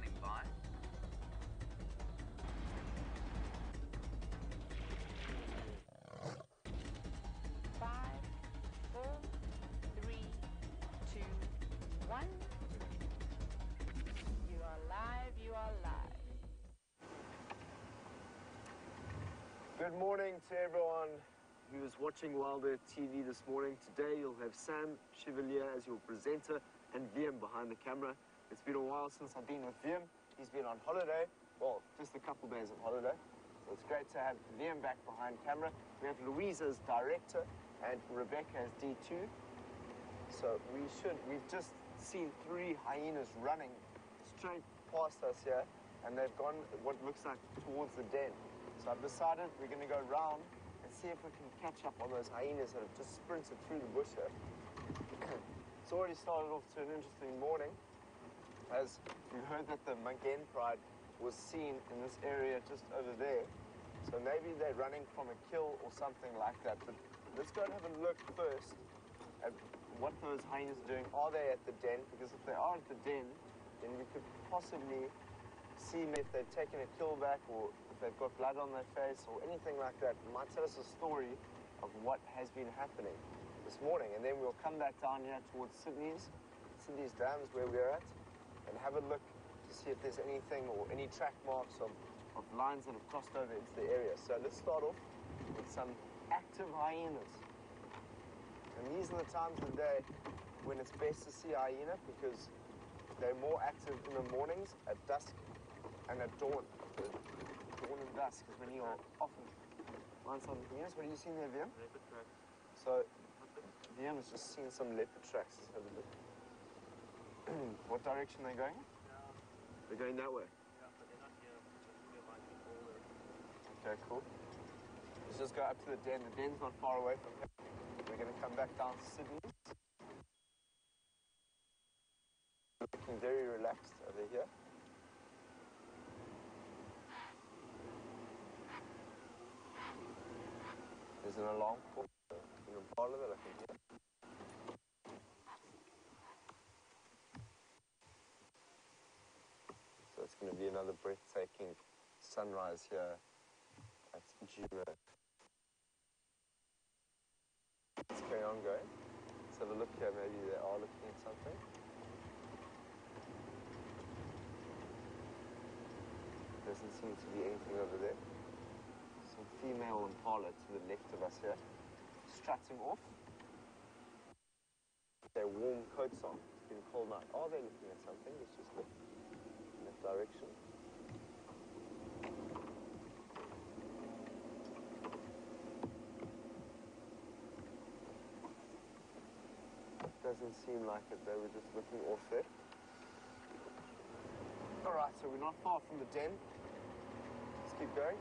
standing by. Five, four, three, two, one. You are live, you are live. Good morning to everyone who is watching Wilder TV this morning. Today you'll have Sam Chevalier as your presenter and Liam behind the camera. It's been a while since I've been with Liam. He's been on holiday, well, just a couple days of holiday. So it's great to have Liam back behind camera. We have Louise as director and Rebecca as D2. So we've just seen 3 hyenas running straight past us here, and they've gone what looks like towards the den. So I've decided we're going to go round and see if we can catch up on those hyenas that have just sprinted through the bush here. It's already started off to an interesting morning, as we heard that the Mangen pride was seen in this area just over there. So maybe they're running from a kill or something like that. But let's go and have a look first at what those hyenas are doing. Are they at the den? Because if they are at the den, then we could possibly see if they've taken a kill back, or if they've got blood on their face or anything like that. It might tell us a story of what has been happening this morning. And then we'll come back down here towards Sydney's Dams where we're at, and have a look to see if there's anything or any track marks of lines that have crossed over into the area. So let's start off with some active hyenas. And these are the times of the day when it's best to see a hyena, because they're more active in the mornings, at dusk, and at dawn. Dawn and dusk is when you are often find some hyenas. What are you seeing there, Liam? Leopard tracks. So Liam has just seen some leopard tracks. Let's have a look. What direction are they going? Yeah, They're going that way. but they're not here. They might be older. Okay, cool. Let's just go up to the den. The den's not far away from here. We're going to come back down to Sydney. Looking very relaxed over here. There's an alarm call in the parlour that I can hear. So it's going to be another breathtaking sunrise here at Jura. Let's carry on going. Let's have a look here. Maybe they are looking at something. Doesn't seem to be anything over there. Some female impala to the left of us here, strutting off. Their warm coats on. It's been a cold night. Are they looking at something? Let's just look in that direction. Doesn't seem like it. They were just looking off there. All right, so we're not far from the den. Let's keep going.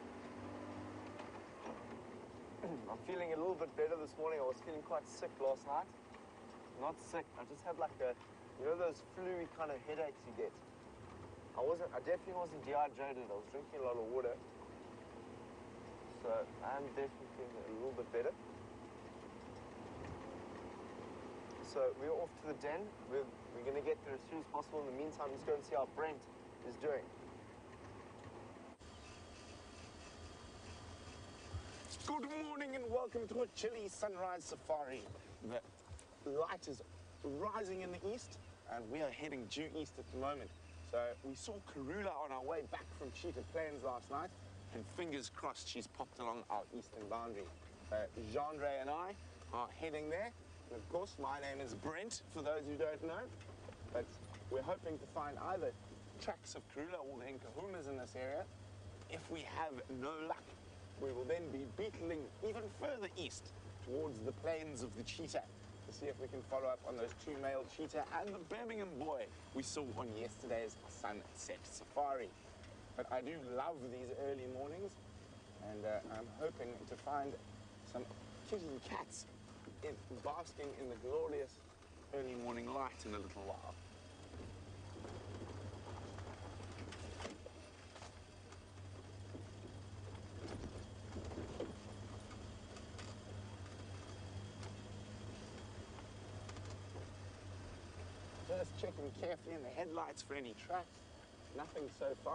I'm feeling a little bit better this morning. I was feeling quite sick last night. Not sick, I just had like a, you know those flu-y kind of headaches you get. I definitely wasn't dehydrated. I was drinking a lot of water. So I'm definitely feeling a little bit better. So we're off to the den. We're going to get there as soon as possible. In the meantime, let's go and see how Brent is doing. Good morning and welcome to a chilly sunrise safari. The light is rising in the east and we are heading due east at the moment. So we saw Karula on our way back from Cheetah Plains last night, and fingers crossed she's popped along our eastern boundary. Jean-Ray and I are heading there. And of course, my name is Brent, for those who don't know. But we're hoping to find either tracks of Karula or the Nkahumas in this area. If we have no luck, we will then be beetling even further east towards the plains of the cheetah to see if we can follow up on those 2 male cheetah and the Birmingham boy we saw on yesterday's sunset safari. But I do love these early mornings, and I'm hoping to find some kitty cats basking in the glorious early morning light in a little while. Just checking carefully in the headlights for any tracks. nothing so far.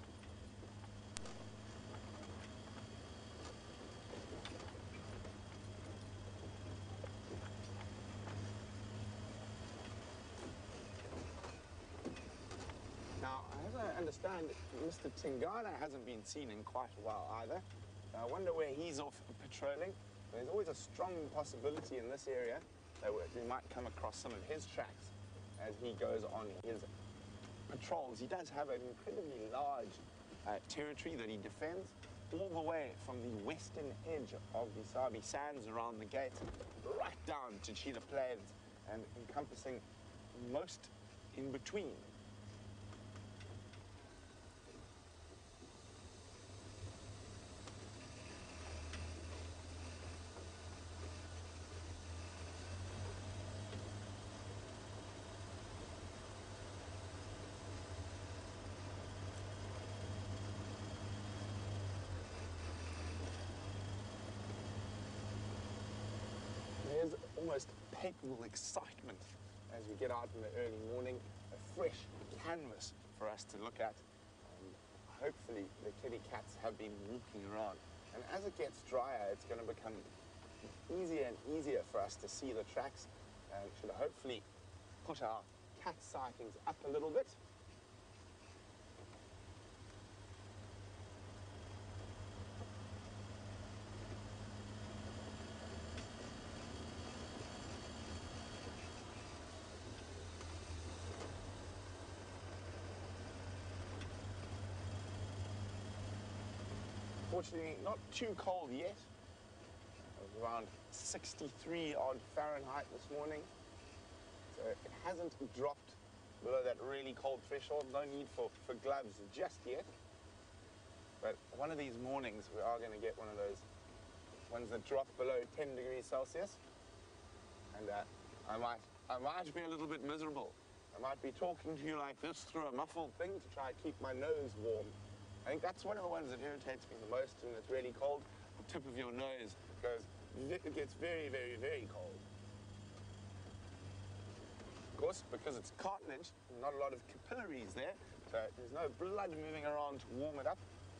Now, as I understand, Mr. Tingana hasn't been seen in quite a while either. I wonder where he's off patrolling. There's always a strong possibility in this area that we might come across some of his tracks as he goes on his patrols. He does have an incredibly large territory that he defends, all the way from the western edge of the Sabi Sands around the gate, right down to Cheetah Plains, and encompassing most in between. There's almost palpable excitement as we get out in the early morning, a fresh canvas for us to look at. And hopefully the kitty cats have been walking around. And as it gets drier, it's going to become easier and easier for us to see the tracks, and should hopefully put our cat sightings up a little bit. Fortunately, not too cold yet. It was around 63 odd Fahrenheit this morning. So it hasn't dropped below that really cold threshold. No need for gloves just yet. But one of these mornings, we are going to get one of those ones that drop below 10 degrees Celsius. And I might be a little bit miserable. I might be talking to you like this through a muffled thing to try and keep my nose warm. I think that's one of the ones that irritates me the most when it's really cold. The tip of your nose it gets very, very, very cold. Of course, because it's cartilage, not a lot of capillaries there, so there's no blood moving around to warm it up.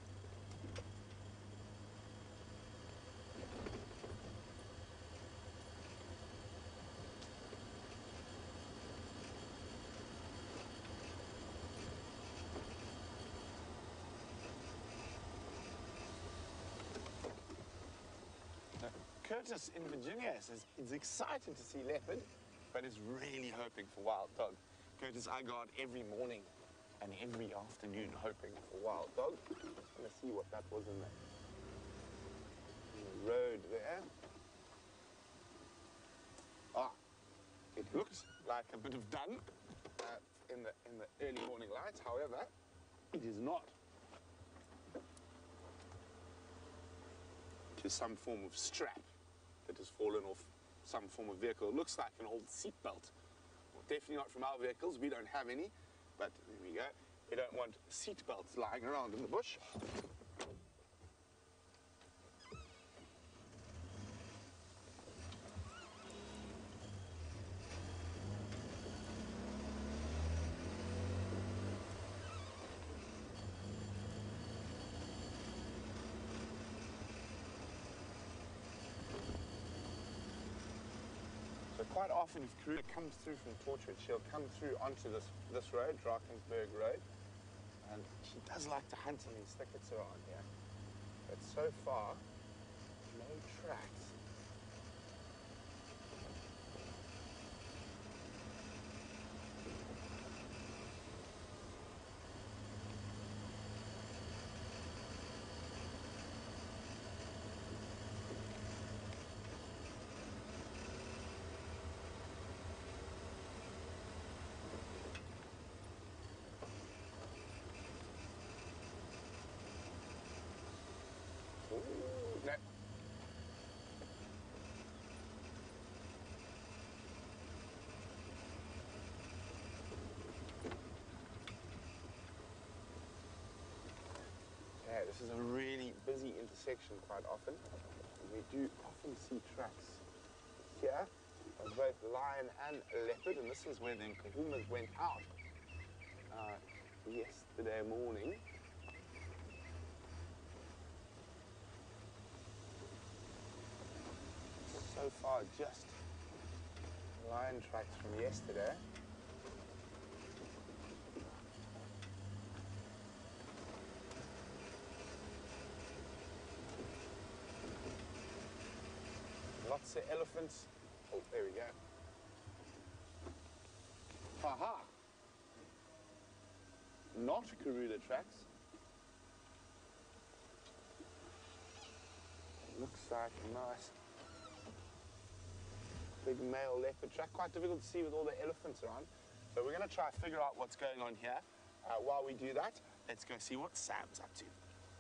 Curtis in Virginia says he's excited to see leopard, but is really hoping for wild dog. Curtis, I go out every morning and every afternoon hoping for wild dog. Let's see what that was in the road there. Ah, it looked like a bit of dun in the early morning lights. However, it is not. It is some form of strap that has fallen off some form of vehicle. It looks like an old seat belt. Well, definitely not from our vehicles. We don't have any. But there we go. We don't want seat belts lying around in the bush. Quite often, if Karuna comes through from Torchwood, she'll come through onto this road, Drakensberg Road, and she does like to hunt in these thickets around here. But so far, no tracks. No. Yeah, this is a really busy intersection quite often. We do often see tracks here of both lion and leopard, and this is where the kahumas went out. yesterday morning. So far, just lion tracks from yesterday. Lots of elephants. Oh, there we go. Haha. Not Karula tracks. Looks like a nice big male leopard track. Quite difficult to see with all the elephants around. So we're going to try to figure out what's going on here. While we do that, let's go see what Sam's up to.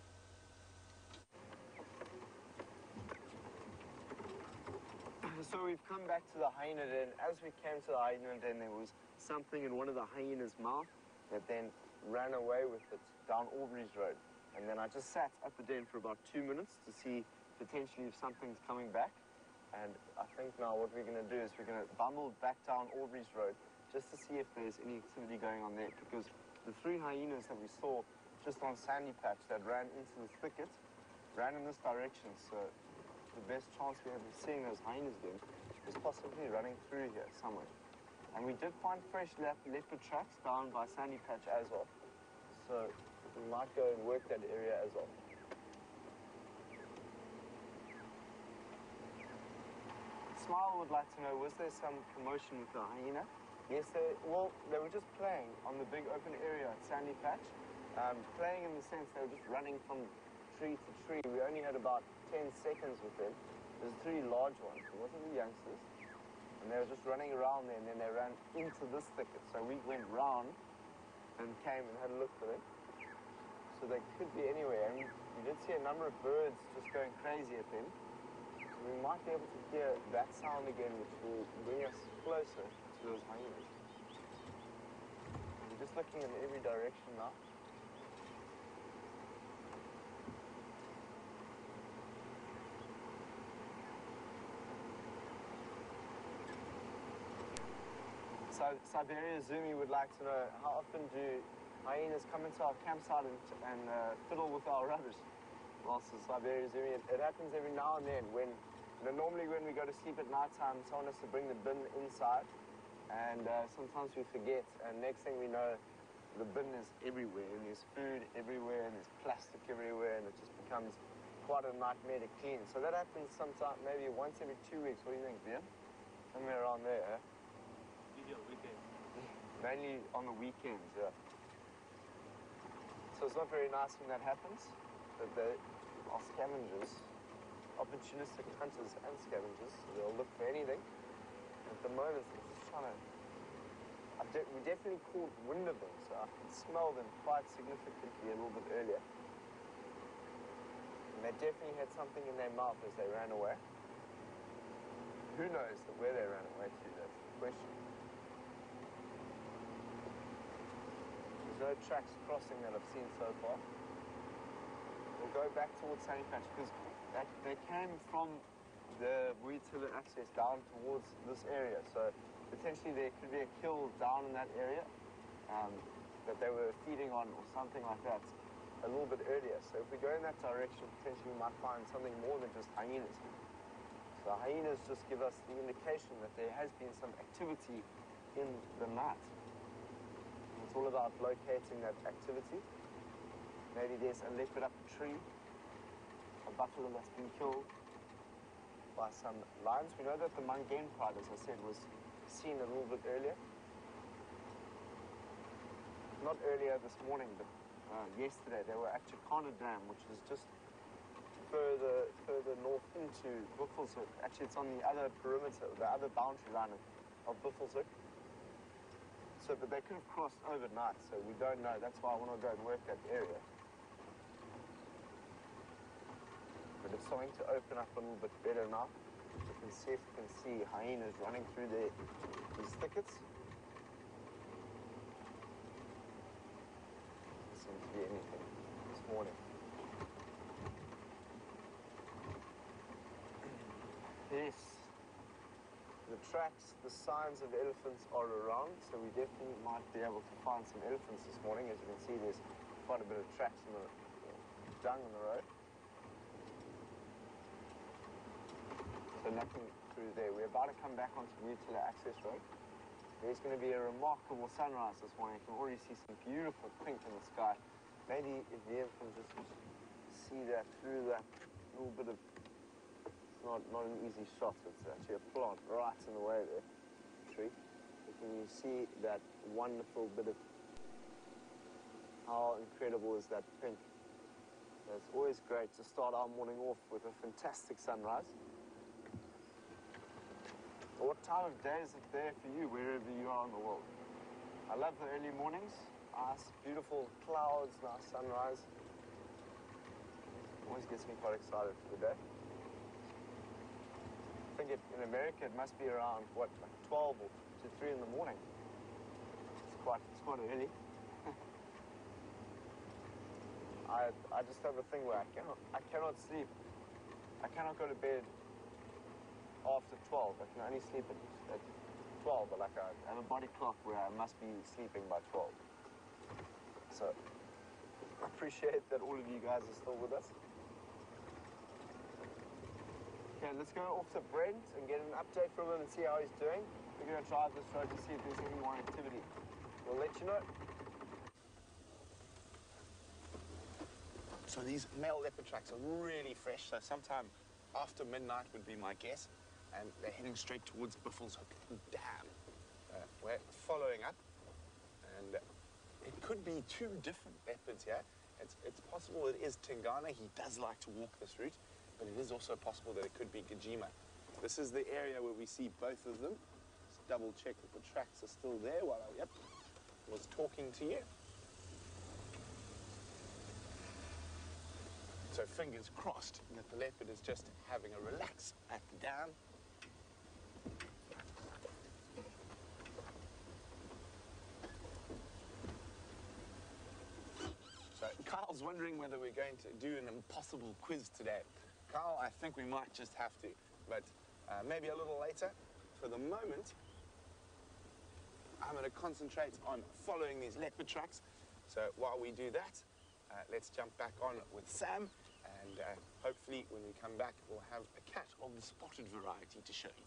So we've come back to the hyena den. As we came to the hyena den, there was something in one of the hyena's mouth that then ran away with it down Aubrey's Road. And then I just sat at the den for about 2 minutes to see potentially if something's coming back. And I think now what we're going to do is we're going to bumble back down Aubrey's Road just to see if there's any activity going on there, because the 3 hyenas that we saw just on Sandy Patch that ran into the thicket ran in this direction. So the best chance we have of seeing those hyenas again is possibly running through here somewhere. And we did find fresh leopard tracks down by Sandy Patch as well. So we might go and work that area as well. Smile would like to know, was there some commotion with the hyena? Yes, they were just playing on the big open area at Sandy Patch. Playing in the sense they were just running from tree to tree. We only had about 10 seconds with them. There's 3 large ones. It wasn't the youngsters. And they were just running around there, and then they ran into this thicket. So we went round and came and had a look for them. So they could be anywhere. And we did see a number of birds just going crazy at them. So we might be able to hear that sound again, which will bring us closer to those hyenas. We're just looking in every direction now. So Siberia Zumi would like to know, how often do hyenas come into our campsite and fiddle with our rubbish? Well, so Siberia Zumi, it happens every now and then when, normally when we go to sleep at night time, someone has to bring the bin inside, and sometimes we forget, and next thing we know, the bin is everywhere, and there's food everywhere, and there's plastic everywhere, and it just becomes quite a nightmare to clean. So that happens sometime, maybe once every 2 weeks. What do you think, Ian? Somewhere around there, eh? Usually on weekends. Mainly on the weekends, yeah. So it's not very nice when that happens, but they are scavengers, opportunistic hunters and scavengers. So they'll look for anything. At the moment, they're just trying to... we definitely caught wind of them, so I could smell them quite significantly a little bit earlier. And they definitely had something in their mouth as they ran away. Who knows where they ran away to? That's the question. There's no tracks crossing that I've seen so far. We'll go back towards Sandy Patch because they came from the Boitila access down towards this area. So potentially there could be a kill down in that area that they were feeding on or something like that a little bit earlier. So if we go in that direction, potentially we might find something more than just hyenas. So hyenas just give us the indication that there has been some activity in the night. It's all about locating that activity. Maybe there's a leopard up a tree, a buffalo that's been killed by some lions. We know that the Mangane pride, as I said, was seen a little bit earlier. Not earlier this morning, but yesterday. They were at Chakana Dam, which is just further north into Buffelshoek. Actually, it's on the other perimeter, the other boundary line of Buffelshoek. So, but they could have crossed overnight, so we don't know. That's why I want to go and work that area. But it's starting to open up a little bit better now. You can see, hyenas running through these thickets. There seems to be anything this morning. Yes, the tracks, the signs of elephants are around, so we definitely might be able to find some elephants this morning. As you can see, there's quite a bit of tracks in the dung on the road. So nothing through there. We're about to come back onto Wheatilla Access Road. There's going to be a remarkable sunrise this morning. You can already see some beautiful pink in the sky. Maybe if you can just see that through that little bit of, it's not an easy shot, it's actually a plant right in the way there, tree. But can you see that wonderful bit of, how incredible is that pink? So it's always great to start our morning off with a fantastic sunrise. What time of day is it there for you, wherever you are in the world? I love the early mornings. Nice, beautiful clouds, nice sunrise. Always gets me quite excited for the day. I think in America it must be around, what, like 12 or to 3 in the morning. It's quite early. I just have a thing where I cannot sleep. I cannot go to bed after 12. I can only sleep at 12, but like I have a body clock where I must be sleeping by 12. So I appreciate that all of you guys are still with us. Okay, let's go off to Brent and get an update from him and see how he's doing. We're going to drive this road to see if there's any more activity. We'll let you know. So these male leopard tracks are really fresh, so sometime after midnight would be my guess. And they're heading straight towards Buffelshoek Dam. We're following up, and it could be 2 different leopards here. It's possible it is Tingana. He does like to walk this route, but it is also possible that it could be Gajima. This is the area where we see both of them. Just double check that the tracks are still there while I was talking to you. So fingers crossed that the leopard is just having a relax at the dam. So Kyle's wondering whether we're going to do an impossible quiz today. Kyle, I think we might just have to, but maybe a little later. For the moment, I'm going to concentrate on following these leopard tracks. So while we do that, let's jump back on with Sam, and hopefully when we come back, we'll have a cat of the spotted variety to show you.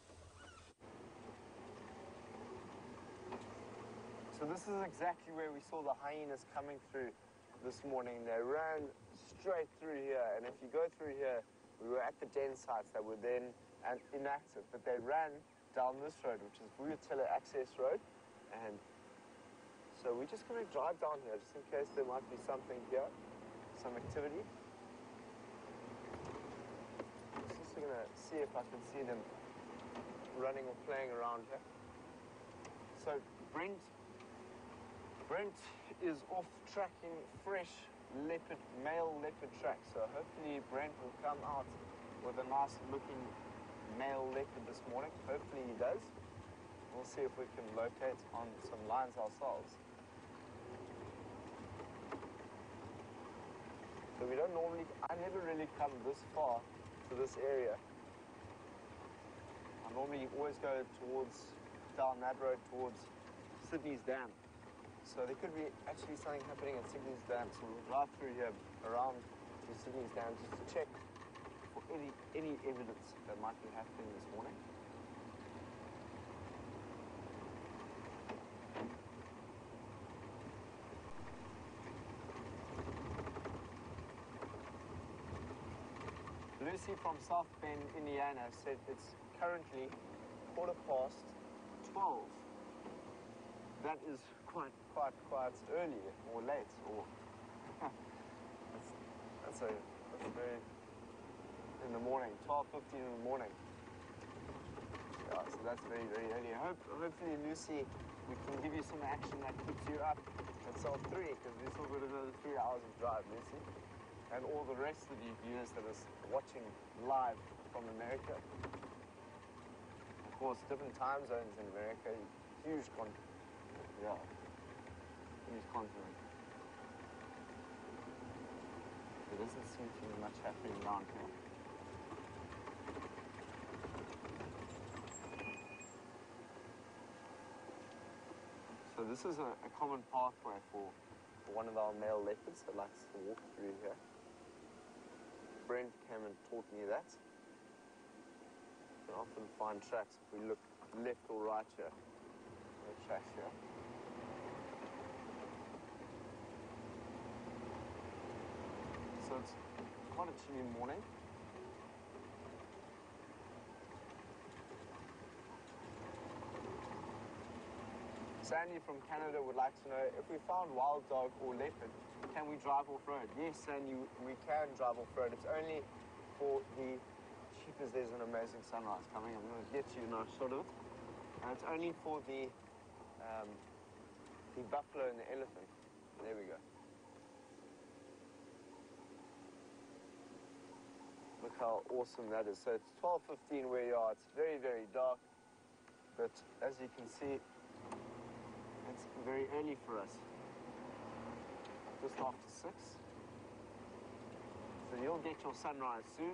So this is exactly where we saw the hyenas coming through this morning. They ran straight through here, and if you go through here, we were at the den sites that were then inactive, but they ran down this road, which is Wheatilla Access Road, and so we're just going to drive down here just in case there might be something here, some activity. I'm just going to see if I can see them running or playing around here. So Brent is off tracking fresh male leopard tracks. So hopefully Brent will come out with a nice looking male leopard this morning. Hopefully he does. We'll see if we can locate on some lines ourselves. So we don't normally, I never really come this far to this area. I normally always go down that road towards Sydney's Dam. So there could be actually something happening at Sydney's Dam. So we'll drive through here around to Sydney's Dam just to check for any evidence that might be happening this morning. Lucy from South Bend, Indiana said it's currently 12:15. That is quite early or late, or that's very in the morning, 12:15 in the morning. Yeah, so that's very early. Hopefully, Lucy, we can give you some action that keeps you up at South 3, because we've still got another 3 hours of drive, Lucy. And all the rest of you viewers that are watching live from America. Of course, different time zones in America, huge continent. There doesn't seem to be much happening around here. this is a common pathway for one of our male leopards that likes to walk through here. Brent came and taught me that. You can often find tracks if we look left or right here. There are tracks here. So it's quite a chilly morning. Sandy from Canada would like to know, if we found wild dog or leopard, can we drive off-road? Yes, Sandy, we can drive off-road. It's only for the cheapers. There's an amazing sunrise coming. I'm going to get you a nice shot of it. And it's only for the buffalo and the elephant. There we go. Look how awesome that is. So it's 12:15 where you are. It's very, very dark. But as you can see, it's very early for us. Just after 6. So you'll get your sunrise soon.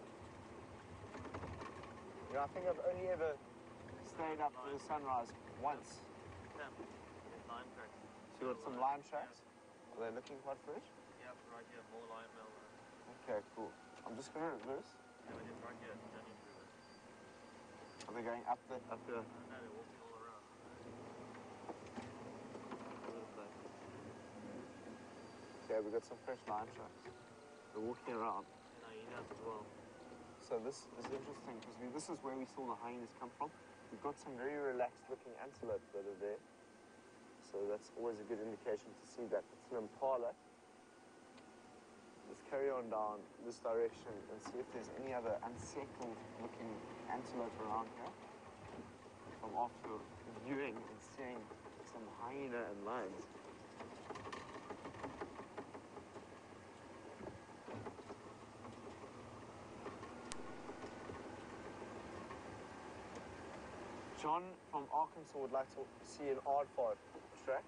You know, I think I've only ever stayed up for the sunrise once. Yeah, lime tracks. So you got some lime tracks? Are they looking quite fresh? Yeah, right here, more lime mill. Okay, cool. I'm just going to reverse. Yeah, but it's right here, Johnny River. Are they going up the... No, they're walking all around. Yeah, we got some fresh lime tracks. They're walking around. And hyenas as well. So this is interesting because this is where we saw the hyenas come from. We've got some very relaxed looking antelope that are there. So that's always a good indication to see that it's an impala. Let's carry on down this direction and see if there's any other unsettled looking antelope around here. From after viewing and seeing some hyena and lions. John from Arkansas would like to see an aardvark track.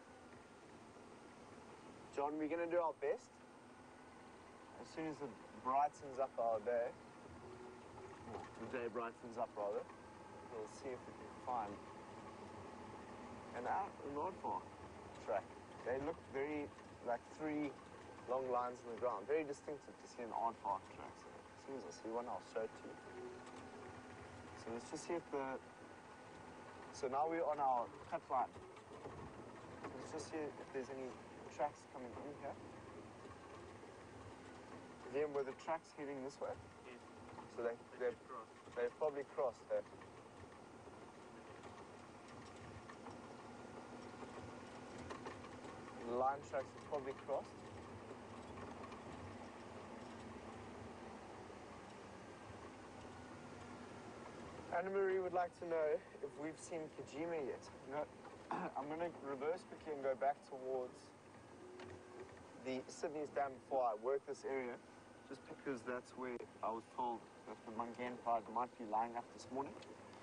John, we're going to do our best. As soon as it brightens up our day, the day brightens up rather, we'll see if we can find an aardvark track. They look very, like 3 long lines on the ground. Very distinctive to see an aardvark track. So as soon as I see one, I'll show it to you. So let's just see if the... So now we're on our cut line. Let's just see if there's any tracks coming in here. Liam, were the tracks heading this way? Yes. So they've probably crossed there. The line tracks have probably crossed. Anna-Marie would like to know if we've seen Kajima yet. No, I'm going to reverse quickly and go back towards the Sydney's Dam before I work this area, just because that's where I was told that the Mangane pride might be lying up this morning.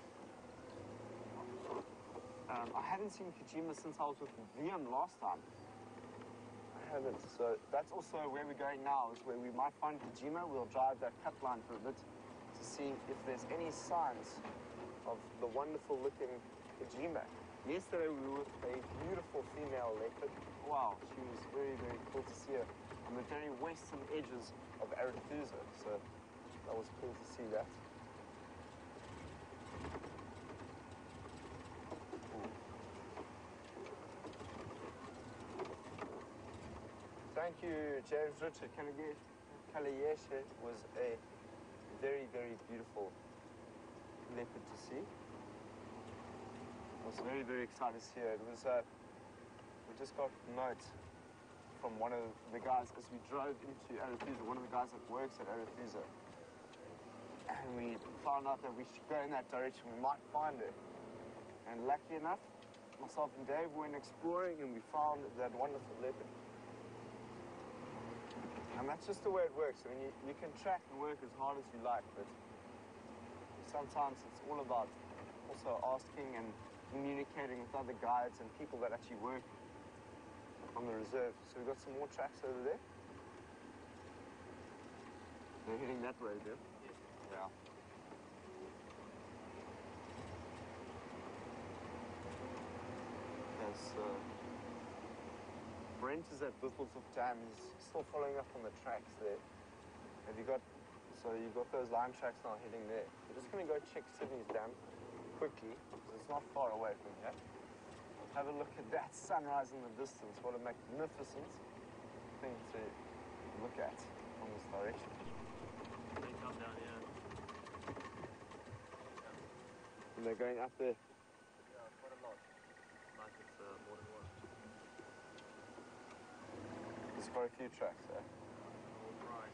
I haven't seen Kajima since I was with Liam last time. I haven't, so that's also where we're going now, is where we might find Kajima. We'll drive that cut line for a bit to see if there's any signs of the wonderful looking Kajima. Yesterday we were with a beautiful female leopard. Wow, she was very, very cool to see her on the very western edges of Arethusa, so that was cool to see that. Thank you, James Richard. Kaliyeshe was a very, very beautiful leopard to see. I was very, very excited to see it. It was, we just got a note from one of the guys as we drove into Arethusa, one of the guys that works at Arethusa. And we found out that we should go in that direction, we might find it. And lucky enough, myself and Dave went exploring and we found that wonderful leopard. And that's just the way it works. I mean, you can track and work as hard as you like, but sometimes it's all about also asking and communicating with other guides and people that actually work on the reserve. So we've got some more tracks over there. They're heading that way, dude. Yes. Yeah. Okay, Yes, Brent is at Buffelshoek Dam. He's still following up on the tracks there. Have you got, so you've got those line tracks now heading there. We're just going to go check Sydney's Dam quickly, because it's not far away from here. Have a look at that sunrise in the distance. What a magnificent thing to look at from this direction. They come down here. And they're going up there. Yeah, quite a lot. Like it's more than one. There's quite a few tracks there. All right.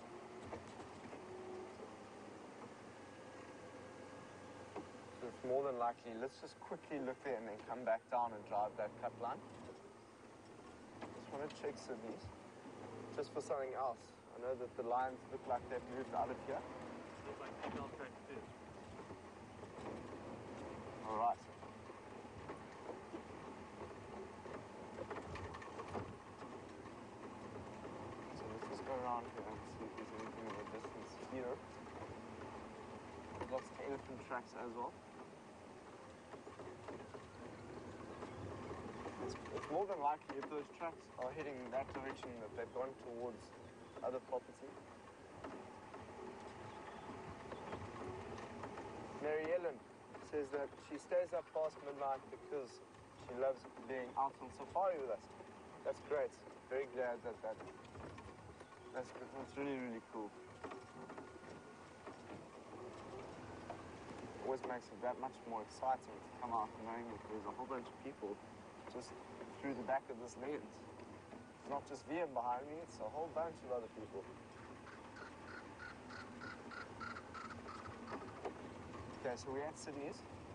So it's more than likely, let's just quickly look there and then come back down and drive that cut line. Just want to check Sydney's. Just for something else. I know that the lines look like they've moved out of here. Looks like female track too. All right. So let's just go around here and see if there's anything in the distance here. Lots of elephant tracks as well. It's more than likely if those tracks are heading in that direction that they've gone towards other property. Mary Ellen says that she stays up past midnight because she loves being out on safari with us. That's great. Very glad that that's really, really cool. Always makes it that much more exciting to come out knowing that there's a whole bunch of people just through the back of this lens. It's not just VM behind me, it's a whole bunch of other people. Okay, so we're at Sydney's.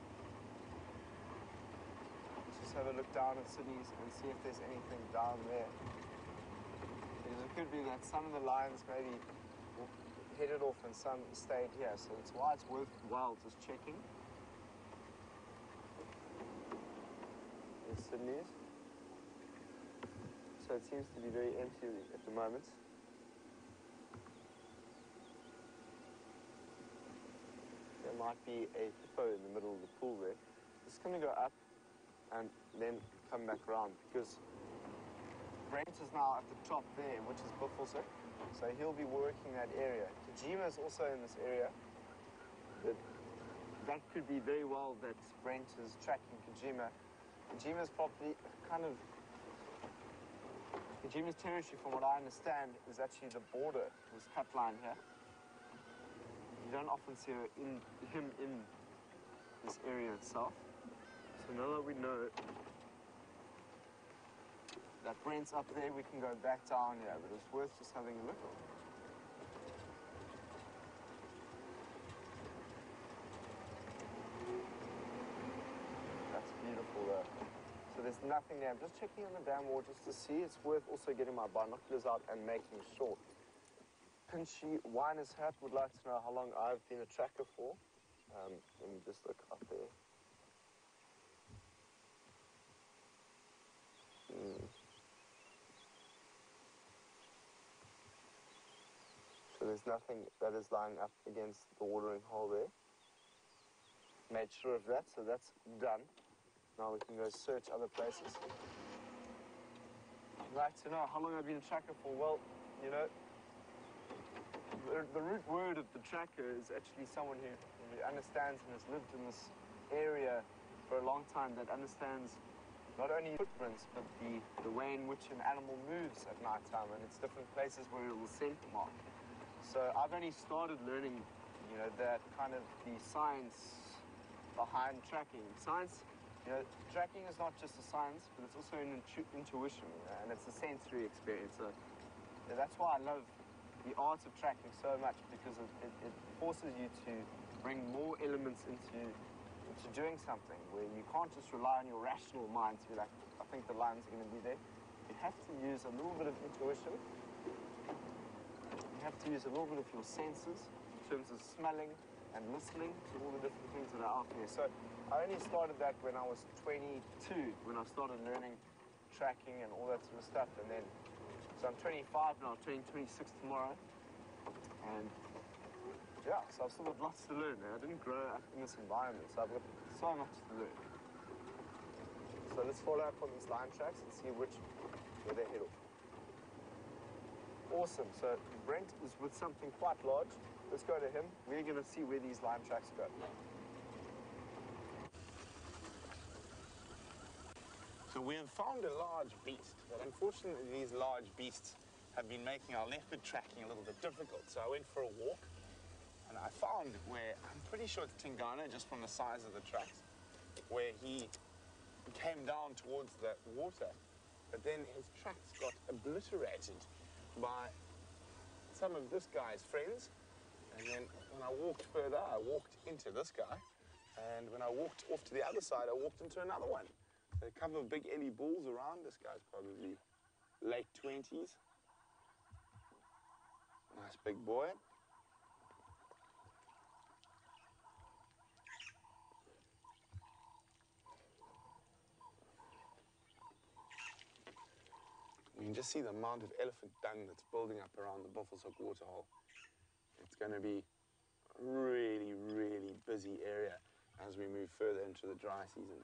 Let's just have a look down at Sydney's and see if there's anything down there. Because it could be that some of the lines maybe headed off and some stayed here, so it's why it's worthwhile just checking. There's Sydney's. So it seems to be very empty at the moment. There might be a hippo in the middle of the pool there. Just going to go up and then come back around because Brent is now at the top there, which is Buffelshoek. So he'll be working that area. Kajima is also in this area. That could be very well that Brent is tracking Kajima. Kajima's probably kind of... Kajima's territory, from what I understand, is actually the border, this cut line here. You don't often see him in this area itself. So now that we know that Brent's up there, we can go back down here, but it's worth just having a look. That's beautiful there. So there's nothing there. I'm just checking on the dam wall just to see. It's worth also getting my binoculars out and making sure. Pinchy Winer's Hat would like to know how long I've been a tracker for. Let me just look up there. So there's nothing that is lying up against the watering hole there. Made sure of that, so that's done. Now we can go search other places. I'd like to know how long I've been a tracker for. Well, you know, the root word of the tracker is actually someone who understands and has lived in this area for a long time, that understands not only footprints, but the way in which an animal moves at night time, and it's different places where it will scent mark. So I've only started learning, you know, that kind of the science behind tracking. Science, you know, tracking is not just a science, but it's also an intuition, and it's a sensory experience. So yeah, that's why I love the art of tracking so much, because it forces you to bring more elements into doing something, where you can't just rely on your rational mind to be like, I think the lines are going to be there. You have to use a little bit of intuition. You have to use a little bit of your senses in terms of smelling and listening to all the different things that are out there. So I only started that when I was 22, when I started learning tracking and all that sort of stuff. And then, so I'm 25 now, turning 26 tomorrow. And yeah, so I've still got lots to learn. I didn't grow up in this environment, so I've got so much to learn. So let's follow up on these lion tracks and see where they head off. Awesome. So Brent is with something quite large. Let's go to him. We're going to see where these lion tracks go. So we have found a large beast, but unfortunately these large beasts have been making our leopard tracking a little bit difficult. So I went for a walk and I found where, I'm pretty sure it's Tingana, just from the size of the tracks, where he came down towards the water, but then his tracks got obliterated by some of this guy's friends. And then when I walked further, I walked into this guy. And when I walked off to the other side, I walked into another one. A couple of big Ellie bulls around. This guy's probably late 20s. Nice big boy. You can just see the amount of elephant dung that's building up around the Buffelshoek waterhole. It's going to be a really, really busy area as we move further into the dry season.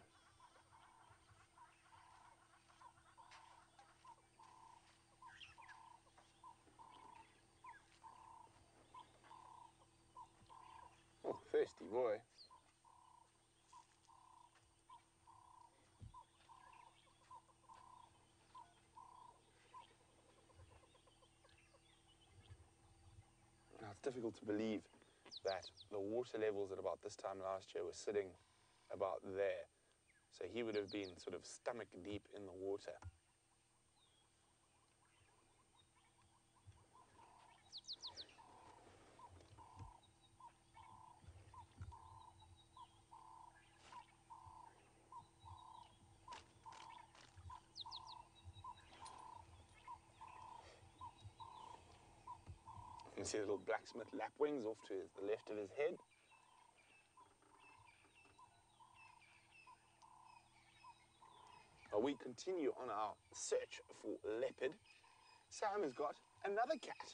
Oh, thirsty boy. Now, it's difficult to believe that the water levels at about this time last year were sitting about there. So he would have been sort of stomach deep in the water. You can see the little blacksmith lapwings off to the left of his head. While we continue on our search for leopard, Sam has got another cat.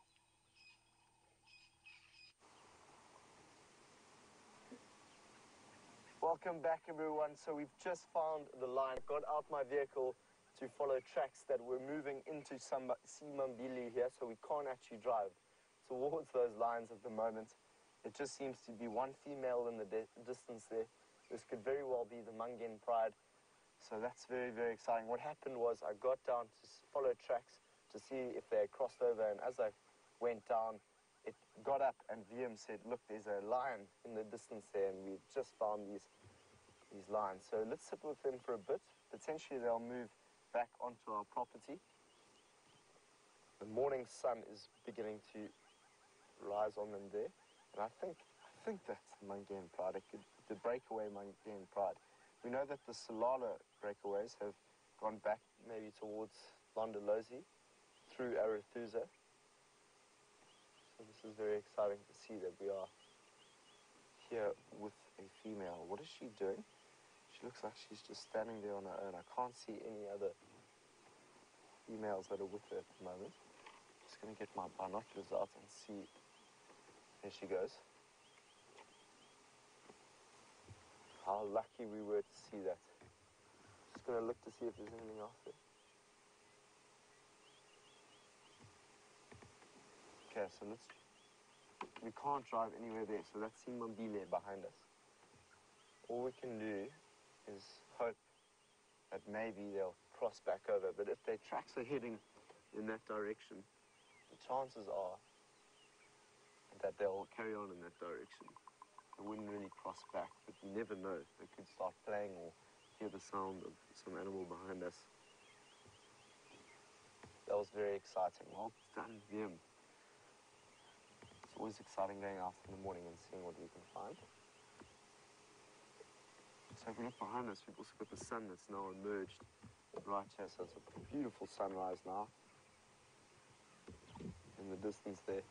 Welcome back, everyone. So we've just found the lion. Got out my vehicle to follow tracks that were moving into Simambili here, so we can't actually drive towards those lines at the moment. It just seems to be one female in the distance there. This could very well be the Mangen Pride. So that's very, very exciting. What happened was I got down to follow tracks to see if they had crossed over, and as I went down, it got up and VM said, look, there's a lion in the distance there, and we've just found these lions. So let's sit with them for a bit. Potentially they'll move back onto our property. The morning sun is beginning to rise on them there, and I think that's the Mangen Pride. The breakaway Mangen Pride. We know that the Salala breakaways have gone back maybe towards Londolozi through Arathusa. So this is very exciting to see that we are here with a female. What is she doing? She looks like she's just standing there on her own. I can't see any other females that are with her at the moment. Just going to get my binoculars out and see. There she goes. How lucky we were to see that. Just going to look to see if there's anything else there. Okay, so we can't drive anywhere there, so that's Simambile behind us. All we can do is hope that maybe they'll cross back over, but if their tracks are heading in that direction, the chances are that they'll carry on in that direction. They wouldn't really cross back, but you never know. They could start playing or hear the sound of some animal behind us. That was very exciting. Well done, Vim. It's always exciting going out in the morning and seeing what we can find. So if we look behind us, we've also got the sun that's now emerged right here. So it's a beautiful sunrise now in the distance there.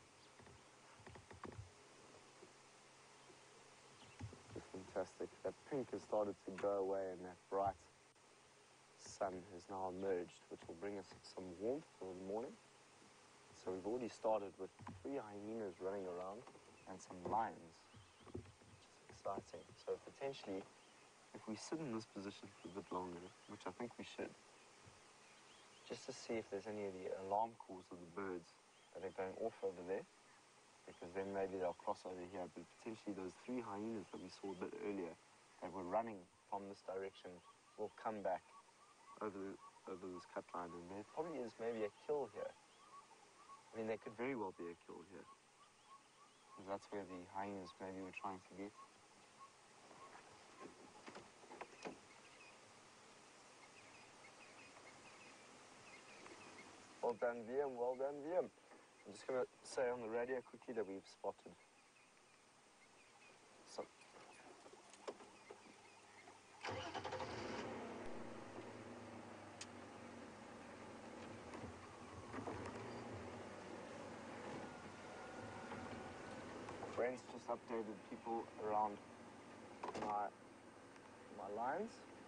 Fantastic. That pink has started to go away and that bright sun has now emerged, which will bring us some warmth for the morning. So we've already started with 3 hyenas running around and some lions, which is exciting. So potentially if we sit in this position for a bit longer, which I think we should, just to see if there's any of the alarm calls of the birds that are going off over there, because then maybe they'll cross over here. But potentially those 3 hyenas that we saw a bit earlier that were running from this direction will come back over this cut line, and there probably is maybe a kill here. I mean, there could very well be a kill here, because that's where the hyenas maybe were trying to get. Well done, VM. Well done, VM. I'm just going to say on the radio quickly that we've spotted some. Brent's just updated people around my lines.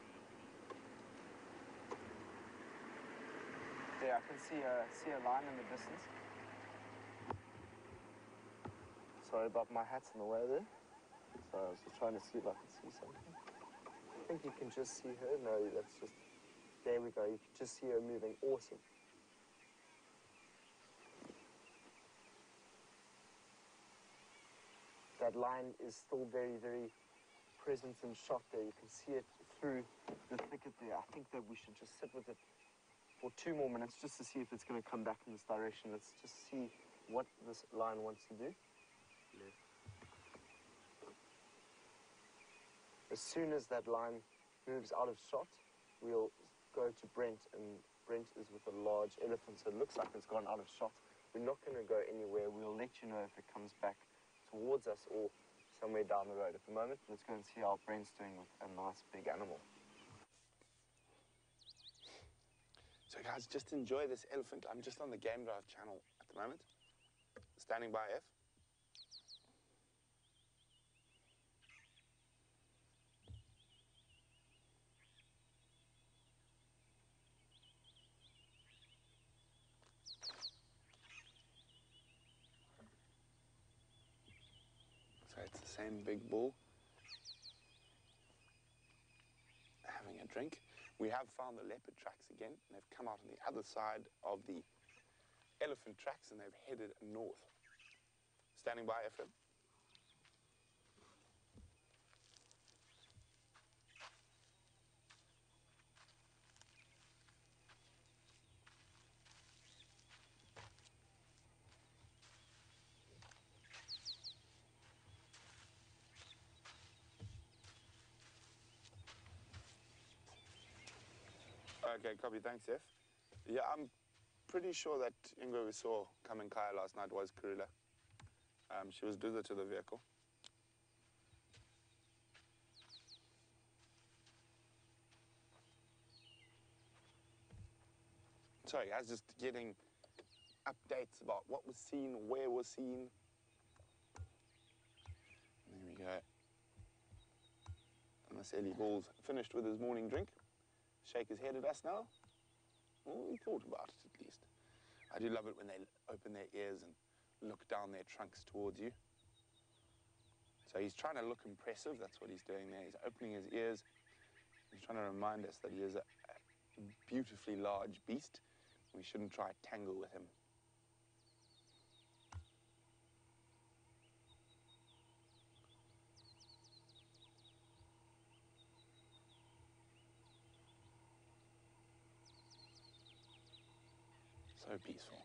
There, I can see a line in the distance. Sorry about my hat's in the way there. So I was just trying to see if I could see something. I think you can just see her. No, that's just... There we go. You can just see her moving. Awesome. That line is still very, very present and shot there. You can see it through the thicket there. I think that we should just sit with it for 2 more minutes just to see if it's going to come back in this direction. Let's just see what this line wants to do. Left. As soon as that line moves out of shot, we'll go to Brent, and Brent is with a large elephant, so it looks like it's gone out of shot. We're not going to go anywhere. We'll let you know if it comes back towards us or somewhere down the road. At the moment, let's go and see how Brent's doing with a nice big animal. So guys, just enjoy this elephant. I'm just on the Game Drive channel at the moment. Standing by F. So it's the same big bull having a drink. We have found the leopard tracks again, and they've come out on the other side of the elephant tracks, and they've headed north. Standing by, Ephraim. Okay, copy. Thanks, F. Yeah, I'm pretty sure that Ingwe we saw coming Kaya last night was Karula. She was driven to the vehicle. Sorry, guys, just getting updates about what was seen, where was seen. There we go. And this Ellie Bull's finished with his morning drink. Shake his head at us now. Well, we thought about it at least. I do love it when they open their ears and look down their trunks towards you. So he's trying to look impressive. That's what he's doing there. He's opening his ears. He's trying to remind us that he is a beautifully large beast. We shouldn't try to tangle with him. So peaceful.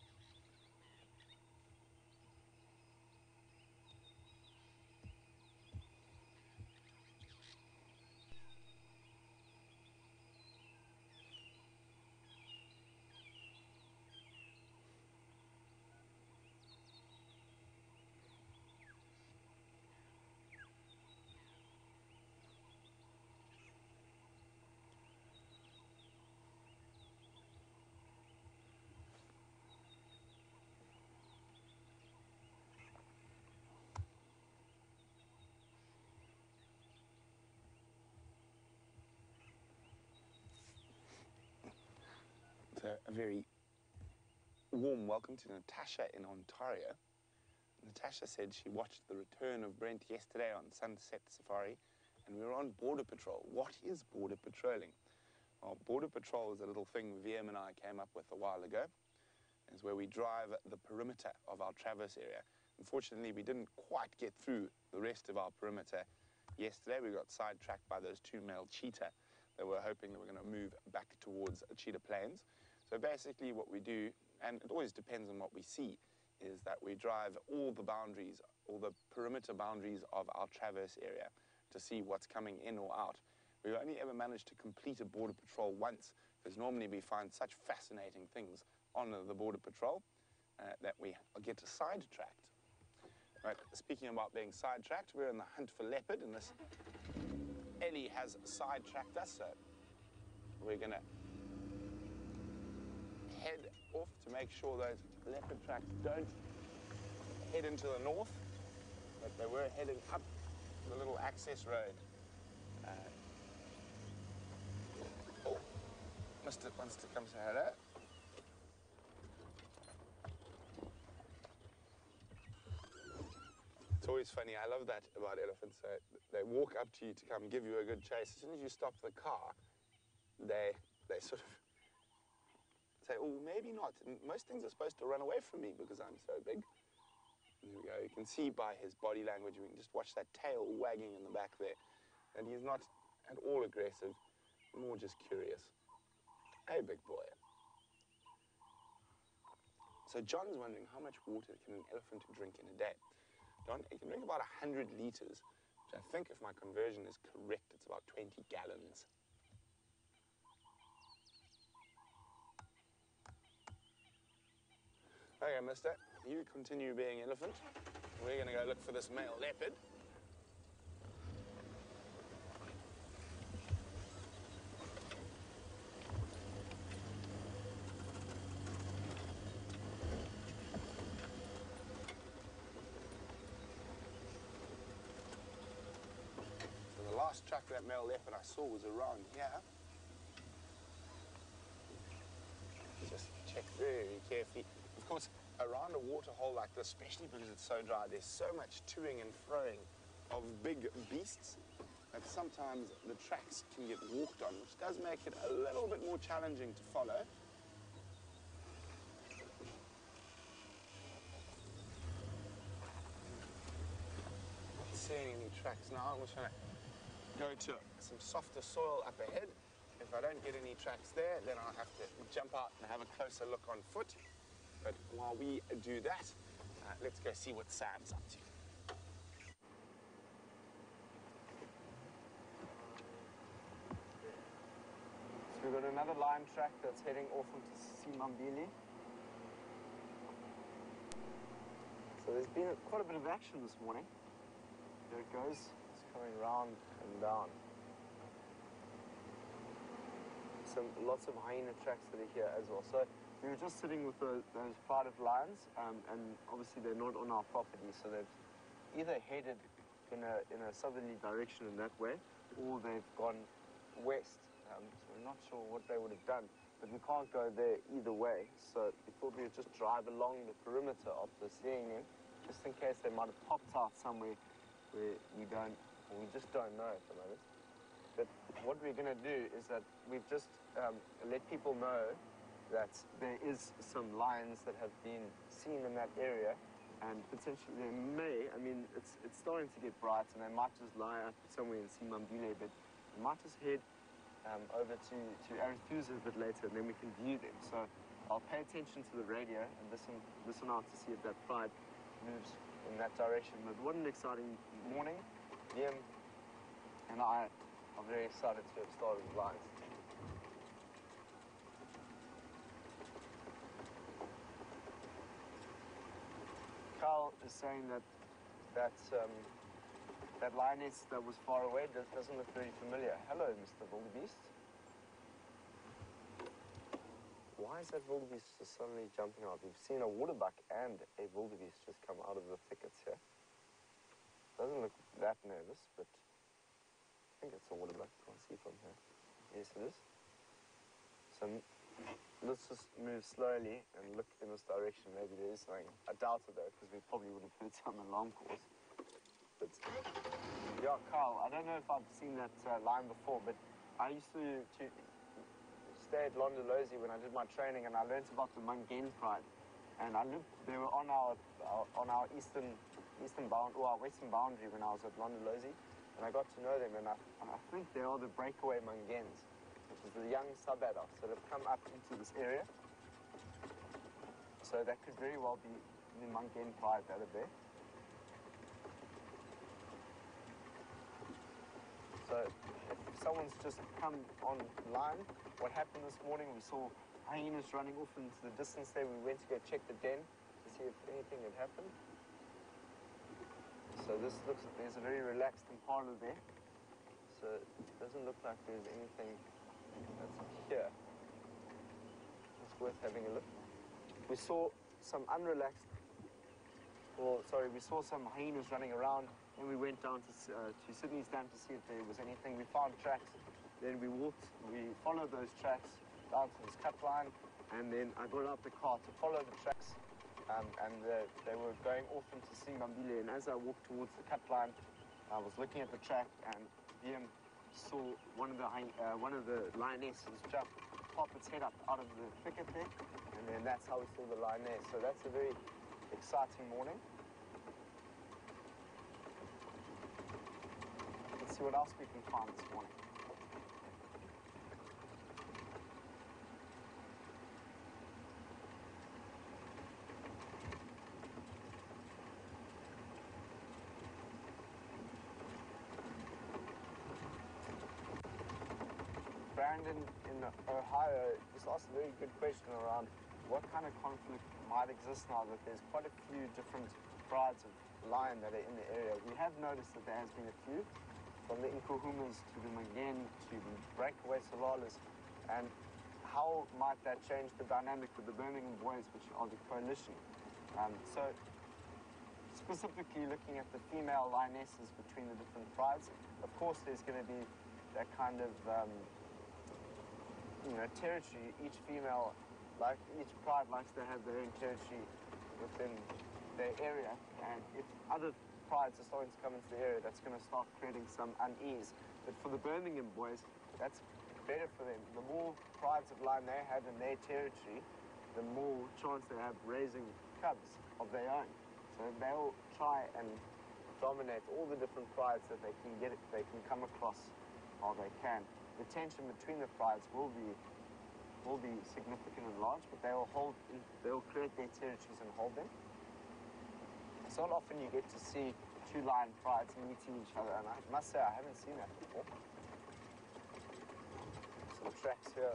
So a very warm welcome to Natasha in Ontario. Natasha said she watched the return of Brent yesterday on Sunset Safari and we were on border patrol. What is border patrolling? Well, border patrol is a little thing VM and I came up with a while ago. It's where we drive the perimeter of our traverse area. Unfortunately, we didn't quite get through the rest of our perimeter yesterday. We got sidetracked by those two male cheetah that were hoping that we're going to move back towards Cheetah Plains. So basically what we do, and it always depends on what we see, is that we drive all the boundaries, all the perimeter boundaries of our traverse area to see what's coming in or out. We've only ever managed to complete a border patrol once, because normally we find such fascinating things on the border patrol that we get sidetracked. Right, speaking about being sidetracked, we're in the hunt for leopard, and this Ellie has sidetracked us, so we're going to head off to make sure those leopard tracks don't head into the north, but they were heading up the little access road. Oh, Mr. wants to come say hello. It's always funny, I love that about elephants. They walk up to you to come give you a good chase. As soon as you stop the car, they sort of say, oh, maybe not. And most things are supposed to run away from me because I'm so big. There we go. You can see by his body language, we can just watch that tail wagging in the back there. And he's not at all aggressive, more just curious. Hey, big boy. So John's wondering how much water can an elephant drink in a day? John, it can drink about 100 litres, which I think, if my conversion is correct, it's about 20 gallons. Okay, mister, you continue being elephant. We're going to go look for this male leopard. So the last track of that male leopard I saw was around here. Just check very carefully. Of course, around a waterhole like this, especially because it's so dry, there's so much toing and froing of big beasts that sometimes the tracks can get walked on, which does make it a little bit more challenging to follow. Not seeing any tracks now. I'm just going to go to some softer soil up ahead. If I don't get any tracks there, then I'll have to jump out and have a closer look on foot. But while we do that, let's go see what Sam's up to. So we've got another lion track that's heading off into Simambili. So there's been quite a bit of action this morning. There it goes. It's coming round and down. Lots of hyena tracks that are here as well. So we were just sitting with those pride of lions, and obviously they're not on our property, so they've either headed in a southerly direction in that way, or they've gone west. So we're not sure what they would have done, but we can't go there either way. So we thought we would just drive along the perimeter after seeing them, just in case they might have popped out somewhere where we just don't know at the moment. But what we're going to do is that we've just let people know that there is some lions that have been seen in that area, and potentially they may, I mean, it's starting to get bright, and they might just lie up somewhere in Simambile, but we might just head over to Arethusa a bit later, and then we can view them. So I'll pay attention to the radio and listen out to see if that pride moves in that direction. But what an exciting morning. Liam and I are very excited to have started with lions. Carl is saying that lioness that was far away doesn't look very familiar. Hello, Mr. Wildebeest. Why is that wildebeest just suddenly jumping out? We've seen a waterbuck and a wildebeest just come out of the thickets here. Doesn't look that nervous, but I think it's a waterbuck. Can't see from here. Yes, it is. So let's just move slowly and look in this direction. Maybe there is something. I doubt it though, because we probably would have heard some alarm calls. Leopards. Yeah, Carl, I don't know if I've seen that line before, but I used to stay at Londolozi when I did my training, and I learned about the Mungen pride. And they were on our eastern or our western boundary when I was at Londolozi, and I got to know them, and I think they are the breakaway Mungens, which is the young sub-adults that have come up into this area. So that could very well be the Mungen pride that are there. So if someone's just come online, what happened this morning, we saw hyenas running off into the distance there. We went to go check the den to see if anything had happened. So this looks like there's a very relaxed impala there. So it doesn't look like there's anything that's here. It's worth having a look. We saw some we saw some hyenas running around, and we went down to Sydney's Dam to see if there was anything. We found tracks, then we followed those tracks down to this cut line, and then I got out the car to follow the tracks, and they were going off into Singambile, and as I walked towards the cut line, I was looking at the track, and Liam saw one of the lionesses jump, pop its head up out of the thicket there, and then that's how we saw the lioness. So that's a very exciting morning. Let's see what else we can find this morning. Brandon in Ohio just asked a very good question around what kind of conflict might exist now that there's quite a few different prides of lion that are in the area. We have noticed that there has been a few, from the Nkuhumas to the Mungen to the breakaway Salalas, and how might that change the dynamic with the Birmingham Boys, which are the coalition? So specifically looking at the female lionesses between the different prides, of course there's going to be that kind of territory. Each female, like each pride, likes to have their own territory within their area, and if other prides are starting to come into the area, that's going to start creating some unease. But for the Birmingham Boys, that's better for them. The more prides of lion they have in their territory, the more chance they have raising cubs of their own. So they'll try and dominate all the different prides that they can come across while they can. The tension between the prides will be significant and large, but they'll create their territories and hold them. It's not often you get to see two lion prides meeting each other, and I must say I haven't seen that before. Some tracks here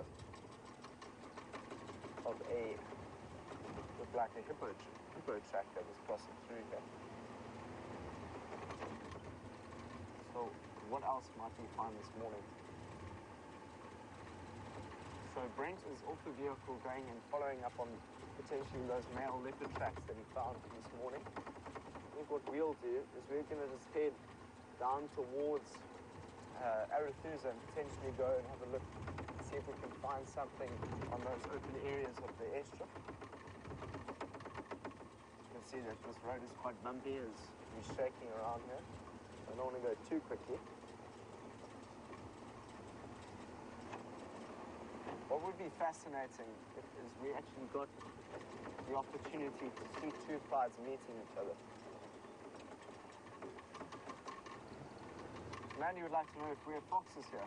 of looked like a hippo track that was crossing through here. So what else might we find this morning? So Brent is off the vehicle going and following up on potentially those male leopard tracks that he found this morning. I think what we'll do is we're going to just head down towards Arathusa and potentially go and have a look, see if we can find something on those open areas of the airstrip. You can see that this road is quite bumpy as we're shaking around here. I don't want to go too quickly. What would be fascinating is we actually got the opportunity to see two prides meeting each other. Mandy would like to know if we have foxes here.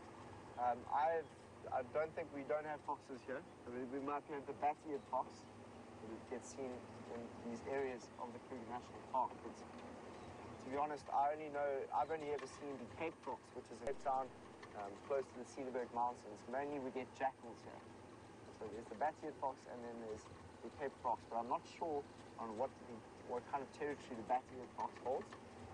I don't think we don't have foxes here. We might have the bat-eared fox that gets seen in these areas of the Kruger National Park. But to be honest, I've only ever seen the Cape fox, which is in Cape Town, close to the Cederberg Mountains. Mainly we get jackals here. So there's the bat-eared fox and then there's the Cape fox, but I'm not sure on what kind of territory the bat-eared fox holds.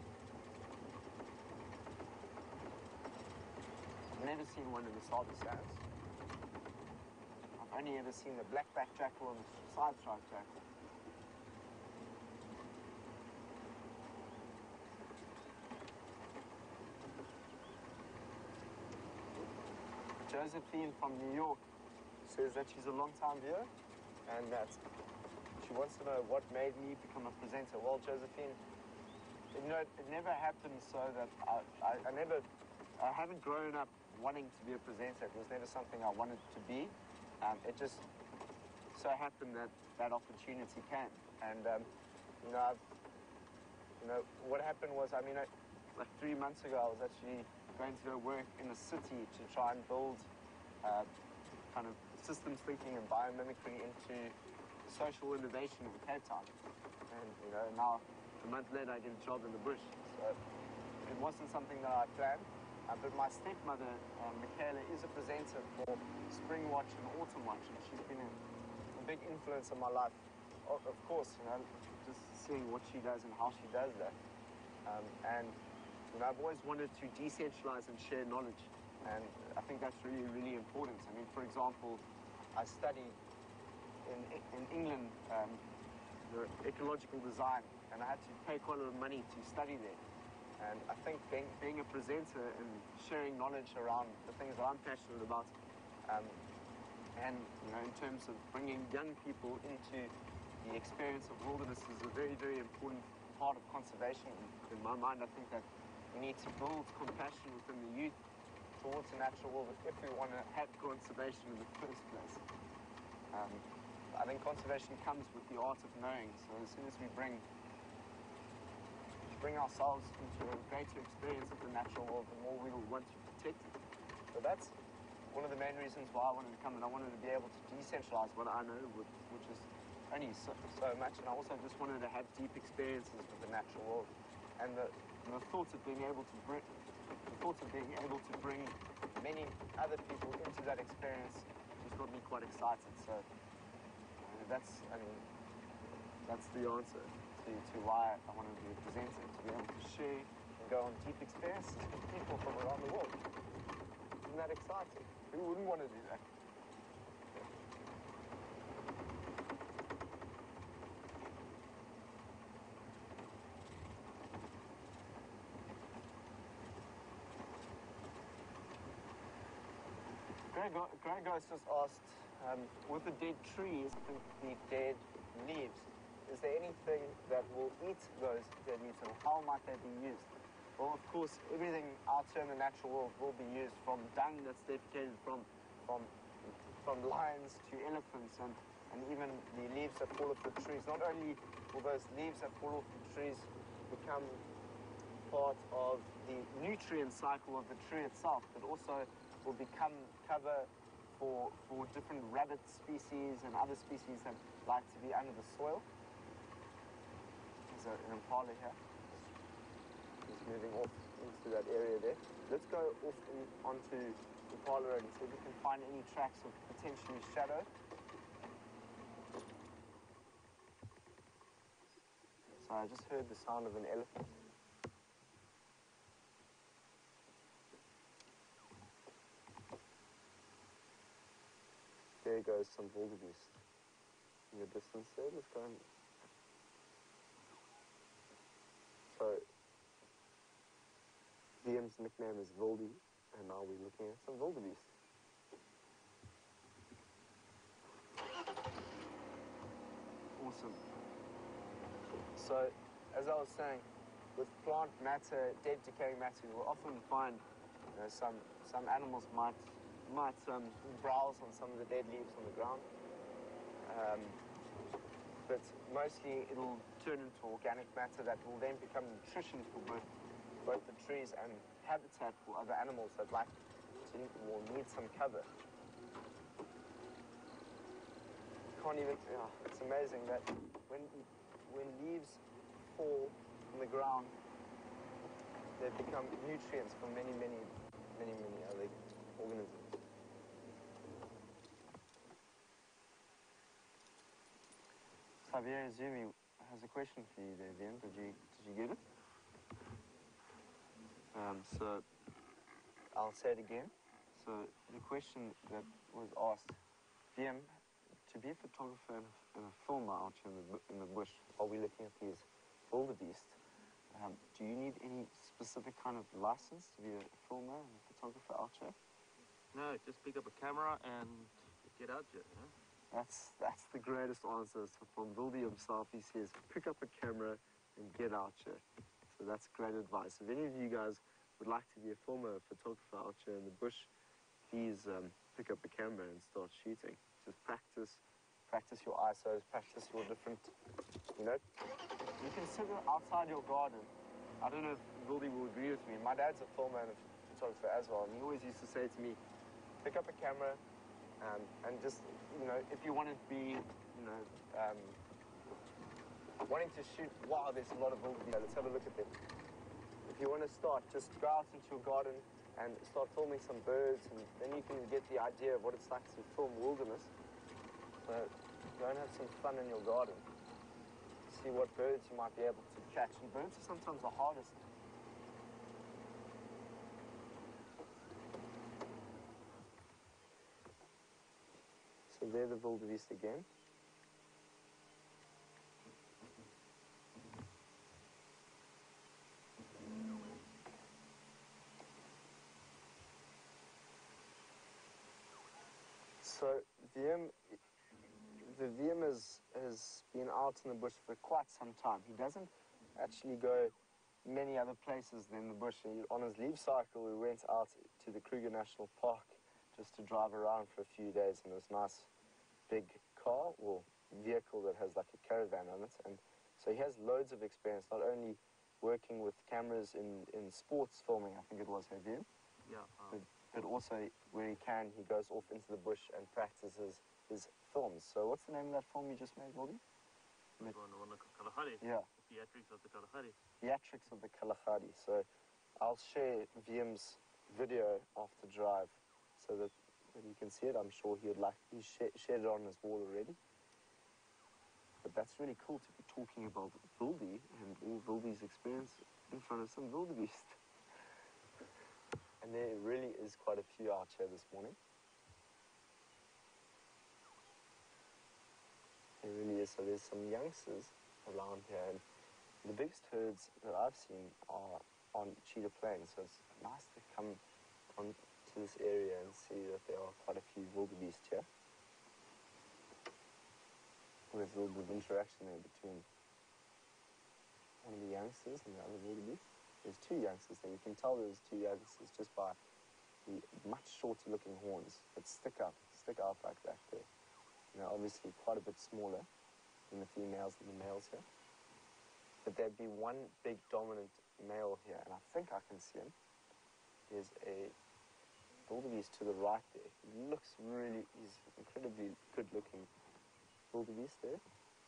I've never seen one in the Sabi Sands. I've only ever seen the black-backed jackal and the side-striped jackal. Josephine from New York says that she's a long-time viewer and that she wants to know what made me become a presenter. Well, Josephine, you know, it never happened so that I haven't grown up wanting to be a presenter. It was never something I wanted to be. It just so happened that that opportunity came. And, what happened was, like 3 months ago, I was actually going to go work in a city to try and build kind of systems thinking and biomimicry into social innovation in Cape Town. And, now a month later I get a job in the bush. So it wasn't something that I planned. But my stepmother, Michaela, is a presenter for Spring Watch and Autumn Watch, and she's been a big influence on my life. Of course, just seeing what she does and how she does that. I've always wanted to decentralize and share knowledge, and I think that's really, really important. For example, I studied in England ecological design, and I had to pay quite a lot of money to study there. And I think being a presenter and sharing knowledge around the things that I'm passionate about, and in terms of bringing young people into the experience of wilderness is a very, very important part of conservation. In my mind, I think that we need to build compassion within the youth towards the natural world if we want to have conservation in the first place. I think conservation comes with the art of knowing. So as soon as we bring ourselves into a greater experience of the natural world, the more we will want to protect it. So that's one of the main reasons why I wanted to come, and I wanted to be able to decentralize what I know, which is only so much, and I also just wanted to have deep experiences with the natural world. And the thought of being able to bring many other people into that experience just got me quite excited. So that's the answer to why I wanted to be a presenter, to be able to share and go on deep experiences with people from around the world. Isn't that exciting? Who wouldn't want to do that? Gregor's just asked, with the dead trees, the dead leaves, is there anything that will eat those dead leaves, and how might they be used? Well, of course, everything out here in the natural world will be used, from dung that's defecated from lions to elephants, and even the leaves that fall off the trees. Not only will those leaves that fall off the trees become part of the nutrient cycle of the tree itself, but also will become cover for different rabbit species and other species that like to be under the soil. There's an impala here. He's moving off into that area there. Let's go off onto Impala Road and see if we can find any tracks of potentially shadow. So I just heard the sound of an elephant. There goes some wildebeest in the distance there. Let's go and... So, Liam's nickname is Wildy, and now we're looking at some wildebeest. Awesome. So, as I was saying, with plant matter, dead decaying matter, you'll often find some animals might browse on some of the dead leaves on the ground. But mostly it'll turn into organic matter that will then become nutrition for both the trees and habitat for other animals that like to or need some cover. It's amazing that when leaves fall on the ground, they become nutrients for many other organisms. Xavier Zumi has a question for you there, Liam. Did you get it? So I'll say it again. So the question that was asked, Liam, to be a photographer and a filmer out here in the bush, while we're looking at these wildebeest, do you need any specific kind of license to be a filmer and a photographer out here? No, just pick up a camera and get out there, That's the greatest answer. So from Wildy himself, he says, pick up a camera and get out here. So that's great advice. If any of you guys would like to be a filmer, a photographer out here in the bush, please pick up a camera and start shooting. Just practice your ISOs, practice your different, you know. You can sit outside your garden. I don't know if Wildy will agree with me. My dad's a filmer and a photographer as well, and he always used to say to me, pick up a camera and just, you know, if you want to be, you know, wanting to shoot, wow, there's a lot of wildebeest. Let's have a look at them. If you want to start, just go out into your garden and start filming some birds, and then you can get the idea of what it's like to film wilderness. So go and have some fun in your garden. See what birds you might be able to catch. And birds are sometimes the hardest. So there the wildebeest again. So the VM has been out in the bush for quite some time. He doesn't actually go many other places than the bush. On his leave cycle, we went out to the Kruger National Park just to drive around for a few days in this nice big car or vehicle that has like a caravan on it. And so he has loads of experience, not only working with cameras in sports filming, I think it was, have you? Yeah. But also where he can, he goes off into the bush and practices his films. So what's the name of that film you just made, Wildy? The one of Kalahari. Yeah. Theatrics of the Kalahari. Theatrics of the Kalahari. So I'll share VM's video after drive so that you can see it. I'm sure he shared it on his wall already. But that's really cool to be talking about Wildy and all Wildy's experience in front of some wildebeest. And there really is quite a few out here this morning. There really is. So there's some youngsters around here, and the biggest herds that I've seen are on Cheetah Plains. So it's nice to come on to this area and see that there are quite a few wildebeest here. There's a little bit of interaction there between one of the youngsters and the other wildebeest. There's two youngsters there. You can tell there's two youngsters just by the much shorter looking horns that stick out like that there. You know, obviously quite a bit smaller than the females and the males here. But there'd be one big dominant male here, and I think I can see him. There's a wildebeest to the right there. He's incredibly good looking wildebeest there.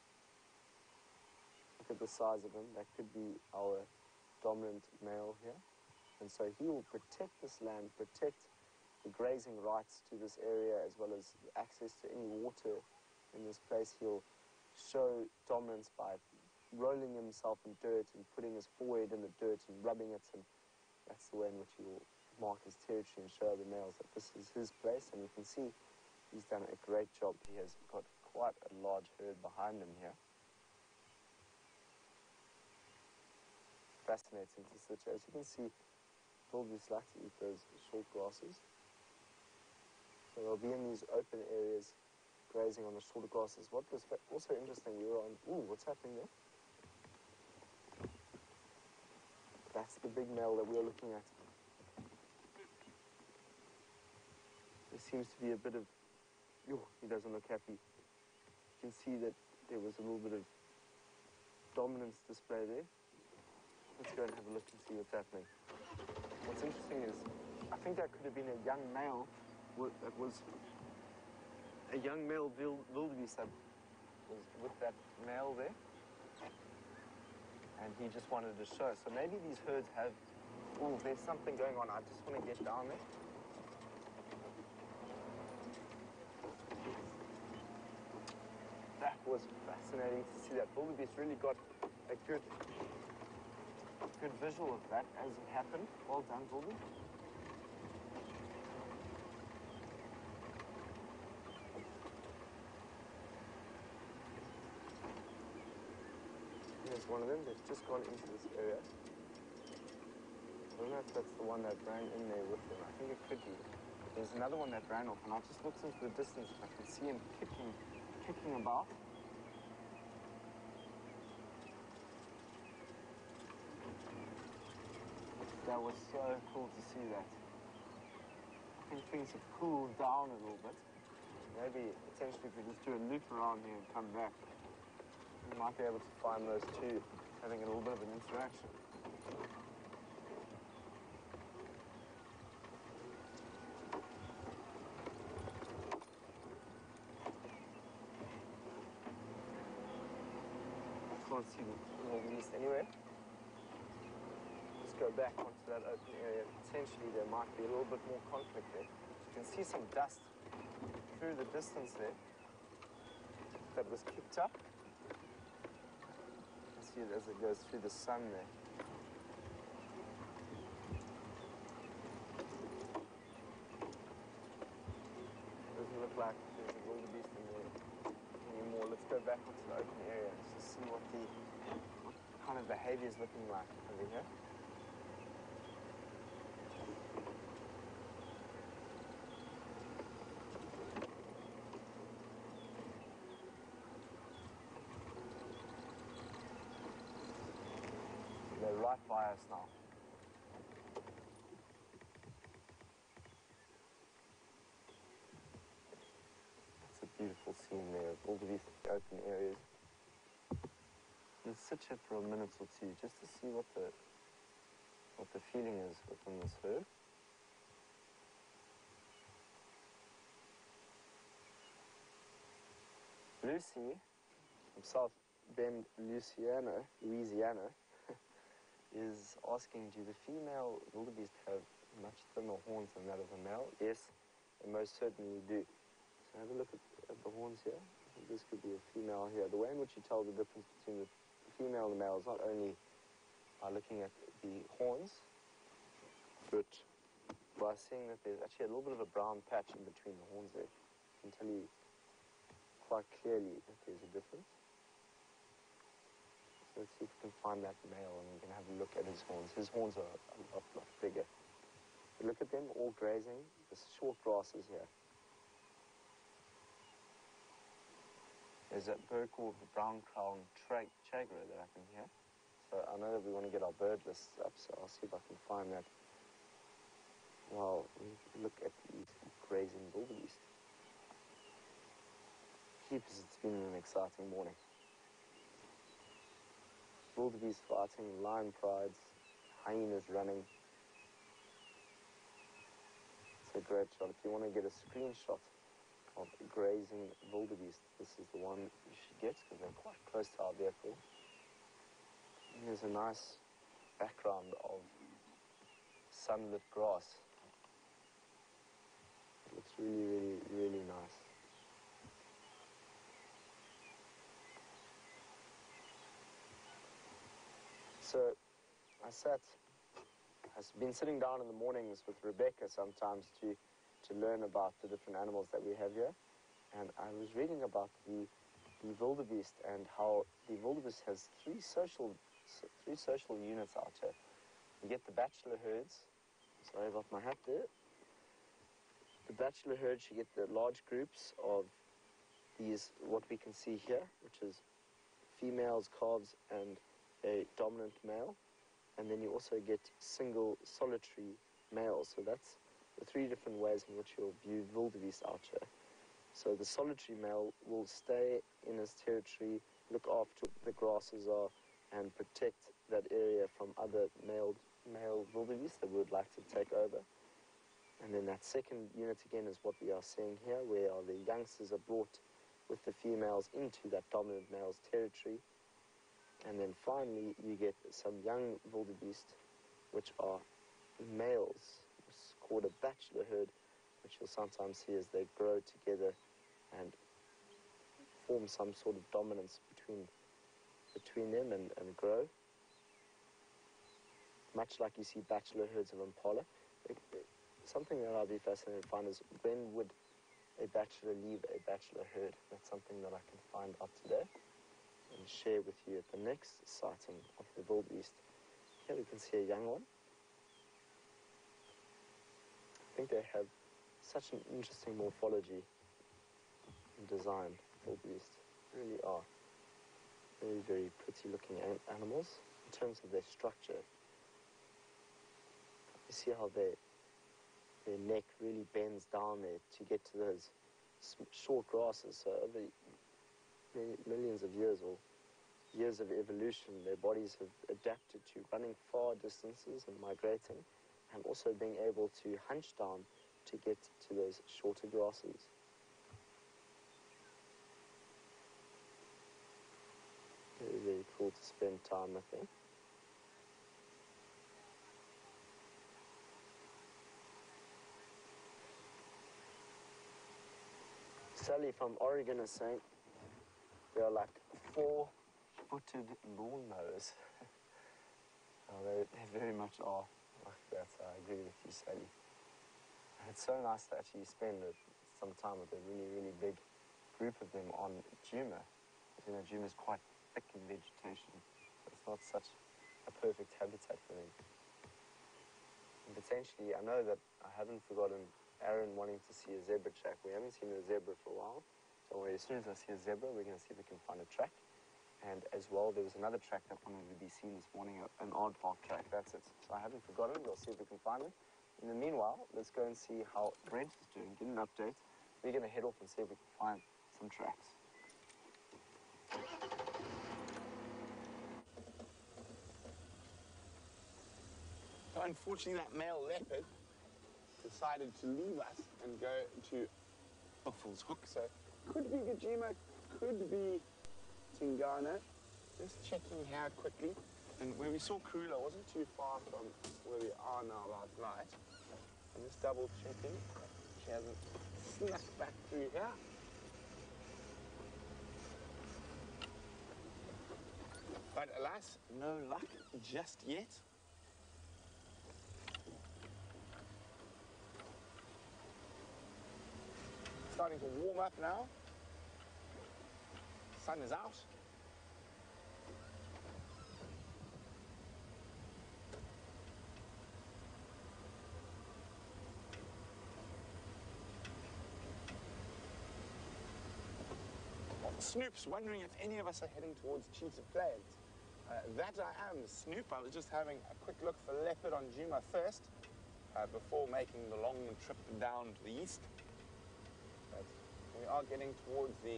Look at the size of him. That could be our dominant male here. And so he will protect this land, protect the grazing rights to this area, as well as access to any water in this place. He'll show dominance by rolling himself in dirt and putting his forehead in the dirt and rubbing it, and that's the way in which he will mark his territory and show the males that this is his place. And you can see he's done a great job. He has got quite a large herd behind him here. Fascinating to sit here. As you can see, wildebeest like to eat those short grasses. So they'll be in these open areas grazing on the shorter grasses. What was also interesting, we were on... Ooh, what's happening there? That's the big male that we were looking at. There seems to be a bit of... Ooh, he doesn't look happy. You can see that there was a little bit of dominance display there. Let's go and have a look and see what's happening. What's interesting is, I think that could have been a young male that was a young male wildebeest that was with that male there. And he just wanted to show. So maybe these herds have, oh, there's something going on. I just want to get down there. That was fascinating to see that. Wildebeest really got a good visual of that as it happened. Well done, Wildy. There's one of them that's just gone into this area. I don't know if that's the one that ran in there with him. I think it could be. There's another one that ran off, and I just looked into the distance and I can see him kicking about. That was so cool to see that. I think things have cooled down a little bit. Maybe potentially if we just do a loop around here and come back, we might be able to find those two having a little bit of an interaction. Can't see the wildebeest anywhere. Let's go back onto that open area. Potentially there might be a little bit more conflict there. You can see some dust through the distance there that was kicked up. You can see it as it goes through the sun there. Doesn't look like there's a wildebeest in there anymore. Let's go back onto the open area and just see what kind of behavior is looking like over here. They're right by us now. It's a beautiful scene there of wildebeest open areas. Let's sit here for a minute or two just to see what the feeling is within this herd. Lucy from South Bend, Louisiana, is asking, do the female wildebeest have much thinner horns than that of the male? Yes, they most certainly do. So have a look at the horns here. I think this could be a female here. The way in which you tell the difference between the female and the male is not only by looking at the horns, but by seeing that there's actually a little bit of a brown patch in between the horns there. I can tell you quite clearly that there's a difference. So let's see if we can find that male and we can have a look at his horns. His horns are a lot bigger. But look at them all grazing the short grasses here. There's a bird called the brown-crowned chagre that I can hear. So I know that we want to get our bird lists up, so I'll see if I can find that while we look at these grazing wildebeest. Jeepers, it's been an exciting morning. Wildebeest fighting, lion prides, hyenas running. It's a great shot. If you want to get a screenshot of grazing wildebeest, this is the one you should get because they're quite close to our vehicle. And there's a nice background of sunlit grass. It looks really nice. So I've been sitting down in the mornings with Rebecca sometimes to learn about the different animals that we have here. And I was reading about the wildebeest and how the wildebeest has three social units out here. You get the bachelor herds. Sorry about my hat there. The bachelor herds, you get the large groups of these, what we can see here, which is females, calves, and a dominant male. And then you also get single solitary males. So that's the three different ways in which you'll view wildebeest out here. So the solitary male will stay in his territory, look after the grasses are, and protect that area from other male wildebeest that would like to take over. And then that second unit again is what we are seeing here, where the youngsters are brought with the females into that dominant male's territory. And then finally, you get some young wildebeest, which are males. It's called a bachelor herd, which you'll sometimes see as they grow together and form some sort of dominance between them and grow. Much like you see bachelor herds of impala. Something that I'll be fascinated to find is when would a bachelor leave a bachelor herd? That's something that I can find out today and share with you at the next sighting of the wildebeest. Here we can see a young one. I think they have such an interesting morphology and design, wildebeest. They really are very pretty looking animals in terms of their structure. You see how their neck really bends down there to get to those short grasses. So over millions of years or years of evolution, their bodies have adapted to running far distances and migrating, and also being able to hunch down to get to those shorter grasses. Very, very cool to spend time with them. Sally from Oregon is saying they are like four-footed lawnmowers. Oh, they very much are like that. I agree with you, Sally. It's so nice to actually spend some time with a really, really big group of them on Djuma. You know, Djuma is quite thick in vegetation, so it's not such a perfect habitat for them. And potentially, I know that I haven't forgotten Aaron wanting to see a zebra track. We haven't seen a zebra for a while. Don't worry, as soon as I see a zebra, we're going to see if we can find a track. And as well, there was another track that wanted to be seen this morning, an aardvark track. That's it. So I haven't forgotten. We'll see if we can find it. In the meanwhile, let's go and see how Brent is doing, get an update. We're going to head off and see if we can find some tracks. So unfortunately, that male leopard decided to leave us and go to Buffalo's Hook. So could be Gajima, could be Tingana. Just checking here quickly. And where we saw Karula wasn't too far from where we are now last night. I'm just double checking. She hasn't snuck back through here. But alas, no luck just yet. Starting to warm up now. Sun is out. Snoop's wondering if any of us are heading towards Cheetah Plains. That I am, Snoop. I was just having a quick look for leopard on Djuma first, before making the long trip down to the east. But we are getting towards the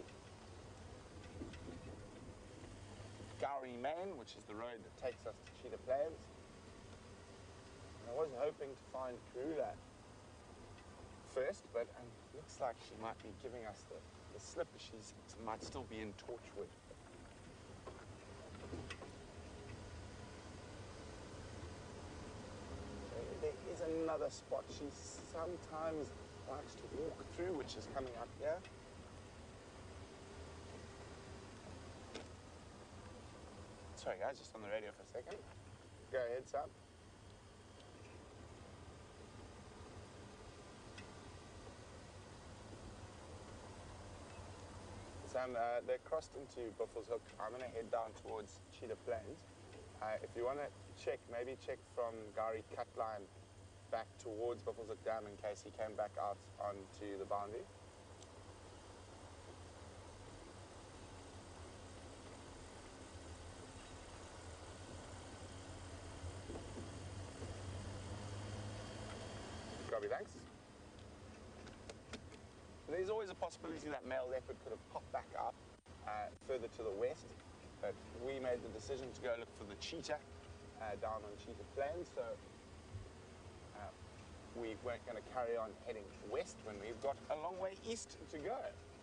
Gowrie Main, which is the road that takes us to Cheetah Plains. And I was hoping to find Karula first, but looks like she might be giving us the slip. She might still be in Torchwood. So there is another spot she sometimes likes to walk through, which is coming up here. Sorry guys, just on the radio for a second. Go ahead, Sam. Sam, they crossed into Buffalo's Hook. I'm going to head down towards Cheetah Plains. If you want to check, maybe check from Gowrie Cutline back towards Buffalo's Hook Dam in case he came back out onto the boundary. Copy, thanks. There's always a possibility that male leopard could have popped back up further to the west, but we made the decision to go look for the cheetah down on Cheetah Plains, so we weren't going to carry on heading west when we've got a long way east to go.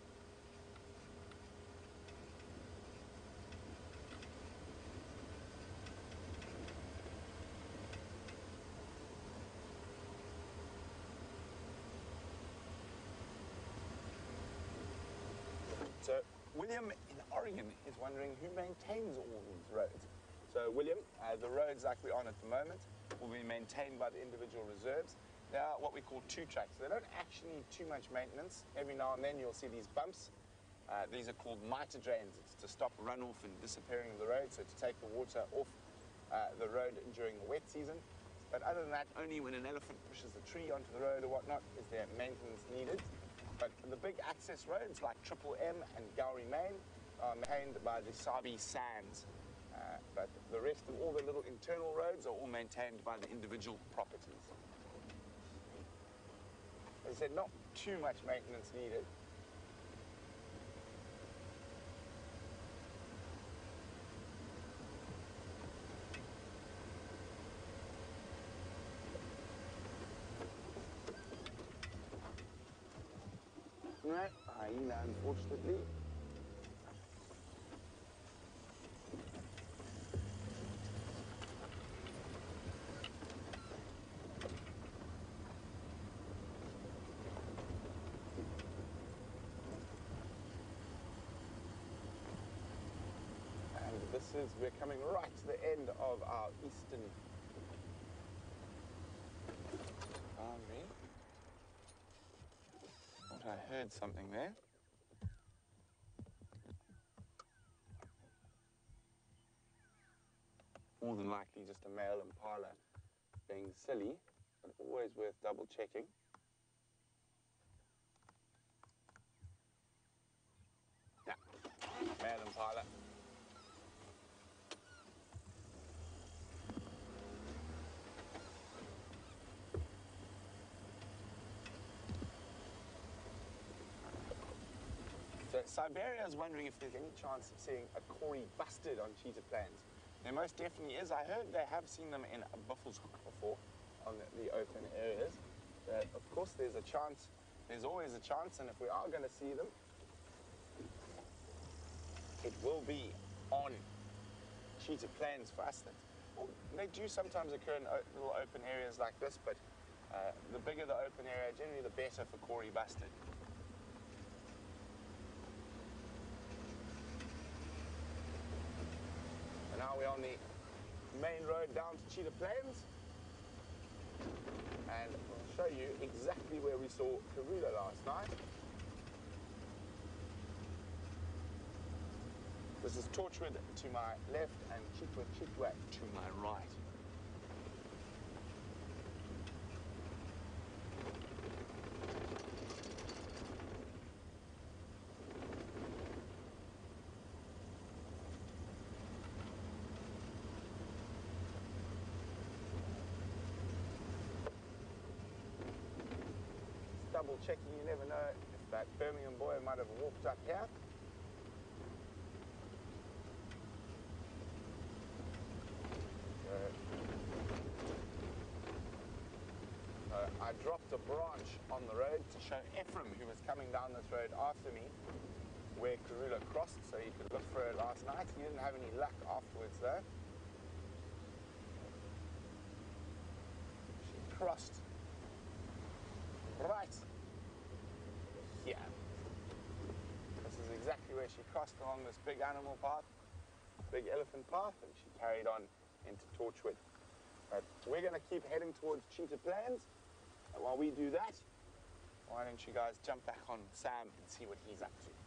So William in Oregon is wondering who maintains all these roads. So William, the roads like we're on at the moment will be maintained by the individual reserves. They are what we call two tracks. They don't actually need too much maintenance. Every now and then you'll see these bumps. These are called mitre drains. It's to stop runoff and disappearing of the road, so to take the water off the road during the wet season. But other than that, only when an elephant pushes a tree onto the road or whatnot is there maintenance needed. But the big access roads like Triple M and Gowrie Main are maintained by the Sabi Sands. But the rest of all the little internal roads lands are all maintained by the individual properties. As I said, not too much maintenance needed. No, hyena, unfortunately. We're coming right to the end of our eastern boundary. Thought I heard something there. More than likely just a male impala being silly, but always worth double checking. Yeah, male impala. So Siberia is wondering if there's any chance of seeing a Kori bustard on cheetah plains. There most definitely is. I heard they have seen them in Buffelshoek before on the open areas. Of course, there's a chance. There's always a chance, and if we are going to see them, it will be on cheetah plains for us. They do sometimes occur in little open areas like this, but the bigger the open area, generally the better for Kori bustard. Now we're on the main road down to Cheetah Plains, and I'll show you exactly where we saw Karula last night. This is Torchwood to my left and Chitwa Chitwa to my right. Double checking, you never know if that Birmingham boy might have walked up here. I dropped a branch on the road to show Ephraim, who was coming down this road after me, where Karula crossed, so he could look for her last night. He didn't have any luck afterwards though. She crossed right here. This is exactly where she crossed along this big animal path, big elephant path, and she carried on into Torchwood. But we're going to keep heading towards Cheetah Plains, and while we do that, why don't you guys jump back on Sam and see what he's up to.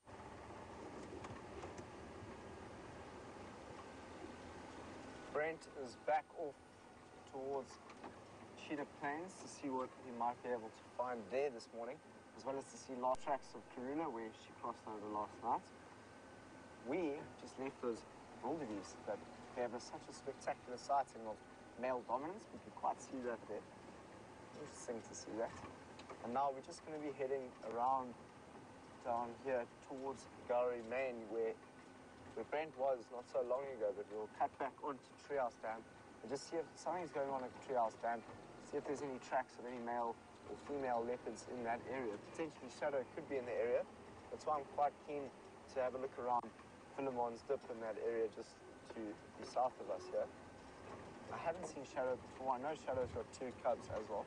Brent is back off towards Cheetah Plains to see what he might be able to find there this morning, as well as to see last tracks of Karula where she crossed over last night. We just left those wildebeest that gave us such a spectacular sighting of male dominance. We could quite see that there. Interesting to see that. And now we're just going to be heading around down here towards Gowrie Main where Brent was not so long ago, but we'll cut back onto Treehouse Dam and just see if something's going on at Treehouse Dam, see if there's any tracks of any male or female leopards in that area. Potentially Shadow could be in the area. That's why I'm quite keen to have a look around Philemon's Dip in that area just to the south of us here. I haven't seen Shadow before. I know Shadow's got 2 cubs as well.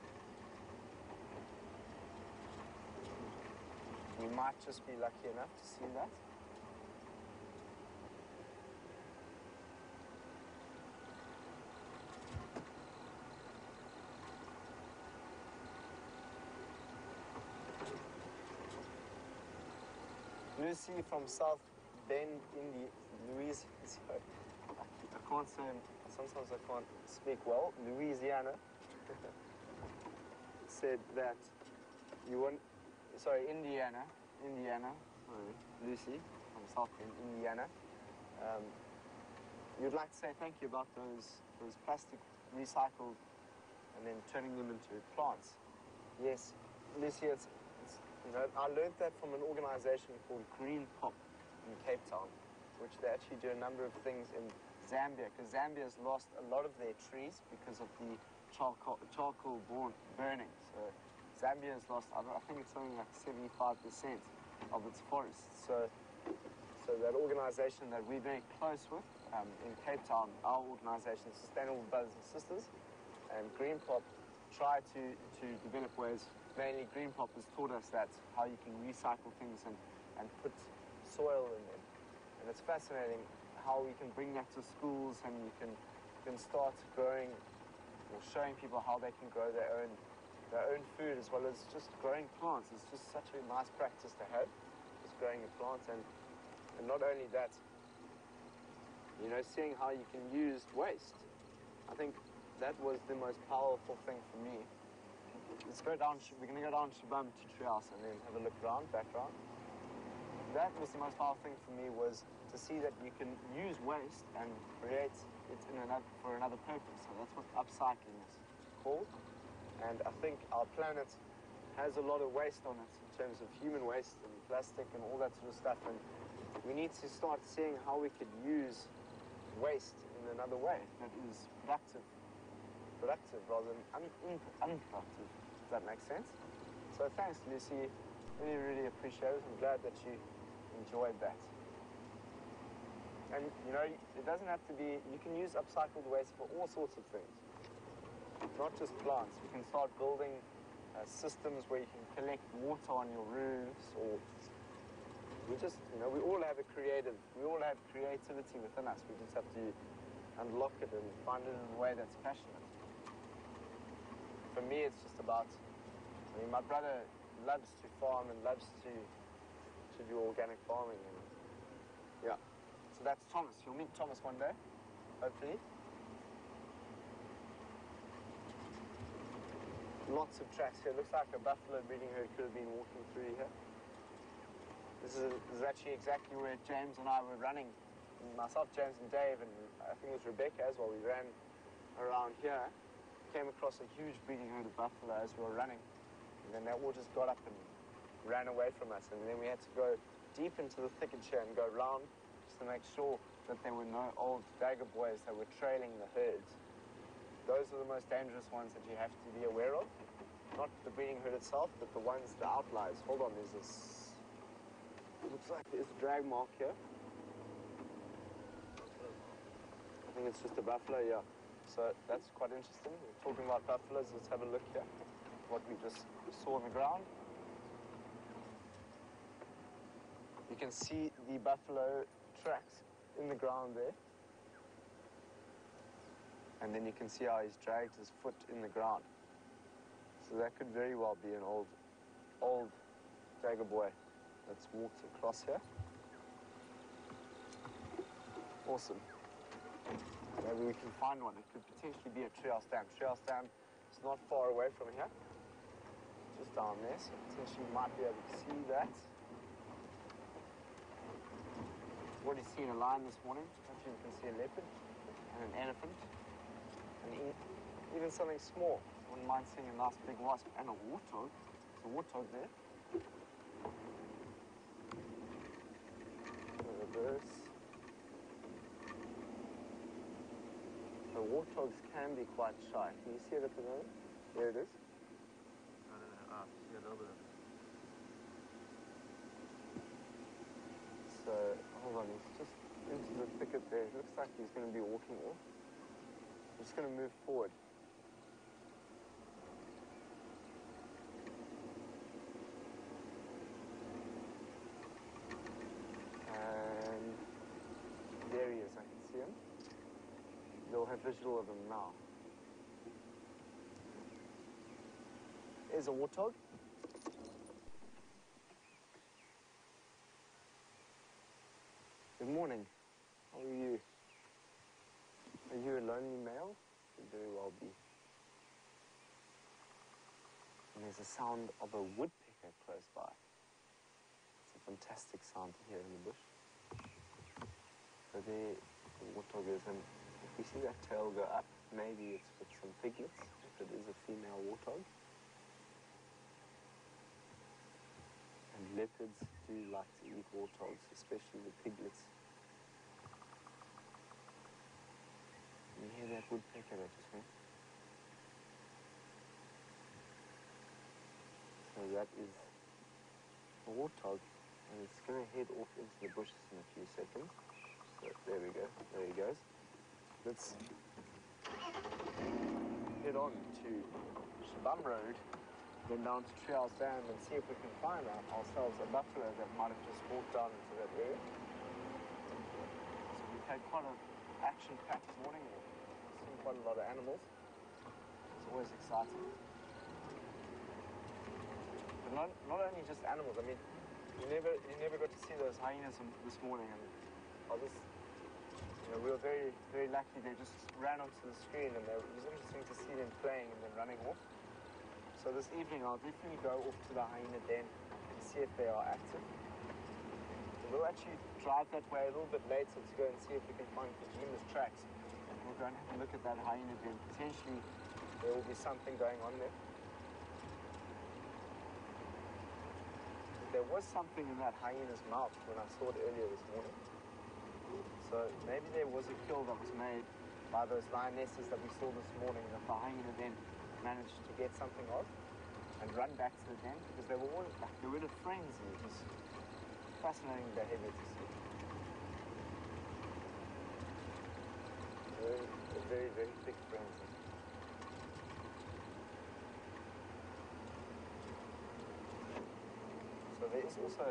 We might just be lucky enough to see that. Lucy from South Bend, Louisiana. I can't say, sometimes I can't speak well. Louisiana said that you want, sorry, Indiana, sorry, Lucy from South Bend, Indiana, you'd like to say thank you about those plastic recycled and then turning them into plants. Yes, Lucy, it's I learned that from an organization called Green Pop in Cape Town, which they actually do a number of things in Zambia, because Zambia has lost a lot of their trees because of the charcoal burning. So Zambia has lost, I think it's something like 75% of its forests. So that organization that we're very close with in Cape Town, our organization, Sustainable Brothers and Sisters, and Green Pop try to develop ways. Mainly Green Pop has taught us that how you can recycle things and put soil in them. And it's fascinating how we can bring that to schools, and you can start growing or showing people how they can grow their own food, as well as just growing plants. It's just such a nice practice to have, just growing a plant. And not only that, seeing how you can use waste. I think that was the most powerful thing for me. Let's go down, we're going to go down Shabam to Treehouse and then have a look around, back around. That was the most powerful thing for me, was to see that you can use waste and create it for another purpose. So that's what upcycling is called. And I think our planet has a lot of waste on it in terms of human waste and plastic and all that sort of stuff. And we need to start seeing how we could use waste in another way that is productive rather than unproductive, if that makes sense. So thanks, Lucy. Really, really appreciate it. I'm glad that you enjoyed that. And, it doesn't have to be, you can use upcycled waste for all sorts of things, not just plants. You can start building systems where you can collect water on your roofs, or we just, we all have creativity within us. We just have to unlock it and find it in a way that's passionate. For me, it's just about, my brother loves to farm and loves to do organic farming. And, yeah. So that's Thomas. You'll meet Thomas one day, hopefully. Lots of tracks here. Looks like a buffalo breeding herd could have been walking through here. This is actually exactly where James and I were running. Myself, James, and Dave, and I think it was Rebecca as well. We ran around here. Came across a huge breeding herd of buffalo as we were running, and then they all just got up and ran away from us, and then we had to go deep into the thicket here and go round just to make sure that there were no old Dagger boys that were trailing the herds. Those are the most dangerous ones that you have to be aware of, not the breeding herd itself, but the ones, the outliers. Hold on, there's this, looks like there's a drag mark here. I think it's just a buffalo, yeah. So that's quite interesting. We're talking about buffaloes. Let's have a look here. What we just saw on the ground. You can see the buffalo tracks in the ground there. And then you can see how he's dragged his foot in the ground. So that could very well be an old Dagger boy that's walked across here. Awesome. Maybe we can find one. It could potentially be a Treehouse Dam. Treehouse Dam is not far away from here. Just down there, so potentially you might be able to see that. I've already seen a lion this morning. Hopefully we can see a leopard and an elephant. And even something small. I wouldn't mind seeing a nice big wasp and a warthog. There's a warthog there. Reverse. The warthogs can be quite shy. Can you see it at the moment? There it is. See a little bit of it. So, hold on, he's just into the thicket there. It looks like he's going to be walking off. I'm just going to move forward. And there he is, I can see him. You'll have visual of him now. There's a warthog. Good morning. How are you? Are you a lonely male? Could very well be. And there's a sound of a woodpecker close by. It's a fantastic sound to hear in the bush. So there the warthog is, and if we see that tail go up, maybe it's with some piglets, if it is a female warthog. And leopards do like to eat warthogs, especially the piglets. You hear that woodpecker that just went? So that is a warthog, and it's going to head off into the bushes in a few seconds. So there we go, there he goes. Let's head on to Shabam Road, then down to Trials Dam and see if we can find ourselves a buffalo that might have just walked down into that area. So we've had quite an action-packed morning, we've seen quite a lot of animals. It's always exciting. But not only just animals, I mean, you never got to see those hyenas this morning, and we were very, very lucky. They just ran onto the screen, and it was interesting to see them playing and then running off. So this evening, I'll definitely go off to the hyena den and see if they are active. We'll actually drive that way a little bit later to go and see if we can find Kojima's tracks. And we'll go and have a look at that hyena den. Potentially, there will be something going on there. There was something in that hyena's mouth when I saw it earlier this morning. So maybe there was a kill that was made by those lionesses that we saw this morning that the hyena then managed to get something of and run back to the den, because they were all like, they were in a frenzy. It was fascinating behavior to see. A very, very big frenzy. So there is also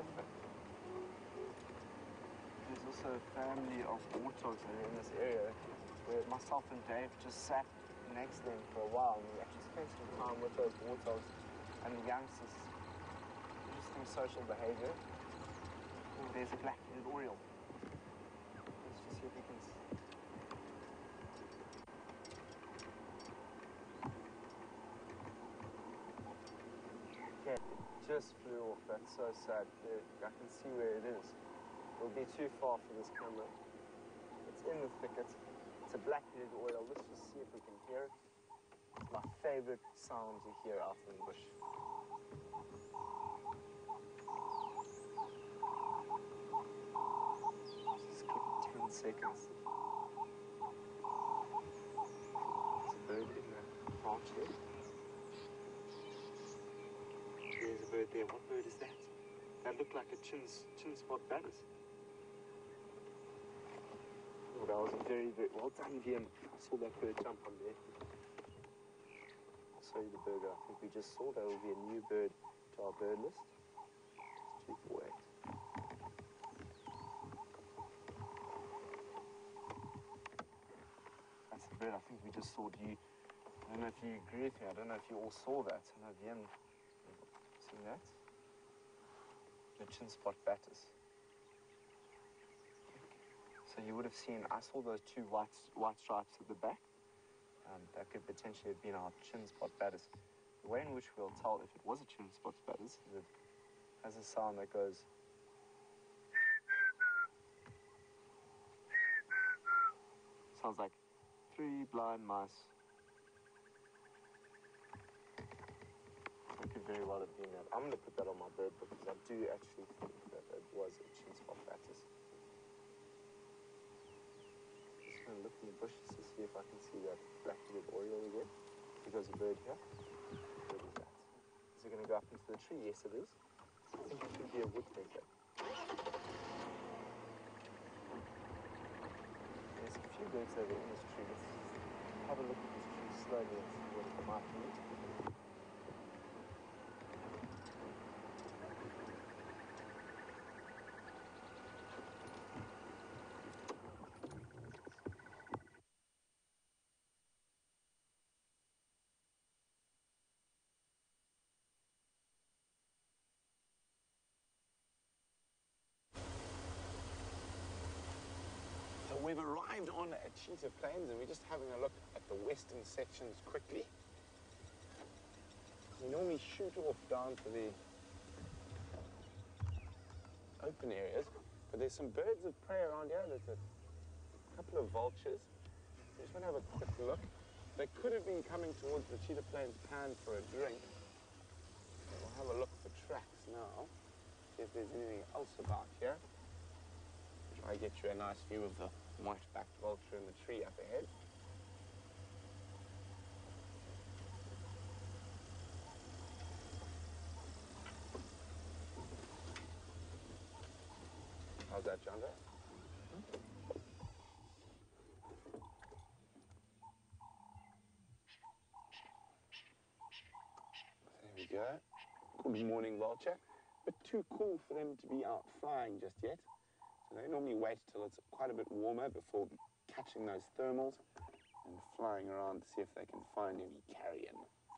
a family of warthogs in this area where myself and Dave just sat next to them for a while, and we actually spent some time with those warthogs and the youngsters. Interesting social behavior. Oh, there's a black-headed oriole. Let's just see if we can see. Okay, it just flew off. That's so sad. I can see where it is. It'll be too far for this camera. It's in the thicket. It's a black-headed oriole. Let's just see if we can hear it. It's my favorite sound to hear out in the bush. Just give it 10 seconds. There's a bird in the branch there. There's a bird there. What bird is that? That looked like a chin spot batters. Oh, that was a very, very well done, Vian. I saw that bird jump on there. I'll show you the bird I think we just saw. That will be a new bird to our bird list. 248. That's the bird I think we just saw. I don't know if you agree with me. I don't know if you all saw that. I know Vian seen that. The chin spot batters. So you would have seen, I saw those two white stripes at the back. That could potentially have been our chin spot batters. The way in which we'll tell if it was a chin spot batters is it has a sound that goes. Sounds like 3 blind mice. That could very well have been that. I'm going to put that on my bird book because I do actually think that it was a chin spot batters. Look in the bushes to see if I can see that black-headed oriole again. There's a bird here. What is that? Is it going to go up into the tree? Yes, it is. I think it could be a woodpecker. There's a few birds over in this tree. Let's have a look at this tree slowly and see what it might be. We've arrived on Cheetah Plains and we're just having a look at the western sections quickly. We normally shoot off down to the open areas, but there's some birds of prey around here that are couple of vultures. We just want to have a quick look. They could have been coming towards the Cheetah Plains pan for a drink. We'll have a look for tracks now, see if there's anything else about here. Try to get you a nice view of the white-backed vulture in the tree up ahead. How's that, John? There we go. Good morning, vulture. But too cool for them to be out flying just yet. So they normally wait till it's quite a bit warmer before catching those thermals and flying around to see if they can find any carrion.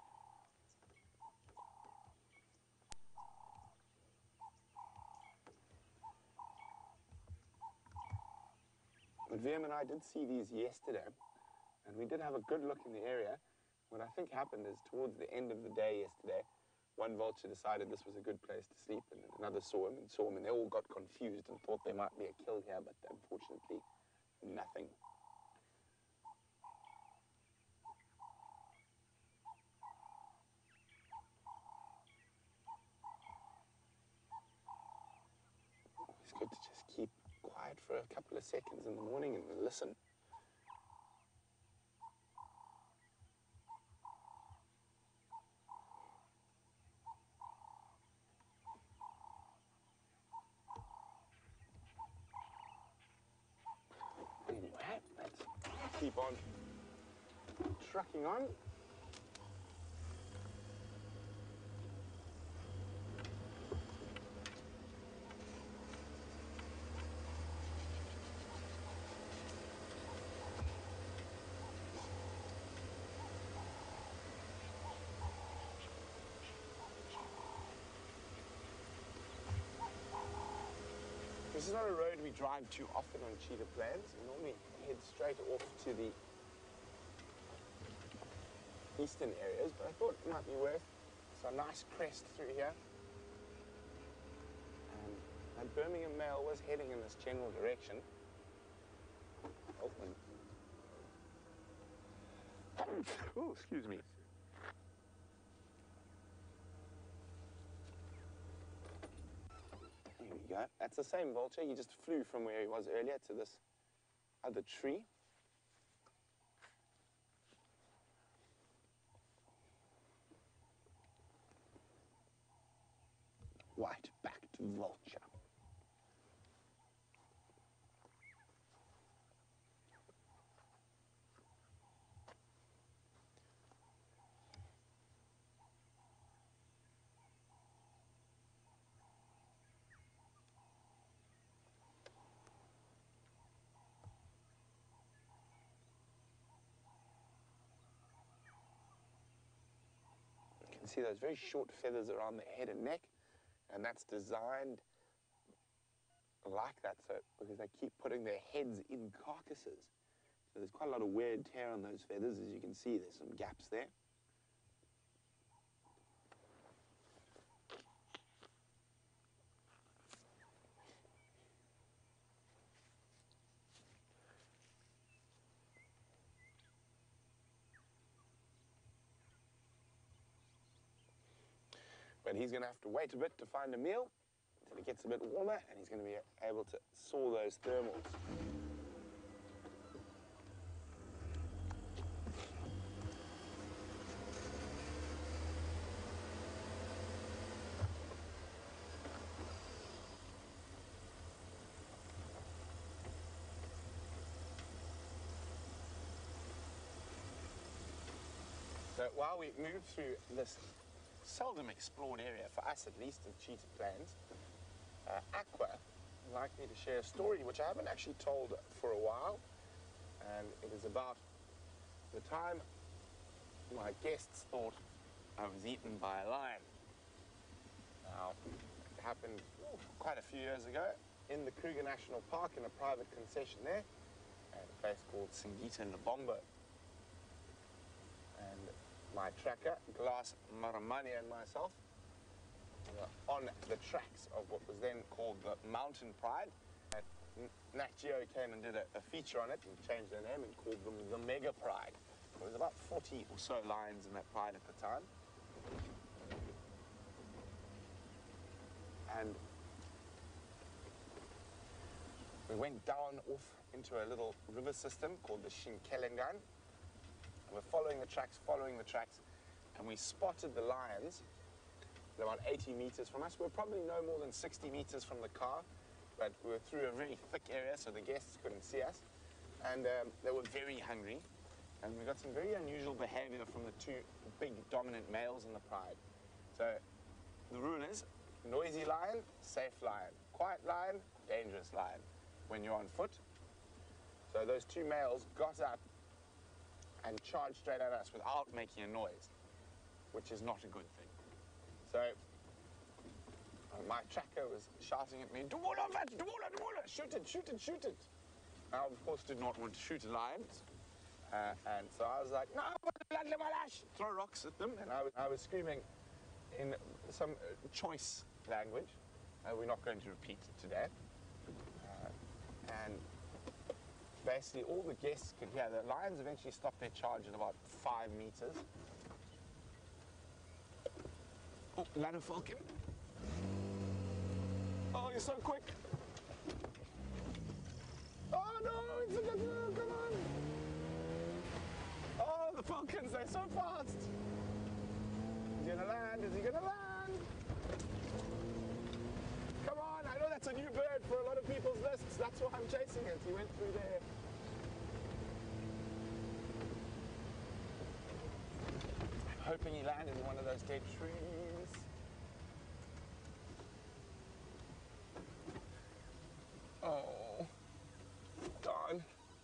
But VM and I did see these yesterday, and we did have a good look in the area. What I think happened is towards the end of the day yesterday, one vulture decided this was a good place to sleep, and another saw him, and they all got confused and thought there might be a kill here, but unfortunately, nothing. It's good to just keep quiet for a couple of seconds in the morning and listen. Anyway, let's keep on trucking on. This is not a road we drive too often on Cheetah Plains. We normally head straight off to the eastern areas, but I thought it might be worth. It's a nice crest through here. And that Birmingham Mail was heading in this general direction. Oh, excuse me. There we go. That's the same vulture. He just flew from where he was earlier to this other tree. White-backed vulture. You can see those very short feathers around the head and neck, and that's designed like that so because they keep putting their heads in carcasses. So there's quite a lot of wear and tear on those feathers. As you can see, there's some gaps there. But he's going to have to wait a bit to find a meal until it gets a bit warmer, and he's going to be able to saw those thermals. So while we move through this seldom explored area, for us at least, of Cheetah Plains, Aqua would like me to share a story which I haven't actually told for a while, and it is about the time my guests thought I was eaten by a lion. Now, it happened quite a few years ago in the Kruger National Park in a private concession there, at a place called Singita Nabombo. And my tracker, Glass Maramani, and myself were on the tracks of what was then called the Mountain Pride. At Nat Geo came and did a feature on it and changed their name and called them the Mega Pride. There was about 40 or so lions in that pride at the time. And we went down off into a little river system called the Shinkelengan. And we're following the tracks, and we spotted the lions at about 80 meters from us. We're probably no more than 60 meters from the car, but we were through a very thick area, so the guests couldn't see us. And they were very hungry, and we got some very unusual behavior from the two big dominant males in the pride. So the rule is, noisy lion, safe lion. Quiet lion, dangerous lion when you're on foot. So those two males got up and charged straight at us without making a noise, which is not a good thing. So my tracker was shouting at me, "Dumula, Dumula, Dumula, shoot it, shoot it, shoot it." I, of course, did not want to shoot a lion. And so I was like, "No, throw rocks at them." And I was screaming in some choice language. We're not going to repeat it today. And basically all the guests could hear. The lions eventually stopped their charge at about 5 meters. Oh, Lana Falcon. Oh, you're so quick. Oh no, it's a good one, come on. Oh, the falcons, they're so fast. Is he gonna land? Is he gonna land? Come on, I know that's a new bird for a lot of people's lists. That's why I'm chasing it. He went through there. I'm hoping he landed in one of those dead trees. Oh, darn.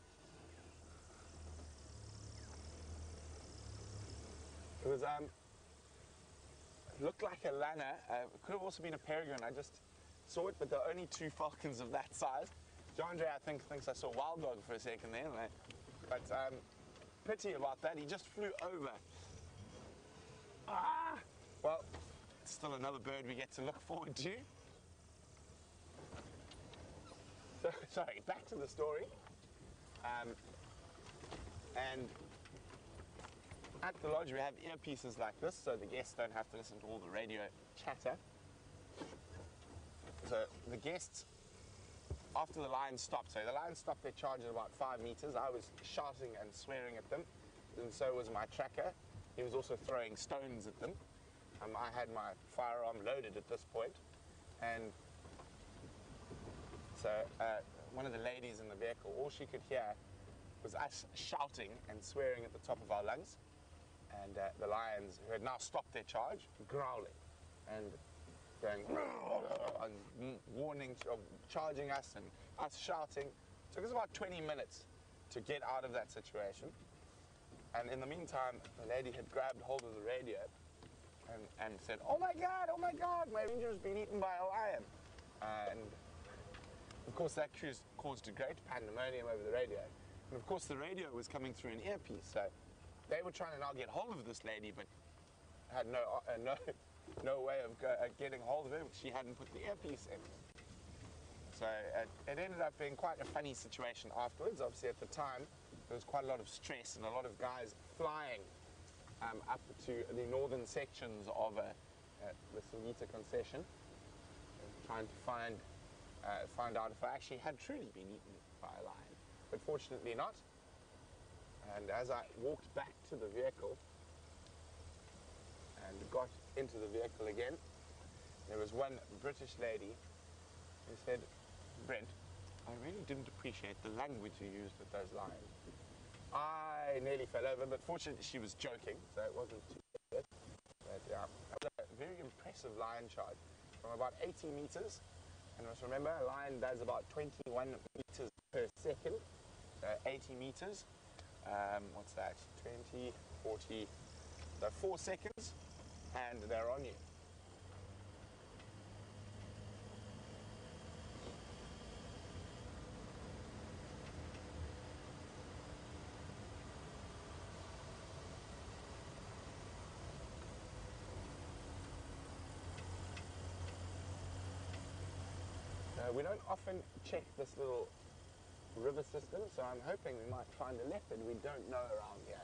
It was, looked like a lanner. It could have also been a peregrine. I just saw it, but there are only two falcons of that size. Jandre, I think, thinks I saw wild dog for a second there. But pity about that. He just flew over. Ah! Well, it's still another bird we get to look forward to. So, sorry, back to the story. And at the lodge we have earpieces like this, so the guests don't have to listen to all the radio chatter. So the guests, after the lions stopped, so the lions stopped their charge at about 5 meters. I was shouting and swearing at them, and so was my tracker. He was also throwing stones at them. I had my firearm loaded at this point, and so one of the ladies in the vehicle, all she could hear was us shouting and swearing at the top of our lungs, and the lions, who had now stopped their charge, growling and going and warning, charging us, and us shouting. It took us about 20 minutes to get out of that situation. And in the meantime, the lady had grabbed hold of the radio and said, oh my God, my ranger's been eaten by a lion." And of course that caused a great pandemonium over the radio. And of course the radio was coming through an earpiece, so they were trying to now get hold of this lady, but had no way of getting hold of her. She hadn't put the earpiece in. So it ended up being quite a funny situation afterwards. Obviously at the time, there was quite a lot of stress and a lot of guys flying up to the northern sections of the Soweto concession, trying to find out if I actually had truly been eaten by a lion. But fortunately not. And as I walked back to the vehicle and got into the vehicle again, there was one British lady who said, "Brent, I really didn't appreciate the language you used with those lions." I nearly fell over, but fortunately she was joking, so it wasn't too bad. But yeah, it was a very impressive lion charge from about 80 meters. And just remember, a lion does about 21 meters per second, 80 meters. What's that? 20, 40, so 4 seconds, and they're on you. We don't often check this little river system, so I'm hoping we might find a leopard we don't know around here.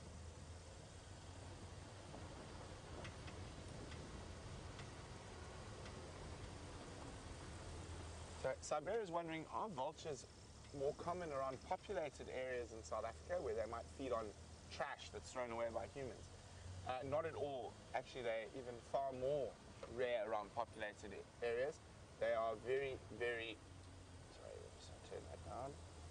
So Siberia is wondering, are vultures more common around populated areas in South Africa where they might feed on trash that's thrown away by humans? Not at all. Actually, they're even far more rare around populated areas. They are very, very, sorry, let's turn that down.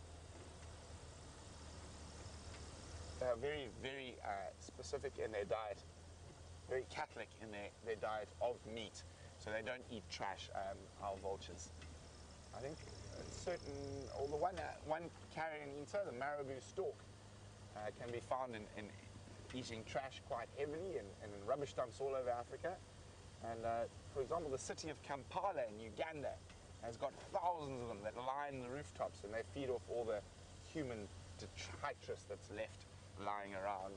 They are very, very specific in their diet, very Catholic in their diet of meat. So they don't eat trash, our vultures. I think certain, or the one carrion eater, the marabou stork, can be found in eating trash quite heavily and in rubbish dumps all over Africa. And for example, the city of Kampala in Uganda has got thousands of them that line the rooftops, and they feed off all the human detritus that's left lying around.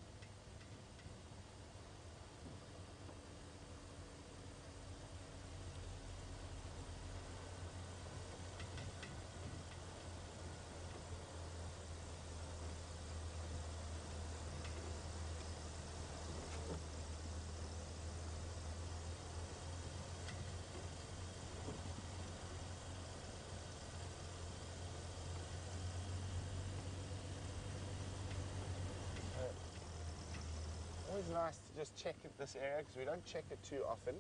Always nice to just check this area because we don't check it too often.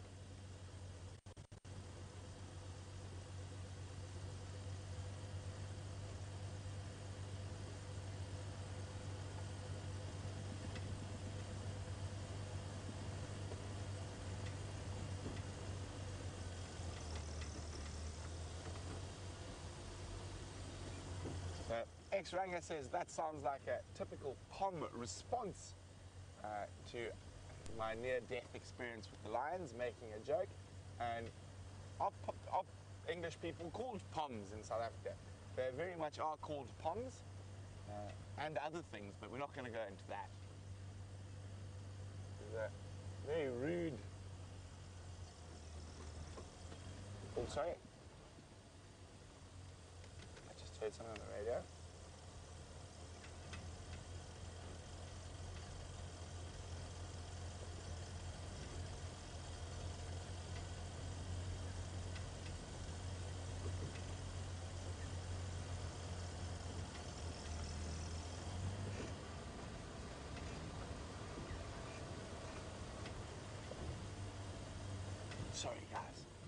X-Ranga says that sounds like a typical POM response to my near-death experience with the lions, making a joke. And are English people called POMs in South Africa? They very much are called POMs and other things, but we're not going to go into that. There's a very rude... Oh, sorry. I just heard something on the radio. Sorry, guys.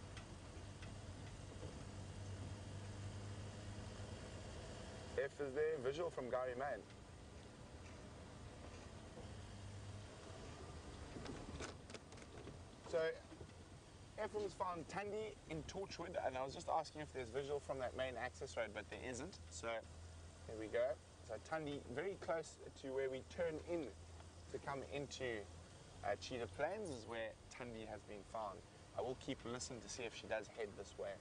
F is there, visual from Gary Mann. So, Ephraim's found Tundi in Torchwood, and I was just asking if there's visual from that main access road, but there isn't. So, here we go. So, Tundi, very close to where we turn in to come into Cheetah Plains is where Tundi has been found. I will keep a listen to see if she does head this way.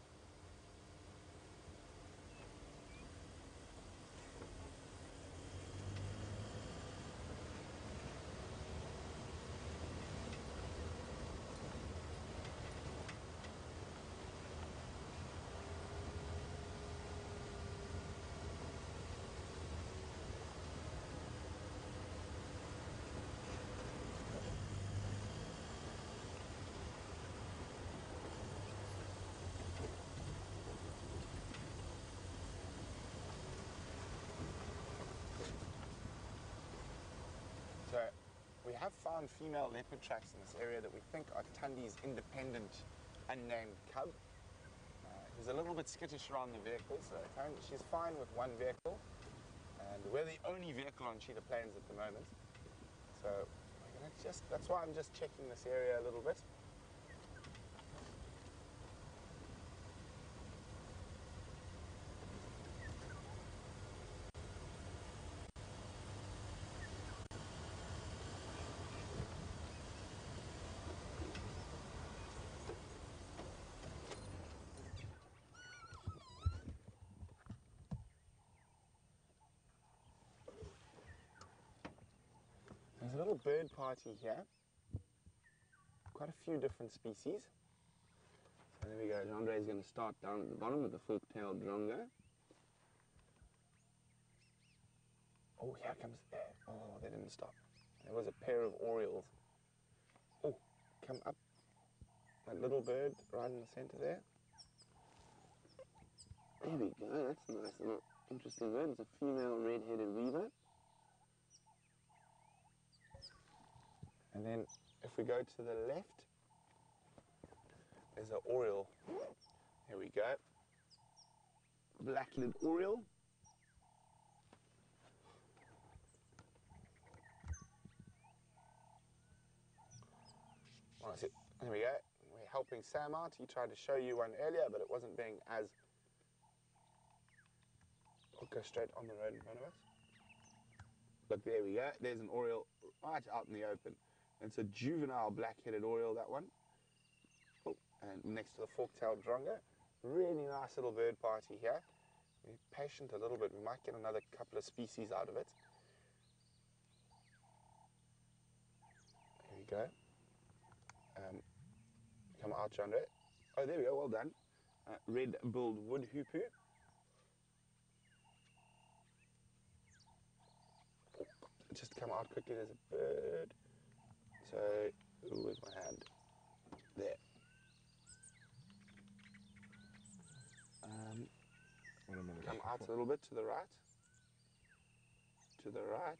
So we have found female leopard tracks in this area that we think are Tundi's independent, unnamed cub. He's a little bit skittish around the vehicle, so she's fine with one vehicle. And we're the only vehicle on Cheetah Plains at the moment. So we're gonna that's why I'm just checking this area a little bit. There's a little bird party here. Quite a few different species. So There we go. Andre is going to start down at the bottom with the fork-tailed drongo. Oh, here comes there. Oh, they didn't stop. There was a pair of orioles. Oh, come up. That little bird right in the center there. There we go. That's a nice little interesting bird. It's a female red-headed weaver. And then if we go to the left, there's an oriole. Here we go. Black-headed oriole. Right, there we go. We're helping Sam out. He tried to show you one earlier, but it wasn't being as... I'll go straight on the road in front of us. Look, there we go. There's an oriole right out in the open. It's a juvenile black-headed oriole, that one. Oh, and next to the fork-tailed drongo. Really nice little bird party here. Be patient a little bit. We might get another couple of species out of it. There we go. Come out, Andre. Oh, there we go. Well done. Red-billed wood hoopoo. Just come out quickly. There's a bird. So, ooh, where's my hand? There. Come out a little bit to the right. To the right.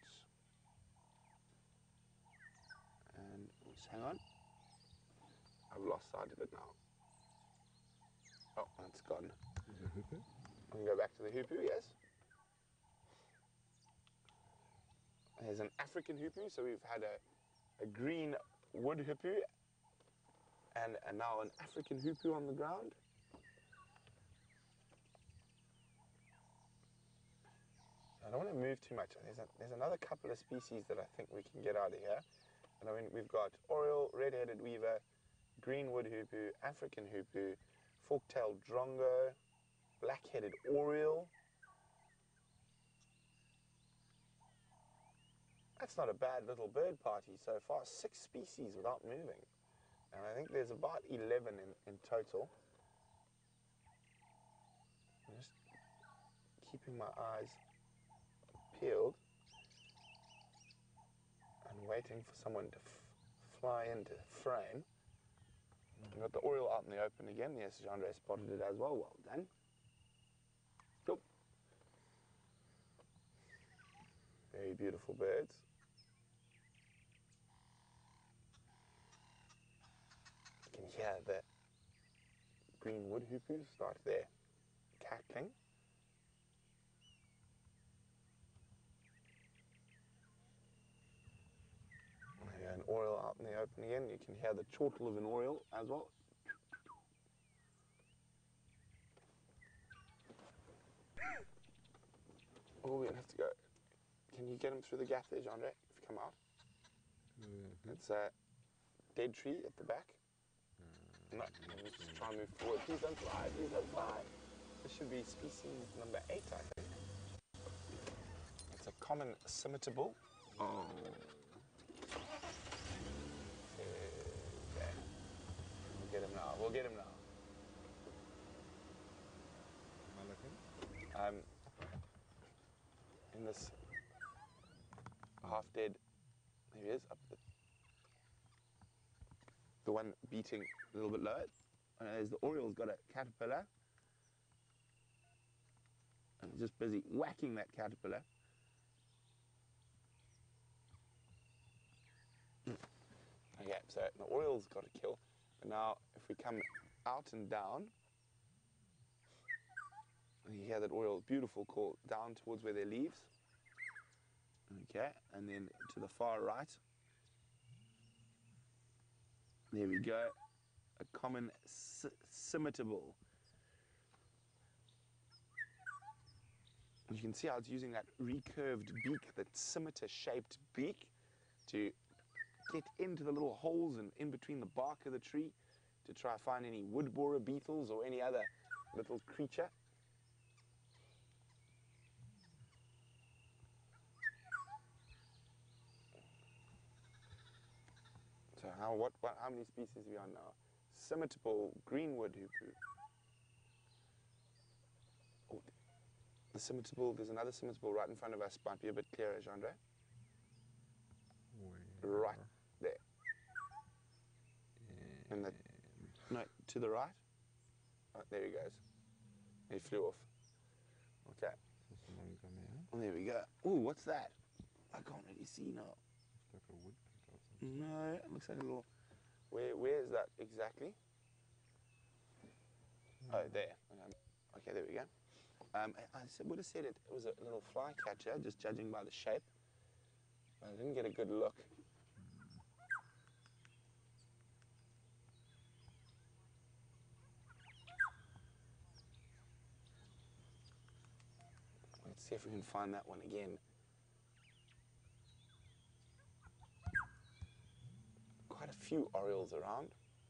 And just hang on. I've lost sight of it now. Oh, that's gone. The hoopoo? We can go back to the hoopoo, yes. There's an African hoopoo, so we've had a green wood hoopoo and now an African hoopoo on the ground. I don't want to move too much. There's another couple of species that I think we can get out of here. And I mean, we've got oriole, red-headed weaver, green wood hoopoo, African hoopoo, fork-tailed drongo, black-headed oriole. That's not a bad little bird party so far. 6 species without moving. And I think there's about 11 in total. I'm just keeping my eyes peeled and waiting for someone to fly into frame. We've got the oriole out in the open again. Yes, Andre spotted it as well. Well done. Cool. Very beautiful birds. You can hear the green wood hoopoo start there cackling. An oriole out in the open again. You can hear the chortle of an oriole as well. Oh, we're gonna have to go. Can you get him through the gap there, Andre? If you come out. It's a dead tree at the back. No, let's just try and move forward. Please don't fly, please don't fly. This should be species number 8, I think. It's a common scimitar. Oh. We'll get him now. We'll get him now. In this half-dead, there he is, up the one beating a little bit lower. There's the oriole's got a caterpillar. And just busy whacking that caterpillar. Okay, so the oriole's got a kill. But now, if we come out and down, you hear that oriole, beautiful call, down towards where their leaves. Okay, and then to the far right. There we go. A common scimitar. You can see how it's using that recurved beak, that scimitar-shaped beak, to get into the little holes and in between the bark of the tree to try to find any wood borer beetles or any other little creature. So how many species are we on now? Scimitable greenwood hoopoe. Oh, the Scimitable, there's another Scimitable right in front of us. Might be a bit clearer, Jandre. Right there. And that, no, to the right. Oh, there he goes. He flew off. Okay. Oh, there we go. Oh, what's that? I can't really see now. It's like a woodpecker or something. No, it looks like a little. Where is that exactly? Oh, there. Okay, there we go. I would have said it was a little flycatcher, just judging by the shape. I didn't get a good look. Let's see if we can find that one again. Quite a few orioles around.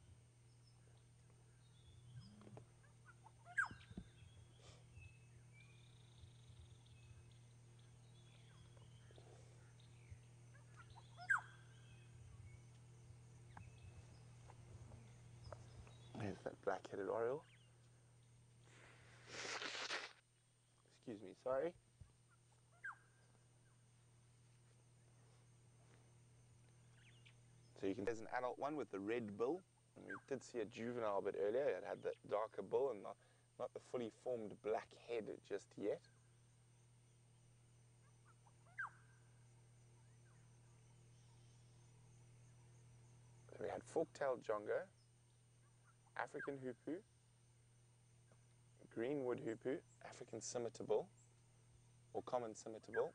There's that black-headed oriole. Excuse me, sorry. So you can, there's an adult one with the red bill. And we did see a juvenile a bit earlier. It had the darker bill and not the fully formed black head just yet. So we had fork-tailed jongo, African hoopoe, greenwood hoopoe, African scimitable, or common scimitable.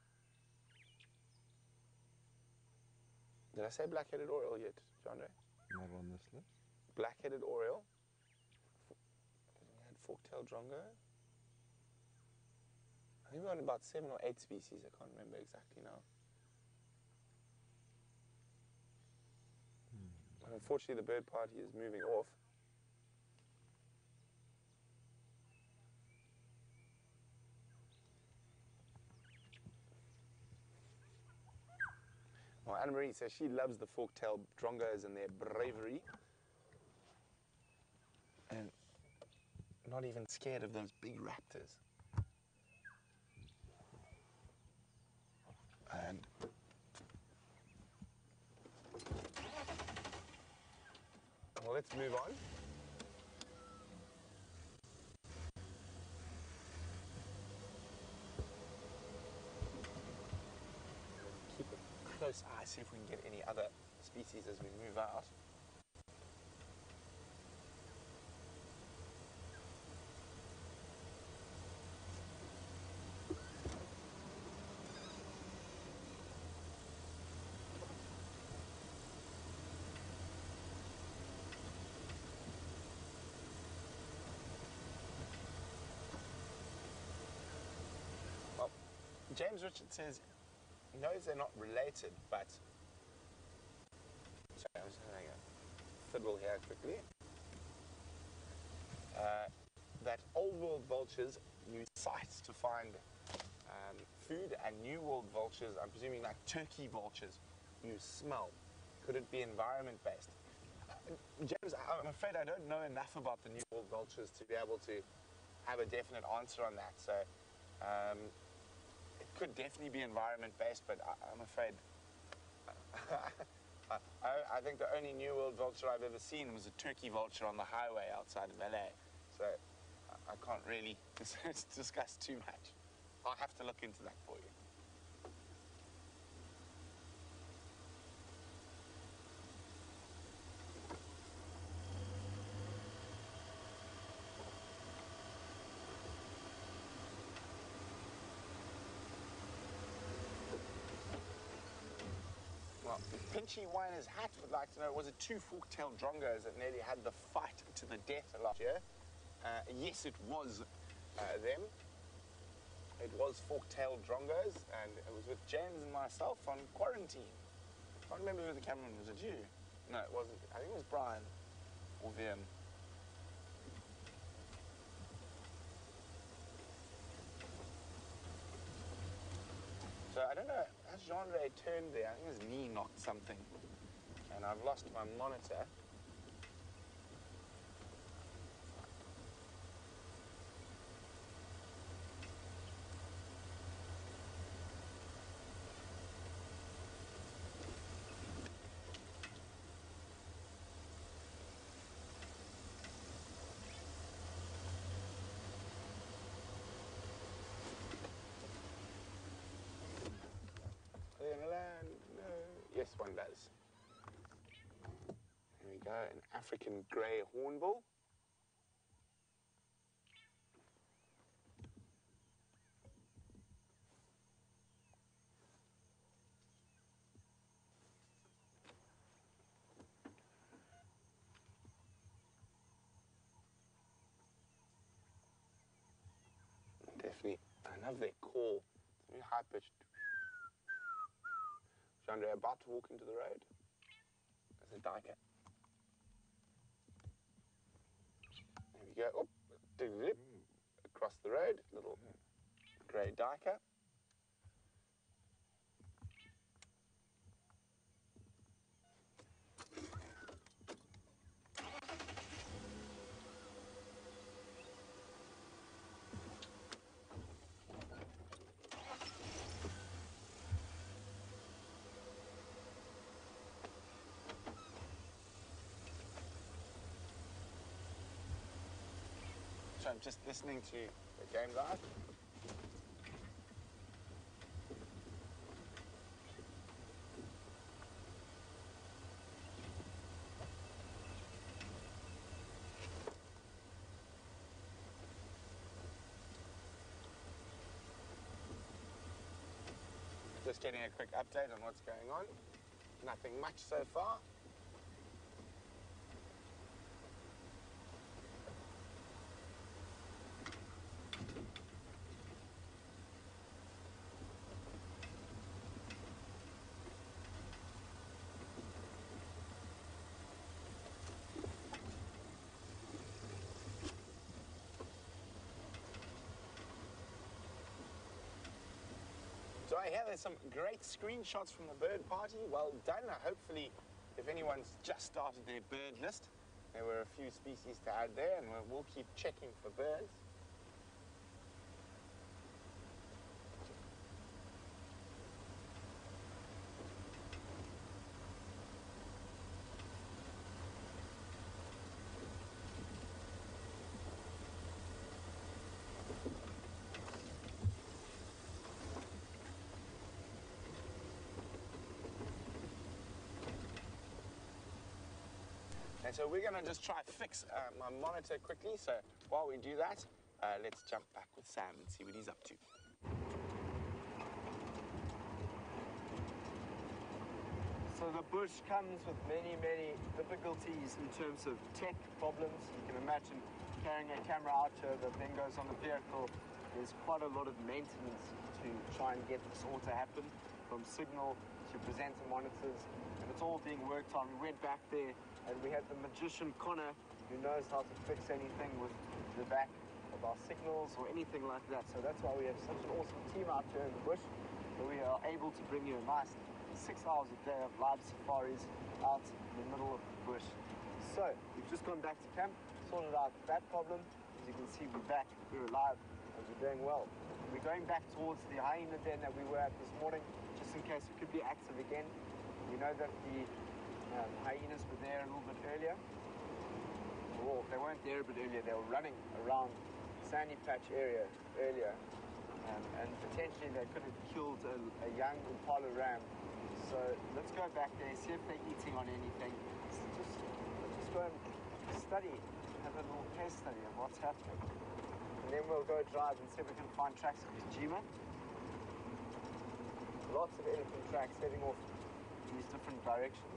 Did I say black-headed oriole yet, Jandre? Not on this list. Black-headed oriole. We had fork-tailed drongo. I think we had about 7 or 8 species. I can't remember exactly now. But unfortunately, the bird party is moving off. Well, Anna-Marie says she loves the fork-tailed drongos and their bravery. And not even scared of those big raptors. And well, let's move on. Keep a close eye, see if we can get any other species as we move out. James Richard says he knows they're not related, but sorry, I'm just having a fiddle here quickly. That old world vultures use sights to find food, and new world vultures, I'm presuming like turkey vultures, use smell. Could it be environment based? James, I'm afraid I don't know enough about the new world vultures to be able to have a definite answer on that. So. It could definitely be environment-based, but I'm afraid I think the only New World vulture I've ever seen was a turkey vulture on the highway outside of LA. So I can't really discuss too much. I'll have to look into that for you. Pinchy Winer's Hat would like to know, was it 2 fork-tailed drongos that nearly had the fight to the death last year? Yes, it was them. It was fork-tailed drongos, and it was with James and myself on quarantine. I can't remember who the cameraman was. Was it you? No, it wasn't. I think it was Brian or them. So I don't know, as Jandre turned there, I think his knee knocked something. And I've lost my monitor. this one does. There we go, an African grey hornbill. Definitely, I love their call. It's very high pitched. Chandra, about to walk into the road. There's a duiker. There we go. Oh, dip, across the road, little grey duiker. So I'm just listening to the game live. Just getting a quick update on what's going on. Nothing much so far. So I hear there's some great screenshots from the bird party. Well done. Hopefully, if anyone's just started their bird list, there were a few species to add there, and we'll keep checking for birds. And so we're going to just try to fix my monitor quickly. So while we do that, let's jump back with Sam and see what he's up to. So the bush comes with many, many difficulties in terms of tech problems. You can imagine carrying a camera out here that then goes on the vehicle. There's quite a lot of maintenance to try and get this all to happen, from signal to presenter monitors, and it's all being worked on. We went back there and we had the magician Connor, who knows how to fix anything with the back of our signals or anything like that. So that's why we have such an awesome team out here in the bush, where we are able to bring you a nice 6 hours a day of live safaris out in the middle of the bush. So we've just gone back to camp, sorted out that problem. As you can see, we're back, we're alive, and we're doing well. We're going back towards the hyena den that we were at this morning, just in case it could be active again. We know that the hyenas were there a little bit earlier. Well, they weren't there a bit earlier, they were running around Sandy Patch area earlier. And potentially they could have killed a young impala ram. So let's go back there, see if they're eating on anything. Just go and study, have a little case study of what's happening. And then we'll go drive and see if we can find tracks of Kajima. Lots of elephant tracks heading off these different directions.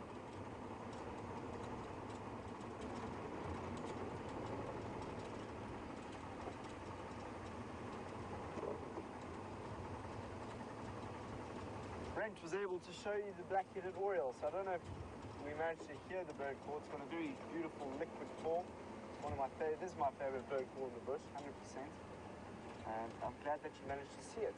Brent was able to show you the black-headed oriole, so I don't know if we managed to hear the bird call. It's got a very beautiful liquid call. One of my favorite, this is my favorite bird call in the bush, 100%. And I'm glad that you managed to see it.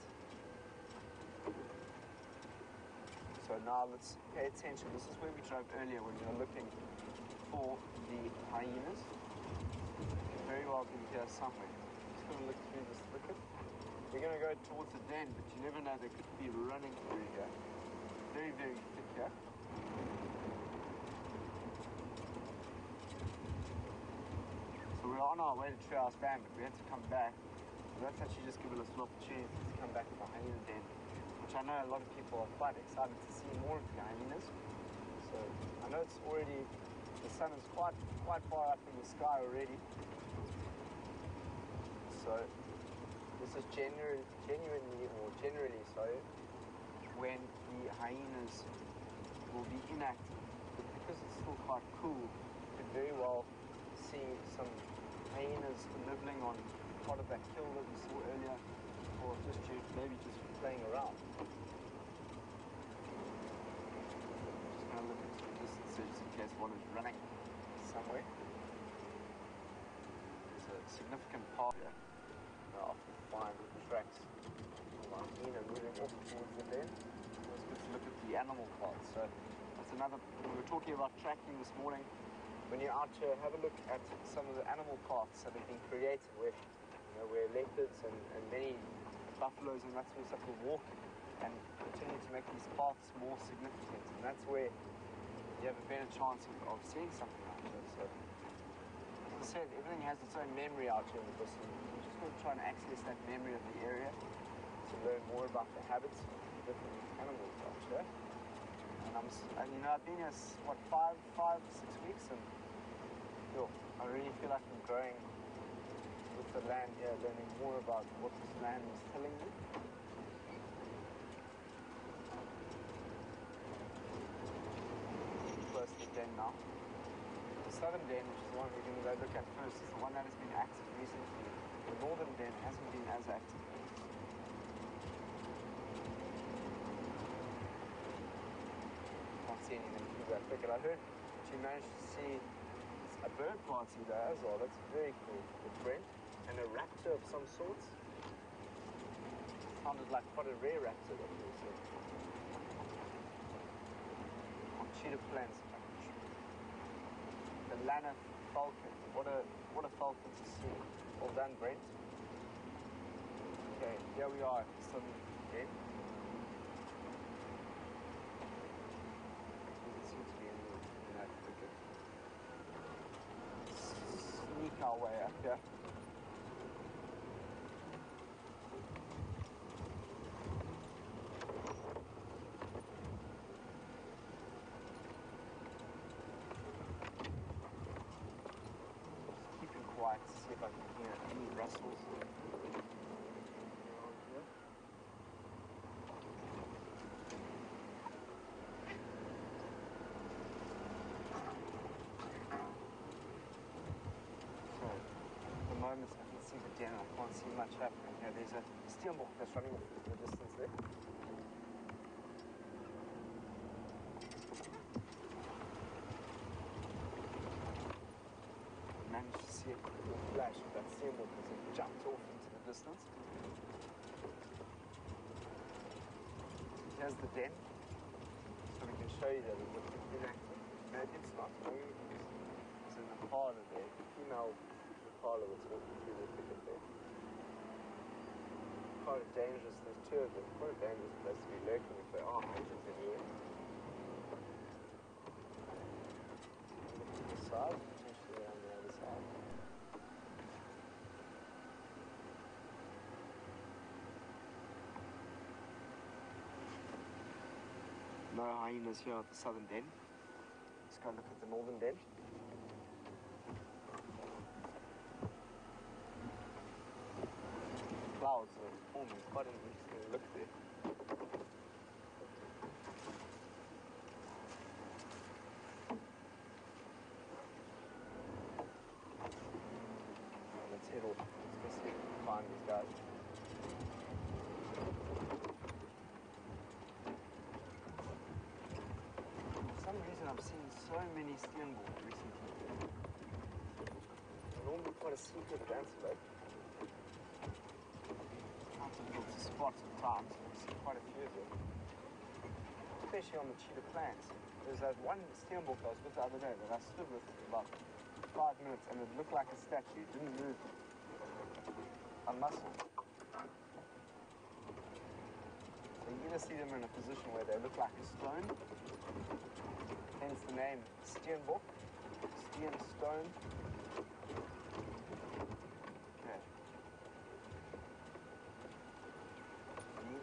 So now let's pay attention. This is where we drove earlier when we were looking for the hyenas. Could very well be here somewhere. Just going to look through this thicket. We're going to go towards the den, but you never know, they could be running through here. Very, very thick here. So we're on our way to Treehouse Band, but we had to come back. So that's actually just given us an opportunity to come back to the hyena den, which which I know a lot of people are quite excited to see more of the hyenas. So I know it's already, the sun is quite far up in the sky already. So this is generally when the hyenas will be inactive. But because it's still quite cool, you could very well see some hyenas nibbling on part of that kill that we saw earlier, or maybe just playing around. Just going to look into the distance just in case one is running somewhere. There's a significant part here. I often find with the tracks of a hyena moving off towards the den. So it's good to look at the animal parts. So that's another, we were talking about tracking this morning. When you're out here, have a look at some of the animal paths that have been created where, where leopards and many buffaloes and that sort of stuff will walk and continue to make these paths more significant. And that's where you have a better chance of seeing something out here. So, as I said, everything has its own memory out here in the bush. You just got to try and access that memory of the area to learn more about the habits of different animals out here. And I've been here, what, 5, 6 weeks, and I really feel like I'm growing with the land here, learning more about what this land is telling me. Close to the den now. The southern den, which is the one we're going to go look at first, is the one that has been active recently. The northern den hasn't been as active. Can't see anything through that thicket. I heard she managed to see a bird party there as well. That's very cool. With Brent and a raptor of some sorts. Sounded like quite a rare raptor that we saw. On cheetah plains. The Lanark falcon. What a falcon to see. Well done, Brent. Okay, here we are. Some game. Doesn't seem to be in that thicket. Sneak our way up here. Just keeping quiet to see if I can hear any rustles. I can see the den, I can't see much happening here. There's a steenbok that's running off in the distance there. I managed to see a quick little flash of that steenbok as it jumped off into the distance. Here's the den, so we can show you that it looks inactive. No, it's not. It's in the parlor there. The female Impala was walking through the thicket there. Quite dangerous, there's two of them. Quite a dangerous place to be lurking if there are hunters anywhere. Look to the side, potentially on the other side. No hyenas here at the southern den. Let's go look at the northern den. Clouds are forming, quite an interesting look there. Let's head off. Let's go see if we can find these guys. For some reason I've seen so many steenbok recently. They're normally quite a secret antelope. Difficult to spot at times. You see quite a few of them, especially on the cheetah plains. There's that one steenbok I was with the other day that I stood with for about 5 minutes and it looked like a statue. It didn't move a muscle. So you either see them in a position where they look like a stone, hence the name steenbok, stone.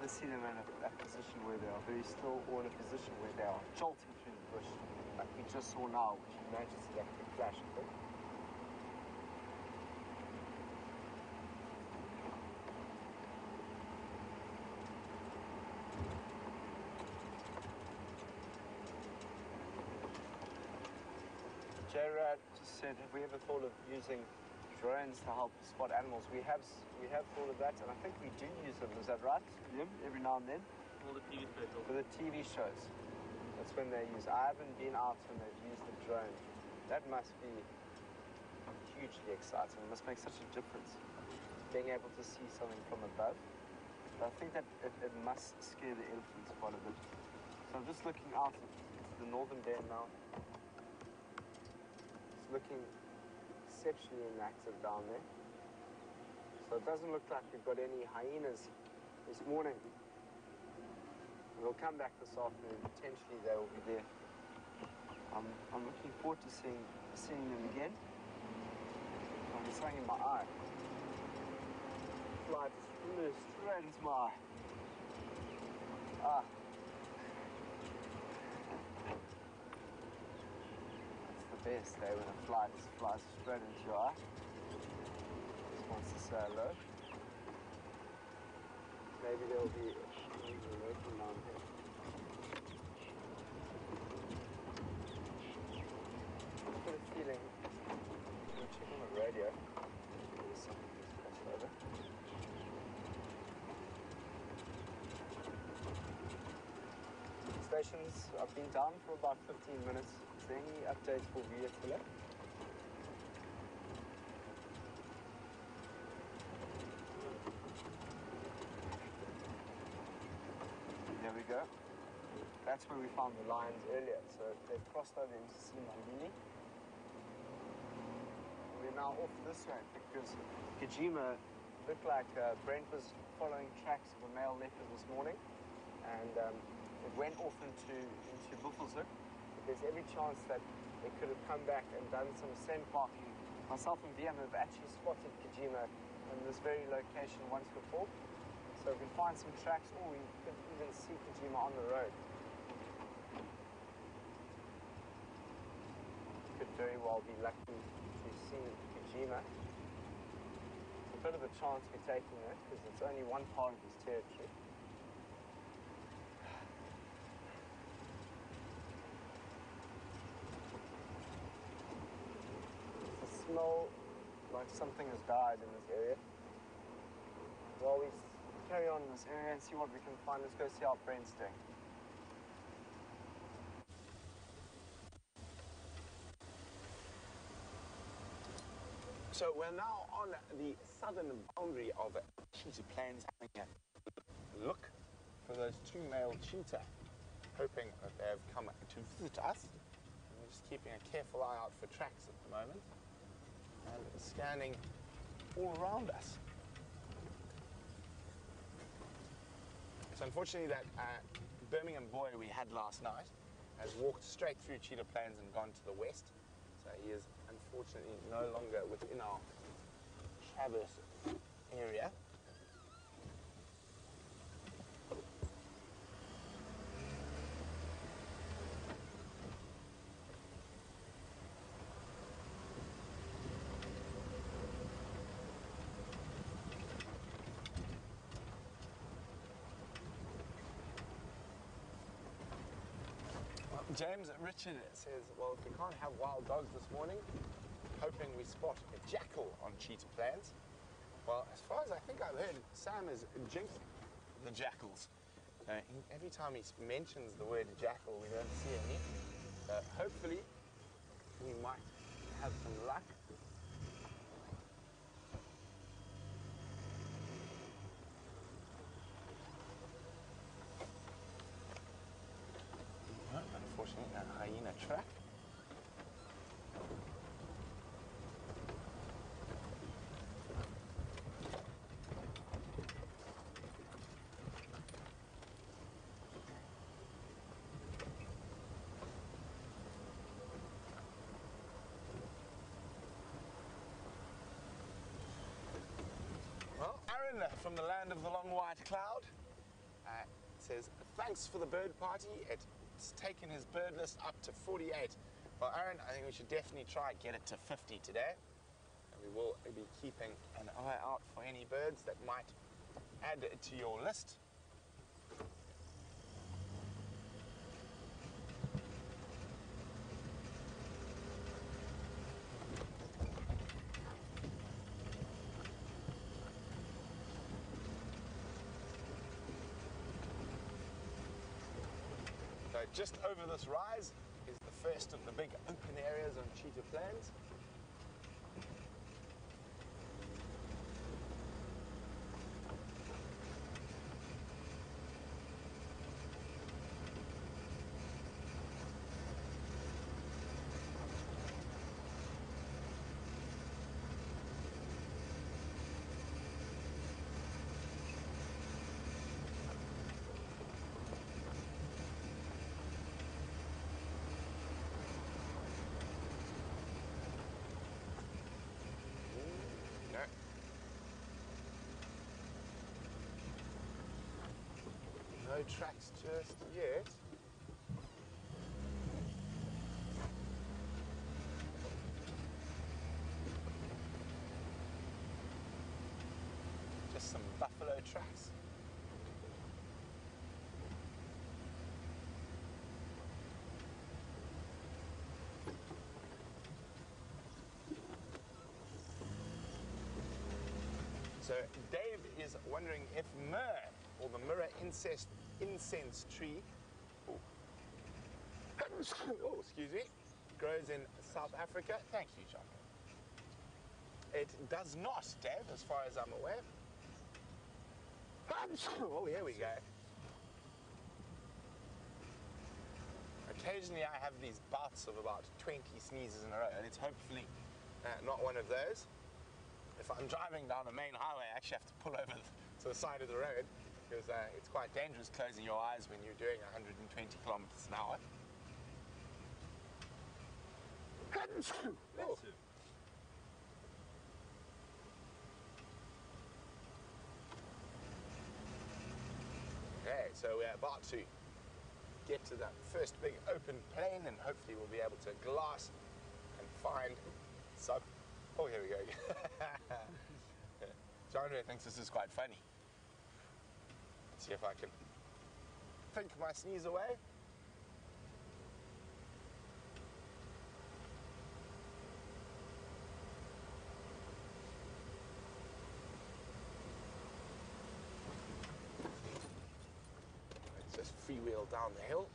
see them in a position where they are very still or in a position where they are jolting through the bush, like we just saw now, which you managed to see that quick flash, I think. J-Rad just said, have we ever thought of using drones to help spot animals? We have thought of that, and I think we do use them. Is that right, Liam? Every now and then? All the TV specials. For the TV shows. That's when they use. I haven't been out when they've used the drone. That must be hugely exciting. It must make such a difference, being able to see something from above. But I think that it must scare the elephants quite a bit. So I'm just looking out into the northern dam now. Looking exceptionally inactive down there. So it doesn't look like we've got any hyenas this morning. We'll come back this afternoon. Potentially they will be there. I'm looking forward to seeing them again. There's something in my eye. Fly just flew straight into my eye. Ah. Best day when a fly just flies straight into your eye. Just wants to say hello. Maybe there'll be lurking down here. I've got a feeling. I'll check on the radio. There's something that's crossed over. Stations, I've been down for about 15 minutes. Is there any updates for Vuyatula? There we go. That's where we found the lions earlier. So they've crossed over into Simandini. We're now off this way because Kajima looked like Brent was following tracks of a male leopard this morning. And it went off into Buffelshoek. There's every chance that it could have come back and done some scent marking. Myself and VM have actually spotted Kajima in this very location once before. So if we find some tracks, or we could even see Kajima on the road. Could very well be lucky to see Kajima. It's a bit of a chance we're taking that because it's only one part of his territory. Smell like something has died in this area. While we carry on in this area and see what we can find, let's go see how Brent's doing. So we're now on the southern boundary of cheetah plains, having a look for those two male cheetah, hoping that they have come to visit us. We're just keeping a careful eye out for tracks at the moment. And scanning all around us. So unfortunately that Birmingham boy we had last night has walked straight through Cheetah Plains and gone to the west. So he is unfortunately no longer within our traverse area. James Richard says, well, if we can't have wild dogs this morning, hoping we spot a jackal on Cheetah Plains. Well, as far as I think I've heard, Sam has jinxed the jackals. Every time he mentions the word jackal, we don't see any. Hopefully, we might have some luck. Unfortunately, a hyena track. Well, Aaron from the land of the long white cloud. says, thanks for the bird party. It's taken his bird list up to 48. Well, Aaron, I think we should definitely try and get it to 50 today. And we will be keeping an eye out for any birds that might add to your list. So just over this rise is the first of the big open areas on Cheetah Plains. No tracks just yet. Just some buffalo tracks. So Dave is wondering if myrrh, or the myrrh incense tree, oh, excuse me, grows in South Africa. Thank you, John. It does not, Dave, as far as I'm aware. Oh, here we go. Occasionally I have these bouts of about 20 sneezes in a row, and it's hopefully not one of those. If I'm driving down a main highway, I actually have to pull over to the side of the road, because it's quite dangerous closing your eyes when you're doing 120 kilometers an hour. Oh. Okay, so we're about to get to that first big open plain, and hopefully we'll be able to glass and find some. Oh, here we go. John thinks this is quite funny. Let's see if I can think my sneeze away. Let's just freewheel down the hill.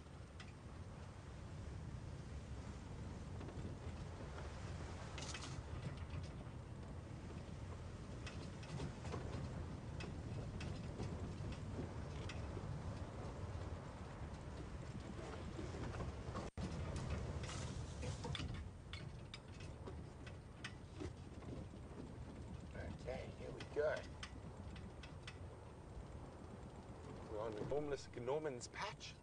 Okay, here we go. We're on the Homeless Gnomons patch.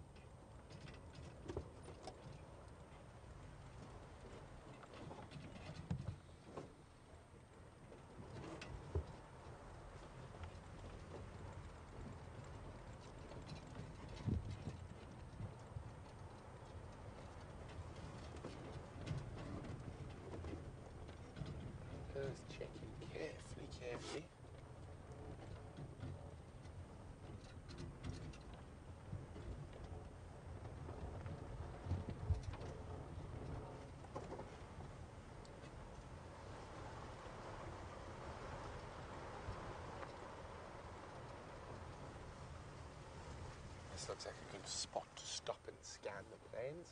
Just checking carefully. This looks like a good spot to stop and scan the plains.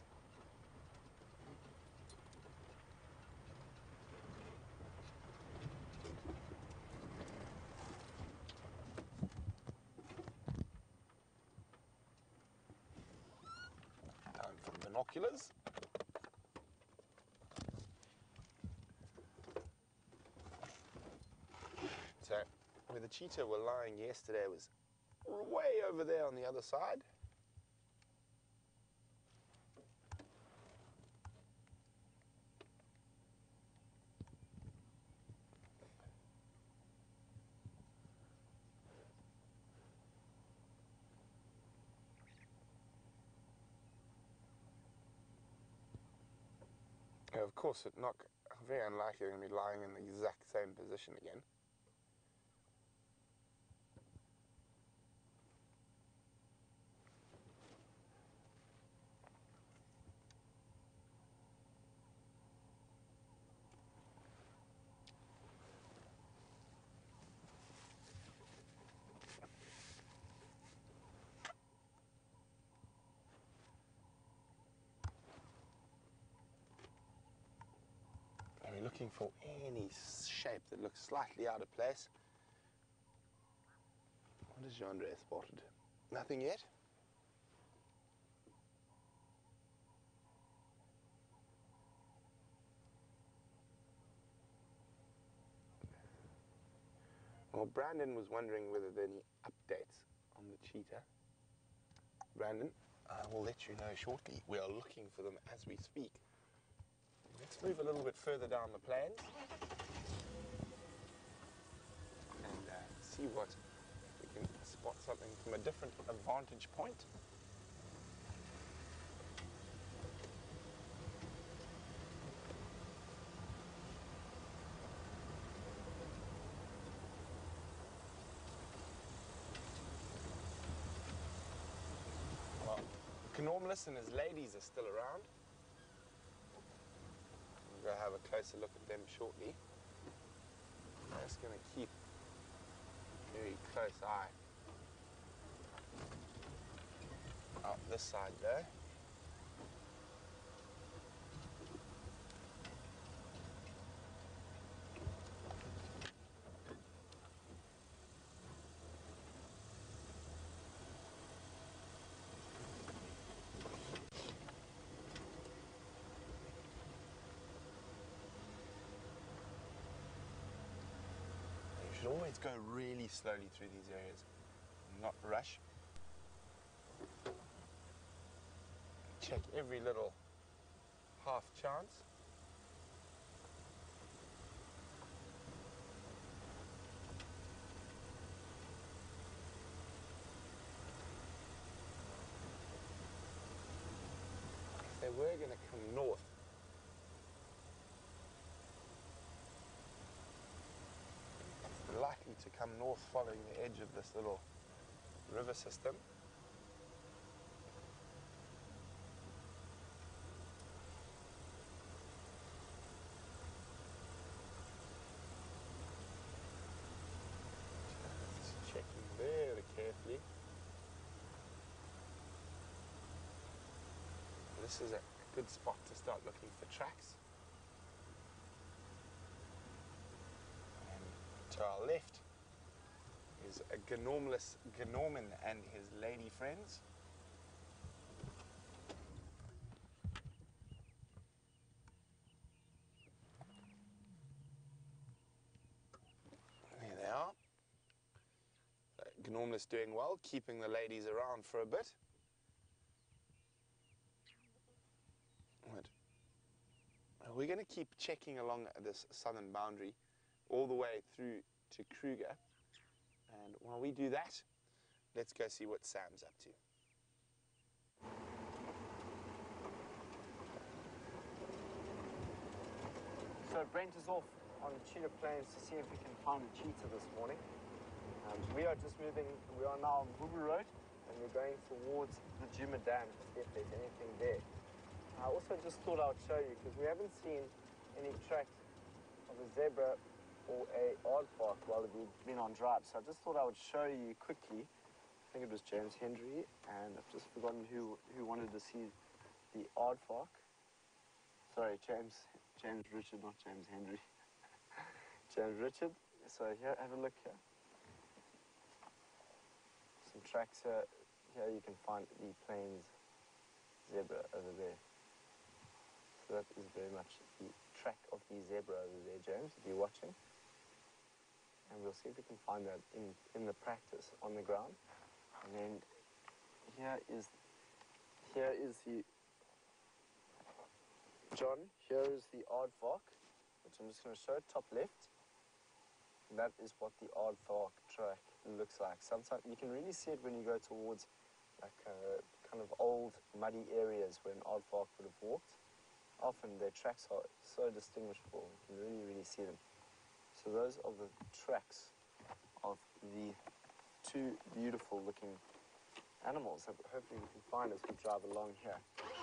Time for binoculars. So, where the cheetah were lying yesterday was way over there on the other side. of course, it's not very unlikely they're going to be lying in the exact same position again. And we're looking for any shape that looks slightly out of place. What has Jean-André spotted? Nothing yet? Well, Brandon was wondering whether there are any updates on the cheetah. Brandon, I will let you know shortly. We are looking for them as we speak. Let's move a little bit further down the plains and see what we can spot something from a different vantage point. Well, Gnormless and his ladies are still around. We'll go have a closer look at them shortly. I'm just going to keep a very close eye out this side there. You should always go really slowly through these areas, not rush. Check every little half chance. If they were going to come north, they're likely to come north following the edge of this little river system. Just checking very carefully. This is a good spot to start looking for tracks. And to our left is a Gnormless Gnorman and his lady friends. There they are. Gnormless doing well, keeping the ladies around for a bit. Right. We're going to keep checking along this southern boundary all the way through to Kruger. And while we do that, let's go see what Sam's up to. So Brent is off on Cheetah Plains to see if we can find a cheetah this morning. We are just moving, we are now on Bubu Road and we're going towards the Djuma Dam to see if there's anything there. I also just thought I would show you, because we haven't seen any tracks of a zebra or a aardvark while we've been on drive. So I just thought I would show you quickly. I think it was James Hendry, and I've just forgotten who wanted to see the aardvark. Sorry, James Richard, not James Hendry. James Richard. So here, have a look here. Some tracks here. Here you can find the plains zebra over there. So that is very much the track of the zebra over there, James, if you're watching. And we'll see if we can find that in the practice on the ground. And then here is the John, here is the aardvark, which I'm just going to show top left. And that is what the aardvark track looks like. Sometimes you can really see it when you go towards like kind of old muddy areas where an aardvark would have walked. often their tracks are so distinguishable. You can really, really see them. So those are the tracks of the two beautiful looking animals that hopefully we can find as we drive along here.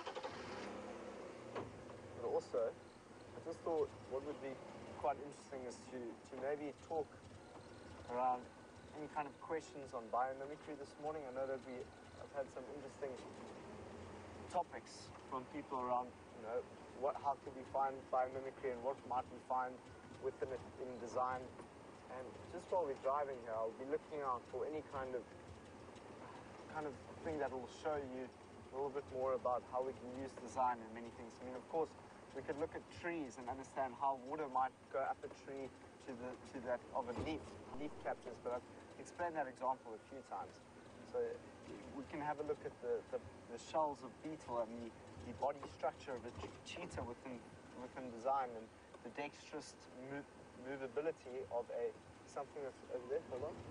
But also, I just thought what would be quite interesting is to maybe talk around any kind of questions on biomimicry this morning. I know that I've had some interesting topics from people around, how could we find biomimicry and what might we find within it in design. And just while we're driving here, I'll be looking out for any kind of thing that will show you a little bit more about how we can use design in many things. I mean, of course, we could look at trees and understand how water might go up a tree to that of a leaf captures, but I've explained that example a few times. So we can have a look at the shells of beetle and the body structure of a cheetah within design, and the dexterous movability of something that's over there. Hold on.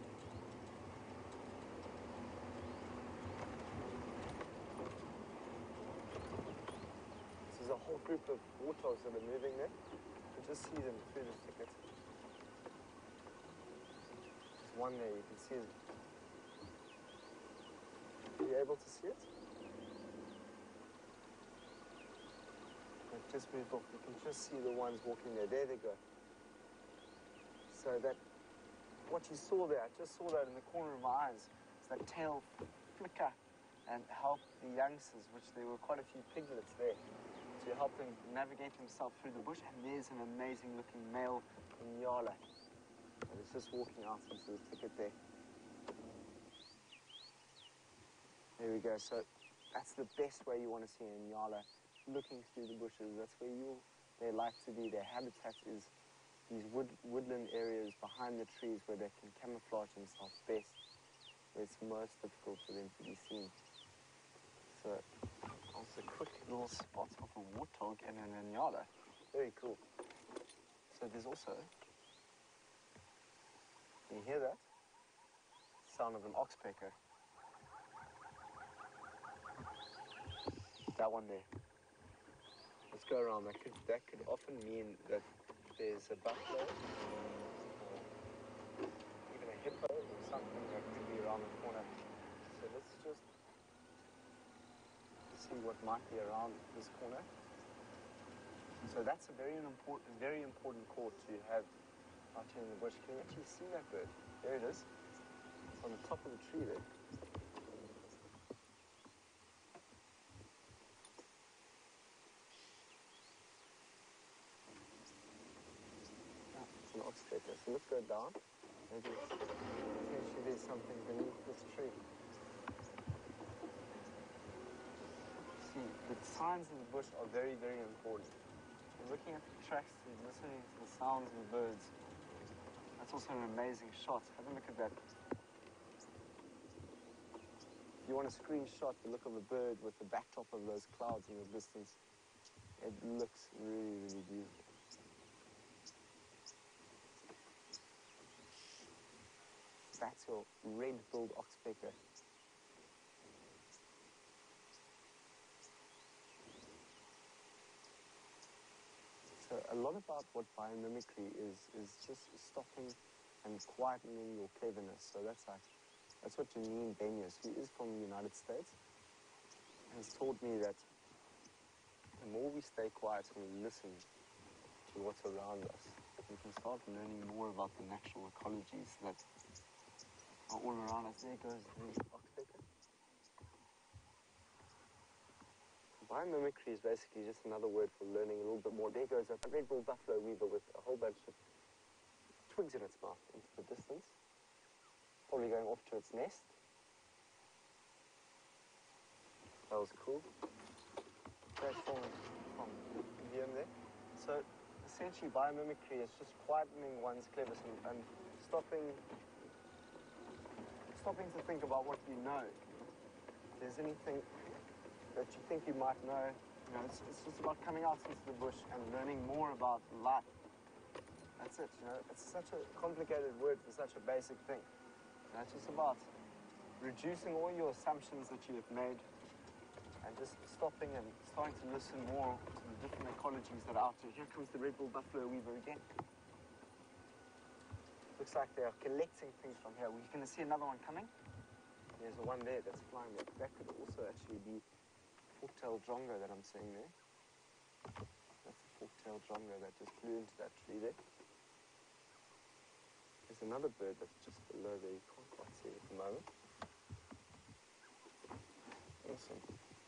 So there's a whole group of warthogs that are moving there. You can just see them through the thicket. There's one there, you can see it. Are you able to see it? It just moved off. You can just see the ones walking there. There they go. So that, what you saw there, I just saw that in the corner of my eyes, is that tail flicker and help the youngsters, which there were quite a few piglets there, to help them navigate themselves through the bush. And there's an amazing looking male Inyala. And it's just walking out into the thicket there. There we go. So that's the best way you want to see an Inyala, looking through the bushes. That's where they like to be. Their habitat is these woodland areas behind the trees where they can camouflage themselves best, where it's most difficult for them to be seen. So also a quick little spot of a warthog and an Inyala. Very cool. So there's also, can you hear that? Sound of an oxpecker. That one there. Let's go around. That could often mean that there's a buffalo, or even a hippo, or something that could be around the corner. So let's just see what might be around this corner. So that's a very important call to have out here in the bush. Can you actually see that bird? There it is. It's on the top of the tree there. Oxpecker. So let's go down. Maybe potentially there's something beneath this tree. See, the signs of the bush are very, very important. You're looking at the tracks, you're listening to the sounds of the birds. That's also an amazing shot. Have a look at that. If you want a screenshot, the look of a bird with the backdrop of those clouds in the distance, it looks really, really beautiful. That's your red-billed oxpecker. So a lot about what biomimicry is just stopping and quietening your cleverness. So that's what Janine Benyus, who is from the United States, has told me that the more we stay quiet and we listen to what's around us, we can start learning more about the natural ecologies that are all around us. There goes the oxpecker. Biomimicry is basically just another word for learning a little bit more. There goes a red-billed buffalo weaver with a whole bunch of twigs in its mouth into the distance, probably going off to its nest. That was cool. Great form from Liam there. So essentially biomimicry is just quietening one's cleverness and stopping to think about what you know. If there's anything that you think you might know, it's just about coming out into the bush and learning more about life. That's it, It's such a complicated word for such a basic thing. It's just about reducing all your assumptions that you have made and just stopping and starting to listen more to the different ecologies that are out there. Here comes the red-billed buffalo weaver again. Looks like they are collecting things from here. We're going to see another one coming. There's the one there that's flying there. That could also actually be fork-tailed drongo that I'm seeing there. That's a fork-tailed drongo that just flew into that tree there. There's another bird that's just below there. You can't quite see it at the moment. Awesome.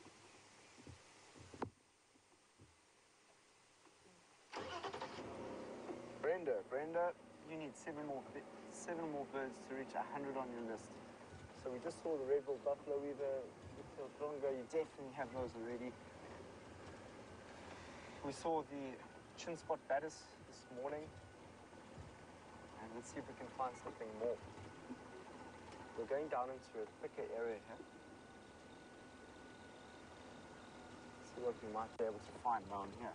Brenda, you need seven more birds to reach 100 on your list. So we just saw the red-billed buffalo weaver, fork-tailed drongo. You definitely have those already. We saw the chin-spot baddis this morning. And let's see if we can find something more. We're going down into a thicker area here. See what we might be able to find down here.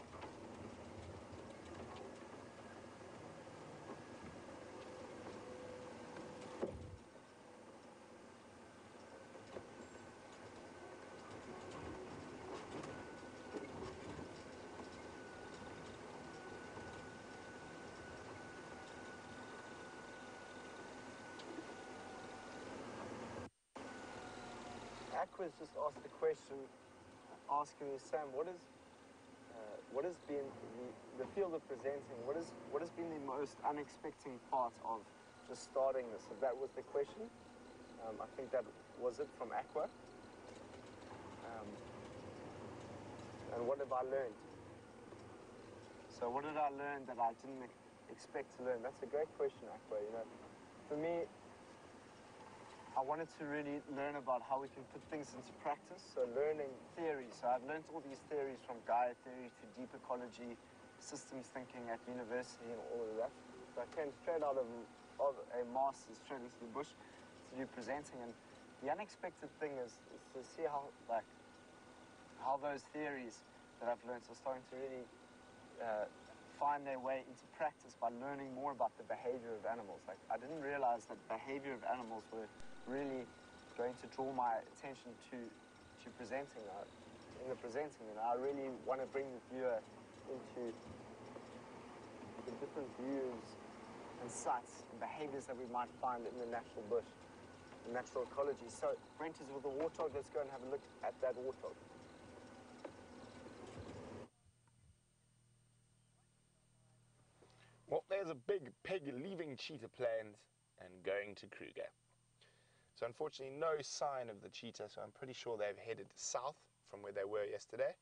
Aqua's just asked a question, asking me, Sam, what has been the field of presenting? What has been the most unexpected part of just starting this? If that was the question, I think that was it from Aqua. And what have I learned? So what did I learn that I didn't expect to learn? That's a great question, Aqua. You know, for me, I wanted to really learn about how we can put things into practice, so learning theories. So I've learned all these theories from Gaia theory to deep ecology, systems thinking at university and all of that. So I came straight out of a master's straight into the bush to do presenting, and the unexpected thing is to see how those theories that I've learned are starting to really find their way into practice by learning more about the behavior of animals. Like, I didn't realize that the behavior of animals were really going to draw my attention to presenting. In the presenting, and I really want to bring the viewer into the different views and sights and behaviors that we might find in the natural bush, the natural ecology. So Brent is with the warthog. Let's go and have a look at that warthog. Well, there's a big pig leaving cheetah plains and going to Kruger. So unfortunately, no sign of the cheetah, so I'm pretty sure they've headed south from where they were yesterday.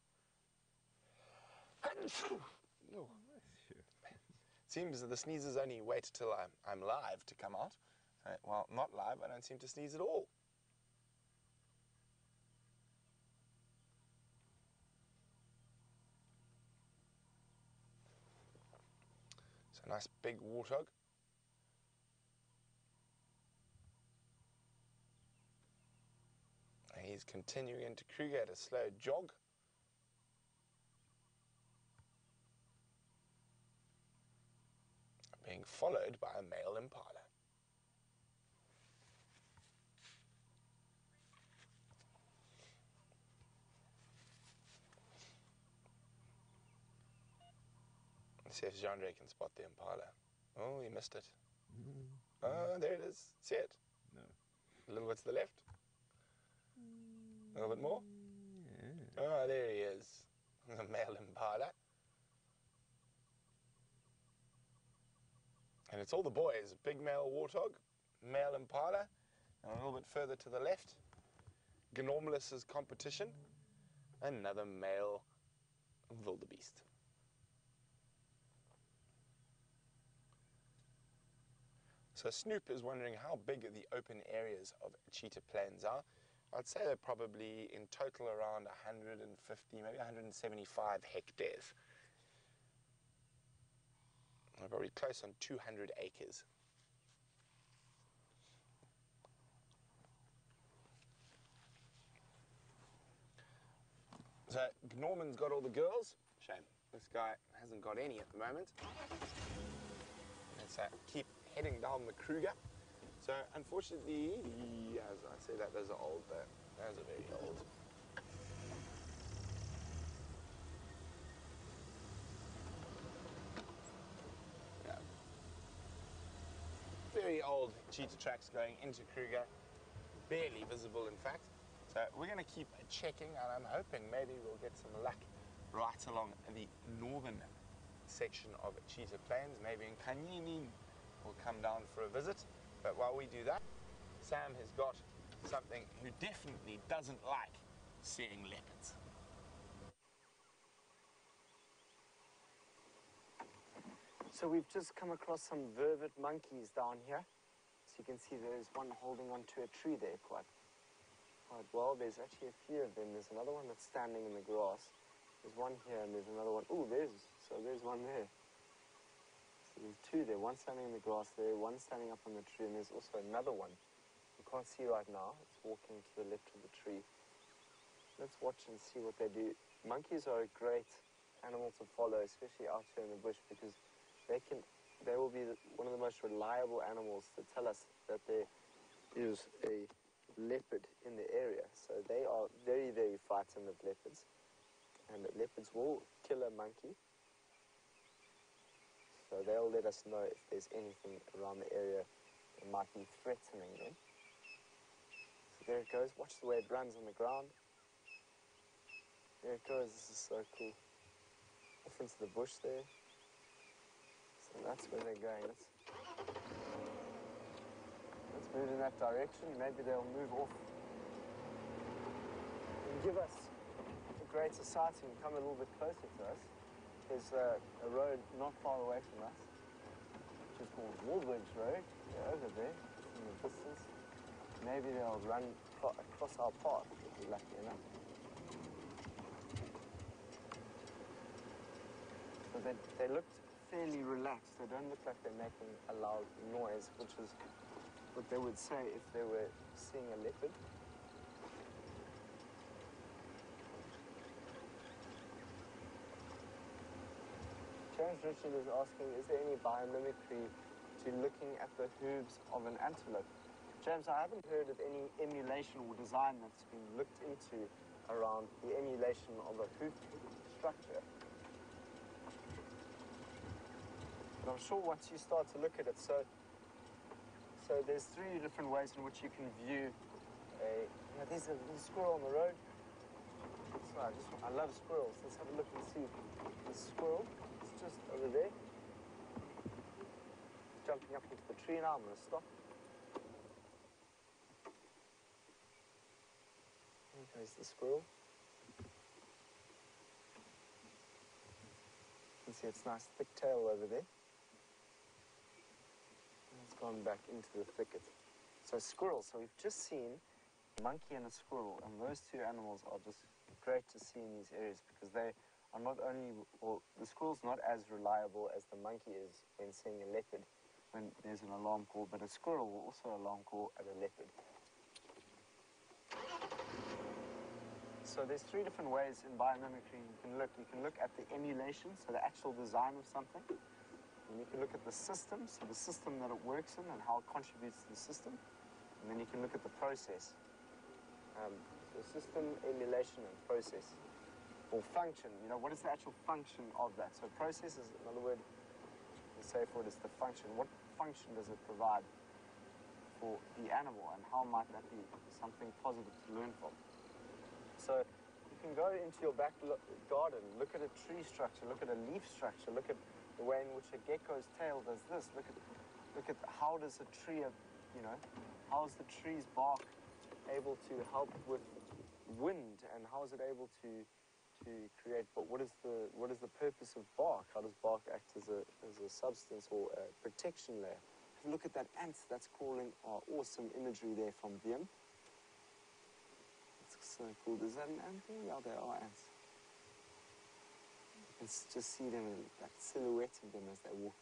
Oh. Seems that the sneezes only wait till I'm live to come out. Well, not live, I don't seem to sneeze at all. So nice big warthog. And he's continuing into Kruger at a slow jog. Being followed by a male impala. Let's see if Jean-Andre can spot the impala. Oh, he missed it. Oh, there it is. See it? No. A little bit to the left. A little bit more. Yeah. Oh, there he is. The male impala. And it's all the boys. Big male warthog, male impala, and a little bit further to the left, Gnormelus's competition, another male wildebeest. So Snoop is wondering how big the open areas of cheetah plains are. I'd say they're probably in total around 150, maybe 175 hectares. They're probably close on 200 acres. So Norman's got all the girls. Shame, this guy hasn't got any at the moment. Let's keep heading down the Kruger. So unfortunately, as I say that, those are old, those are very old. very old cheetah tracks going into Kruger, barely visible in fact. So we're going to keep checking, and I'm hoping maybe we'll get some luck right along the northern section of Cheetah Plains. Maybe in Kanyini we'll come down for a visit. But while we do that, Sam has got something who definitely doesn't like seeing leopards. So we've just come across some vervet monkeys down here. So you can see there's one holding onto a tree there quite well. There's actually a few of them. There's another one that's standing in the grass. There's one here and there's another one. Oh, there's one there. So there's two there, one standing in the grass there, one standing up on the tree, and there's also another one. You can't see right now. It's walking to the left of the tree. Let's watch and see what they do. Monkeys are a great animal to follow, especially out here in the bush, because they will be one of the most reliable animals to tell us that there is a leopard in the area. So they are very, very frightened of leopards. And leopards will kill a monkey. So they'll let us know if there's anything around the area that might be threatening them. So there it goes. Watch the way it runs on the ground. There it goes. This is so cool. Off into the bush there. So that's where they're going. Let's move in that direction. Maybe they'll move off and give us a greater sighting, come a little bit closer to us. There's a road not far away from us, which is called Woolbridge Road. They're over there in the distance. Maybe they'll run across our path if we're lucky enough. So they looked fairly relaxed. They don't look like they're making a loud noise, which is what they would say if they were seeing a leopard. James Richard is asking, is there any biomimicry to looking at the hooves of an antelope? James, I haven't heard of any emulation or design that's been looked into around the emulation of a hoof structure. But I'm sure once you start to look at it, so there's three different ways in which you can view there's a little squirrel on the road. So I love squirrels. Let's have a look and see the squirrel. It's just over there. Jumping up into the tree now. I'm going to stop. There goes the squirrel. You can see its nice thick tail over there. It's gone back into the thicket. So squirrel. So we've just seen a monkey and a squirrel, and those two animals are just great to see in these areas because they are not only, well, the squirrel's not as reliable as the monkey is when seeing a leopard when there's an alarm call, but a squirrel will also alarm call at a leopard. So there's three different ways in biomimicry you can look. You can look at the emulation, so the actual design of something. And you can look at the system, so the system that it works in and how it contributes to the system. And then you can look at the process. So system, emulation, and process. Or function, what is the actual function of that? So process is another word to say for it is the function. What function does it provide for the animal, and how might that be something positive to learn from? So you can go into your back garden, look at a tree structure, look at a leaf structure, look at the way in which a gecko's tail does this. Look at how does a tree, how is the tree's bark able to help with wind, and how is it able to create? But what is the purpose of bark? How does bark act as a substance or a protection layer? Look at that ant that's calling our awesome imagery there from Wiem. It's so cool. Is that an ant there? Yeah, there are ants. You can just see them, that silhouette of them as they walk.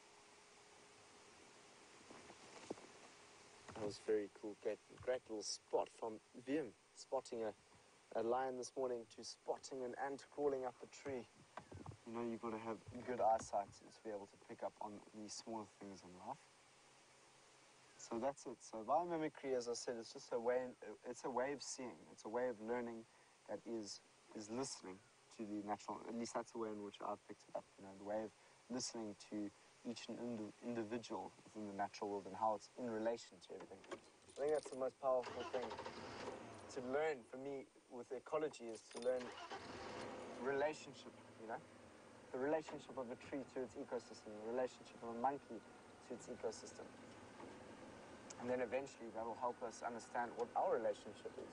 That was very cool. Great little spot from Wiem. Spotting a lion this morning to spotting an ant crawling up a tree. You've got to have good eyesight to be able to pick up on these small things in life. So that's it. So biomimicry, as I said, is just a way of seeing. It's a way of learning that is listening to the natural. At least that's the way in which I've picked it up. The way of listening to each individual within the natural world and how it's in relation to everything. I think that's the most powerful thing to learn for me with ecology, is to learn relationship, you know? The relationship of a tree to its ecosystem, the relationship of a monkey to its ecosystem. And then eventually that will help us understand what our relationship is.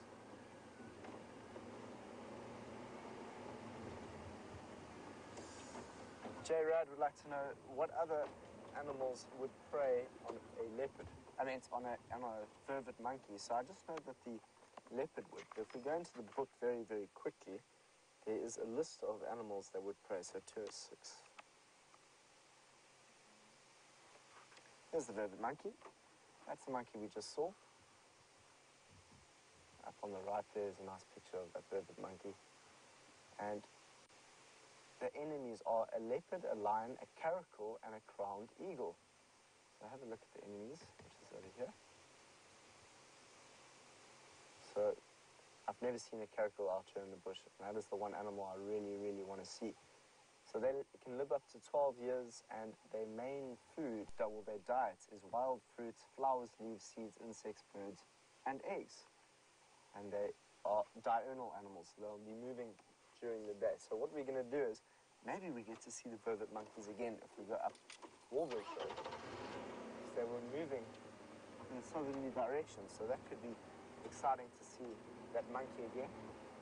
Jay Rad would like to know what other animals would prey on a leopard. I mean, on a vervet monkey. So I just know that the leopard would. But if we go into the book very, very quickly, there is a list of animals that would prey. So 206. Here's the vervet monkey. That's the monkey we just saw. Up on the right there is a nice picture of that vervet monkey. And the enemies are a leopard, a lion, a caracal, and a crowned eagle. So have a look at the enemies, which is over here. So I've never seen a caracal out here in the bush, and that is the one animal I really, really want to see. So they can live up to 12 years, and their main food, or their diet, is wild fruits, flowers, leaves, seeds, insects, birds, and eggs. And they are diurnal animals, so they'll be moving during the day. So what we're going to do is, maybe we get to see the vervet monkeys again if we go up Walbridge Road. Because they were moving in a southerly direction, so that could be exciting to see that monkey again.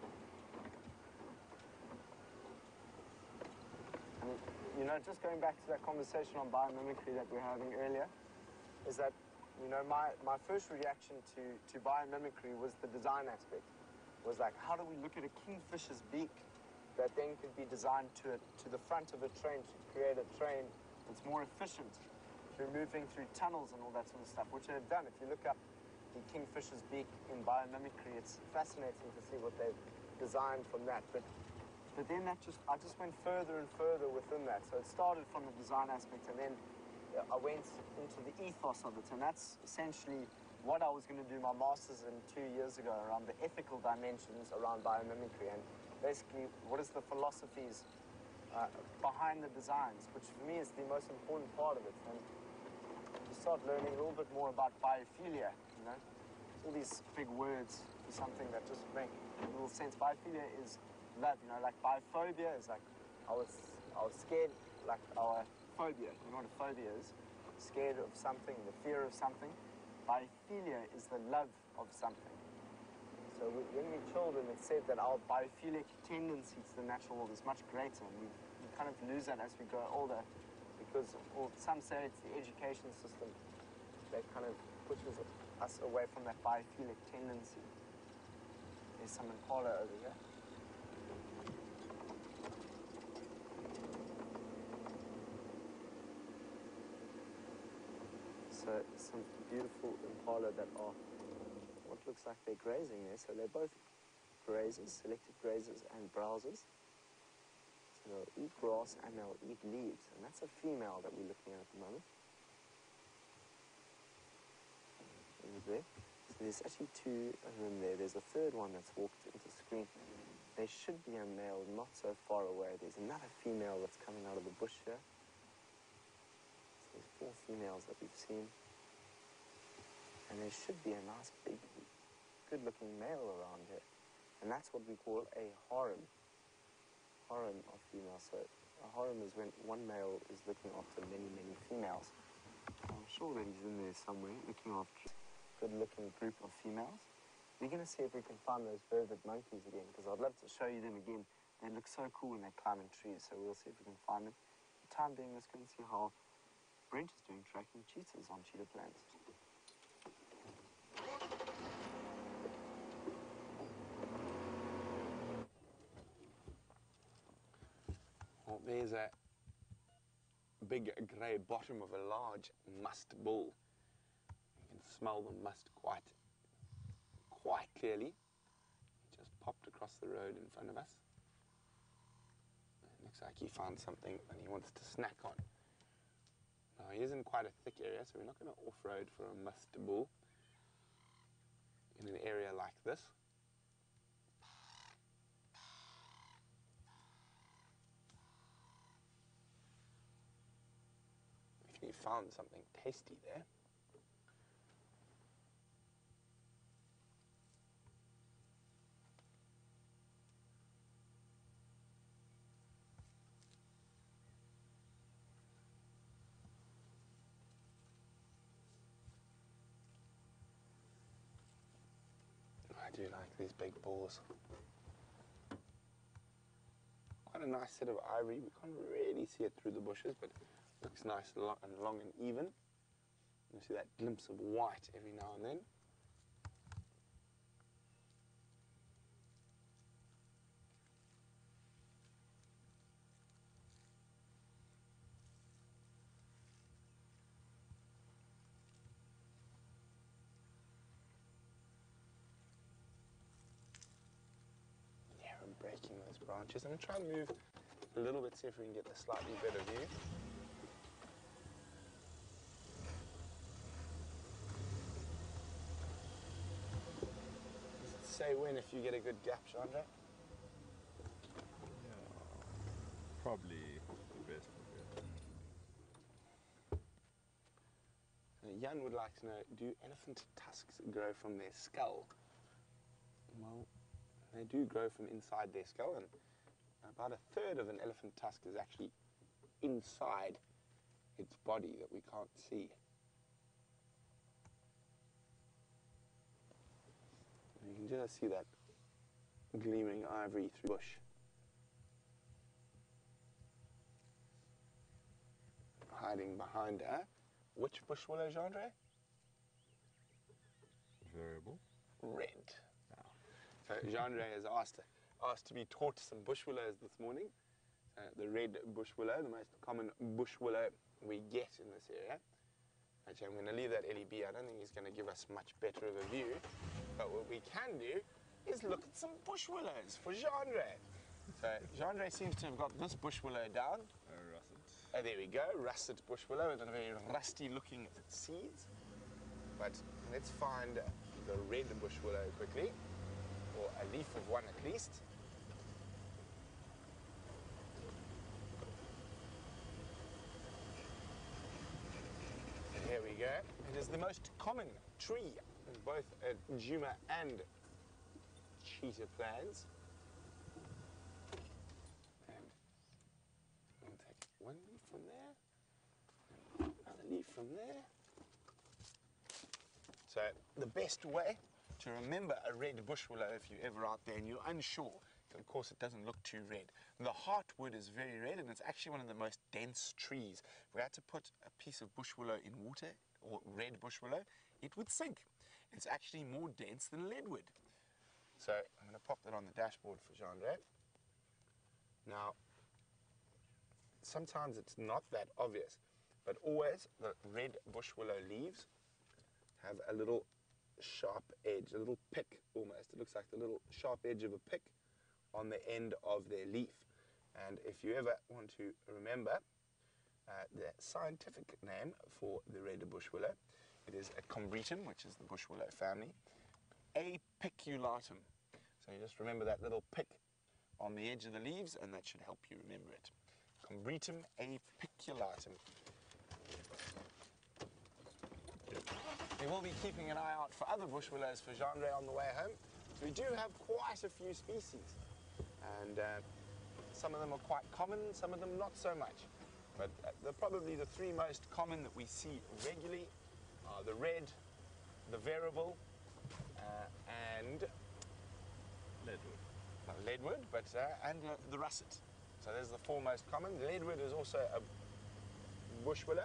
And, you know, just going back to that conversation on biomimicry that we were having earlier, is that, you know, my first reaction to biomimicry was the design aspect. Was like, how do we look at a kingfisher's beak that then could be designed to the front of a train to create a train that's more efficient through moving through tunnels and all that sort of stuff, which they've done. If you look up the kingfisher's beak in biomimicry, it's fascinating to see what they've designed from that. But then I just went further and further within that. So it started from the design aspect, and then I went into the ethos of it, and that's essentially what I was going to do my master's in 2 years ago, around the ethical dimensions around biomimicry, and basically what is the philosophies behind the designs, which for me is the most important part of it. And to start learning a little bit more about biophilia, you know, all these big words for something that just make a little sense. Biophilia is love, you know, like biophobia is like I was scared, like our phobia. You know what a phobia is? Scared of something, the fear of something. Biophilia is the love of something. So when we're children, it's said that our biophilic tendency to the natural world is much greater, and we kind of lose that as we grow older, because, or some say it's the education system that kind of pushes us away from that biophilic tendency. There's some impala over here. So some beautiful impala that are what looks like they're grazing there. So they're both grazers, selected grazers and browsers. So they'll eat grass and they'll eat leaves. And that's a female that we're looking at the moment. Over there. So there's actually two of them there. There's a third one that's walked into the screen. There should be a male not so far away. There's another female that's coming out of the bush here. So there's 4 females that we've seen. And there should be a nice big good-looking male around here. And that's what we call a harem. Harem of females. So a harem is when one male is looking after many, many females. I'm sure that he's in there somewhere looking after a good-looking group of females. We're going to see if we can find those vervet monkeys again, because I'd love to show you them again. They look so cool when they're climbing trees, so we'll see if we can find them. For the time being, let's go and see how Brent is doing tracking cheetahs on cheetah plains. Well, there's a big grey bottom of a large musk bull. You can smell the musk quite clearly. He just popped across the road in front of us. It looks like he found something that he wants to snack on. Now, he is in quite a thick area, so we're not going to off-road for a musk bull in an area like this. actually found something tasty there. I do like these big balls. Quite a nice set of ivory. We can't really see it through the bushes, but it looks nice and long and even. You see that glimpse of white every now and then. Yeah, we're breaking those branches. I'm going to try and move a little bit, see if we can get a slightly better view. Say when if you get a good gap, Chandra. Yeah, probably the best of it. Jan would like to know, do elephant tusks grow from their skull? Well, they do grow from inside their skull, and about a third of an elephant tusk is actually inside its body that we can't see. You can just see that gleaming ivory through bush. Hiding behind her. Which bush willow, Gendre? Variable. Red. So Gendre has asked to be taught some bush willows this morning. The red bush willow, the most common bush willow we get in this area. Actually, I'm going to leave that LEB. I don't think he's going to give us much better of a view. But what we can do is look at some bush willows for Gendre. So Gendre seems to have got this bush willow down. Russet. There we go, russet bush willow with a very rusty looking seeds. But let's find the red bush willow quickly, or a leaf of one at least. Here we go. It is the most common tree in both Djuma and cheetah plains. And we'll take one leaf from there, another leaf from there. So the best way to remember a red bush willow, if you're ever out there and you're unsure, of course it doesn't look too red. The heartwood is very red, and it's actually one of the most dense trees. If we had to put a piece of bush willow in water, or red bush willow, it would sink. It's actually more dense than leadwood. So I'm going to pop that on the dashboard for Gendre. Now, sometimes it's not that obvious, but always the red bush willow leaves have a little sharp edge, a little pick almost. It looks like the little sharp edge of a pick on the end of their leaf. And if you ever want to remember the scientific name for the red bush willow, it is a Combretum, which is the bush willow family, apiculatum. So you just remember that little pick on the edge of the leaves, and that should help you remember it. Combretum apiculatum. We will be keeping an eye out for other bush willows for Gendre on the way home. So we do have quite a few species, and some of them are quite common, some of them not so much. But probably the three most common that we see regularly are the red, the variable, and leadwood, and the russet. So there's the four most common. Leadwood is also a bush willow.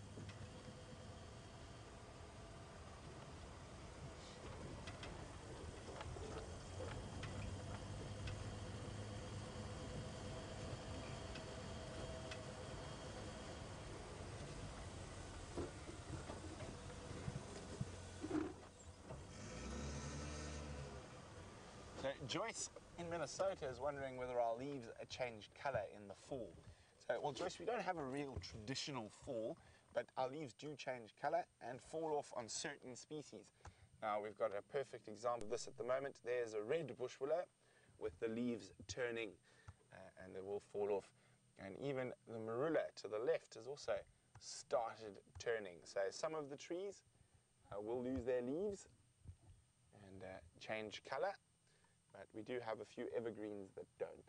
So Joyce in Minnesota is wondering whether our leaves change colour in the fall. So, well, Joyce, we don't have a real traditional fall, but our leaves do change colour and fall off on certain species. Now, we've got a perfect example of this at the moment. There's a red bush willow with the leaves turning and they will fall off. And even the marula to the left is also started turning. So some of the trees will lose their leaves and change color, but we do have a few evergreens that don't.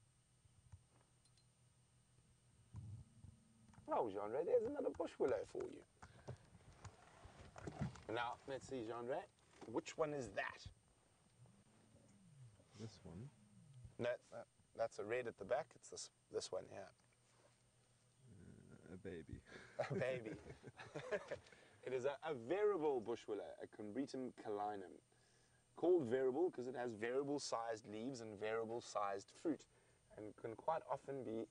Oh, Jean-Ray, there's another bush willow for you. Now, let's see, Jean-Ray, which one is that? This one. That's a red at the back. It's this one here. A baby. A baby. It is a variable bush willow, a Combretum calinum. Called variable because it has variable sized leaves and variable sized fruit, and can quite often be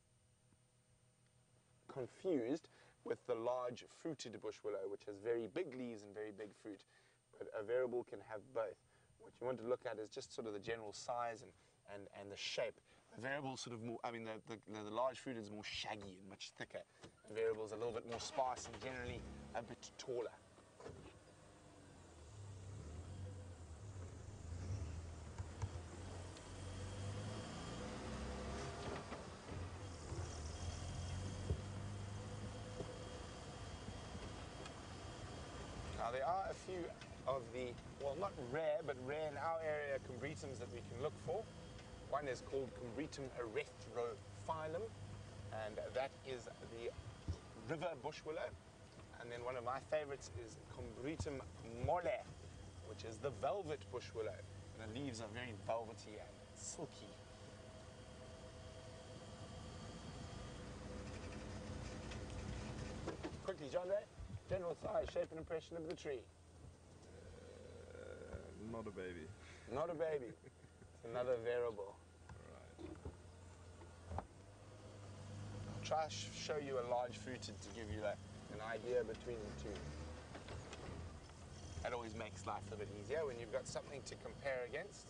confused with the large fruited bush willow, which has very big leaves and very big fruit. But a variable can have both. What you want to look at is just sort of the general size and the shape. The variable sort of more, I mean, the large fruit is more shaggy and much thicker. The variable is a little bit more sparse and generally a bit taller. Now there are a few of the, well, not rare, but rare in our area Combretums that we can look for. One is called Combretum erythrophyllum, and that is the river bush willow. And then one of my favorites is Combretum molle, which is the velvet bush willow. And the leaves are very velvety and silky. Quickly, Jean-Ray, general size, shape and impression of the tree. Not a baby. Not a baby. It's another variable. Right. I'll try to show you a large fruited to give you an idea between the two. That always makes life a bit easier when you've got something to compare against.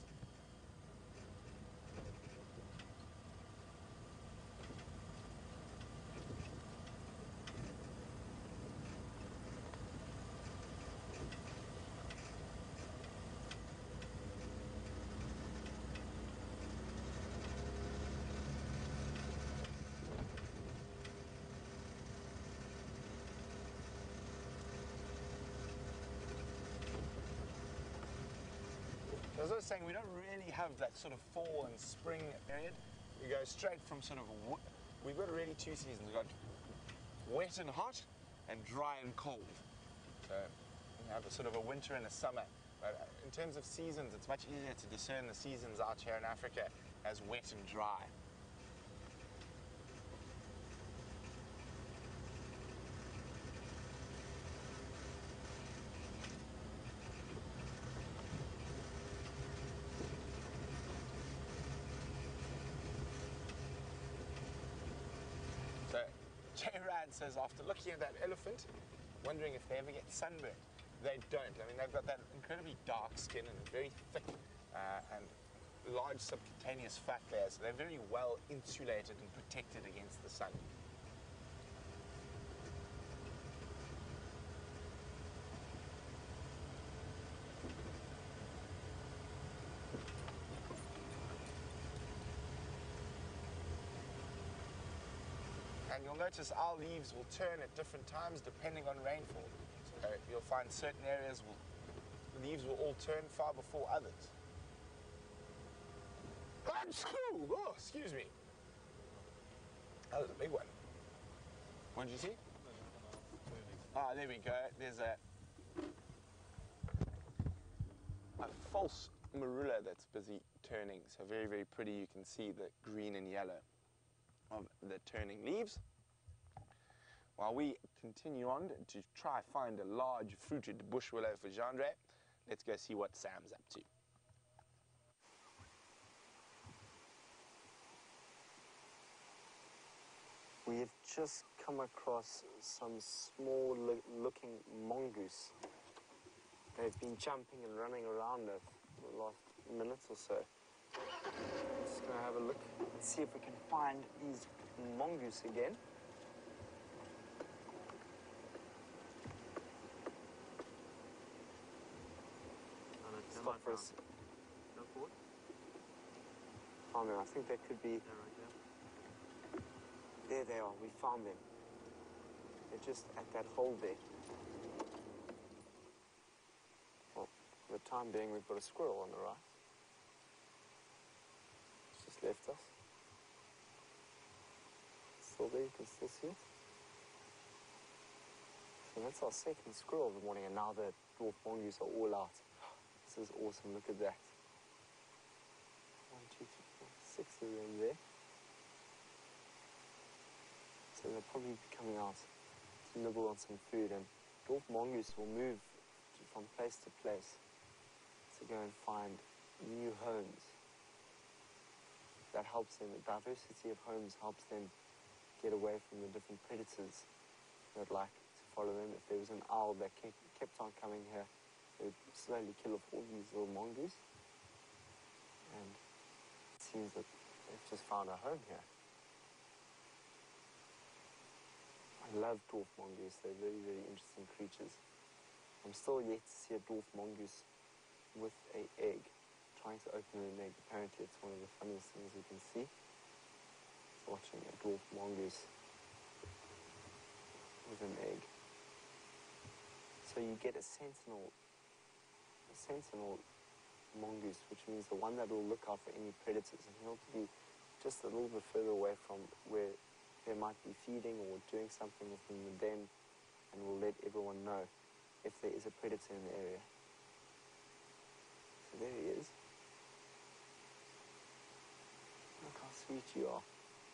As I was saying, we don't really have that sort of fall and spring period. We go straight from sort of, we've got really two seasons. We've got wet and hot and dry and cold. So we have a sort of a winter and a summer. But in terms of seasons, it's much easier to discern the seasons out here in Africa as wet and dry. So J-Rad says, after looking at that elephant, wondering if they ever get sunburned. They don't. I mean, they've got that incredibly dark skin and very thick and large subcutaneous fat layers. So they're very well insulated and protected against the sun. And you'll notice our leaves will turn at different times depending on rainfall. So you'll find certain areas the leaves will all turn far before others. Oh, excuse me. That was a big one. What did you see? Ah, there we go. There's a false marula that's busy turning. So very, very pretty. You can see the green and yellow of the turning leaves. While we continue on to try find a large fruited bush willow for Jean-Ray, let's go see what Sam's up to. We have just come across some small looking mongoose. They've been jumping and running around us for the last minute or so. I'm just going to have a look and see if we can find these mongoose again. Stop for us. Go forward. Found them. I think they could be. They're right there. There they are. We found them. They're just at that hole there. Well, for the time being, we've got a squirrel on the right. It's just left us. Still there, you can still see it. So that's our second squirrel of the morning, and now the dwarf mongoose are all out. This is awesome, look at that. 1, 2, 3, 4, 6 of them there. So they'll probably be coming out to nibble on some food, and dwarf mongoose will move from place to place to go and find new homes. That helps them, the diversity of homes helps them get away from the different predators that like to follow them. If there was an owl that kept on coming here, they would slowly kill off all these little mongoose. And it seems that they've just found a home here. I love dwarf mongoose, they're very, very interesting creatures. I'm still yet to see a dwarf mongoose with an egg, trying to open an egg. Apparently it's one of the funniest things you can see. Watching a dwarf mongoose with an egg. So you get a sentinel mongoose, which means the one that will look out for any predators, and he'll be just a little bit further away from where they might be feeding or doing something within the den, and will let everyone know if there is a predator in the area. So there he is. Look how sweet you are.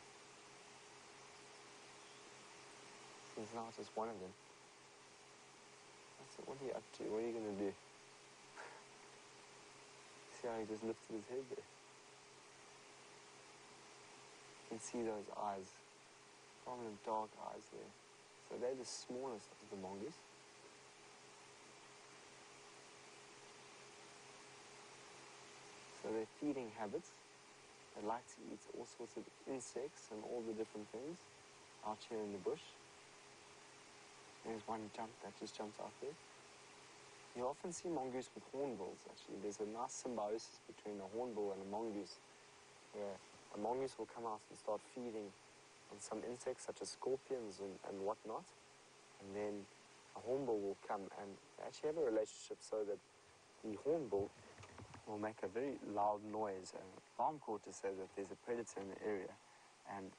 There's not just one of them. What are you up to? What are you going to do? See how he just lifted his head there? You can see those eyes. Prominent dark eyes there. So they're the smallest of the mongoose. So their feeding habits, they like to eat all sorts of insects and all the different things out here in the bush. There's one that just jumps out there. You often see mongoose with hornbills, actually. There's a nice symbiosis between a hornbill and a mongoose, where a mongoose will come out and start feeding on some insects such as scorpions and whatnot, and then a hornbill will come, and they actually have a relationship so that the hornbill will make a very loud noise, an alarm call to say that there's a predator in the area, and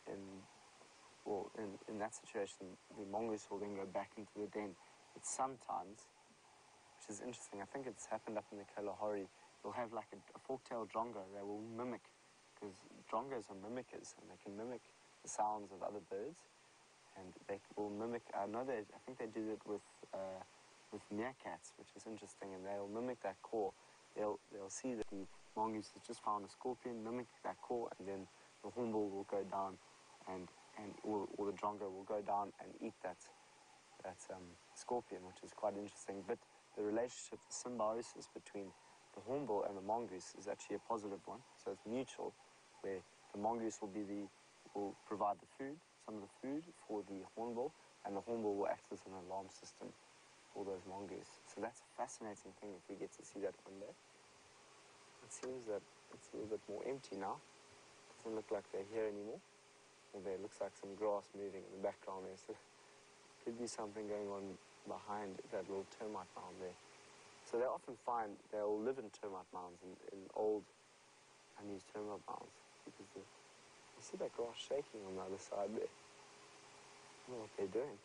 in that situation, the mongoose will then go back into the den. But sometimes, which is interesting, I think it's happened up in the Kalahari, you'll have like a fork-tailed drongo that will mimic, because drongos are mimickers, and they can mimic the sounds of other birds, and they will mimic, I think they do it with meerkats, which is interesting, and they'll mimic that call. They'll see that the mongoose has just found a scorpion, mimic that call, and then the hornbill will go down or the drongo will go down and eat that scorpion, which is quite interesting. But the relationship, the symbiosis between the hornbill and the mongoose is actually a positive one. So it's mutual, where the mongoose will provide the food, some of the food for the hornbill, and the hornbill will act as an alarm system for those mongoose. So that's a fascinating thing if we get to see that one day. It seems that it's a little bit more empty now. Doesn't look like they're here anymore. There looks like some grass moving in the background there, so could be something going on behind that little termite mound there. So they often find they'll live in termite mounds, in old unused termite mounds, because you see that grass shaking on the other side there. I don't know what they're doing.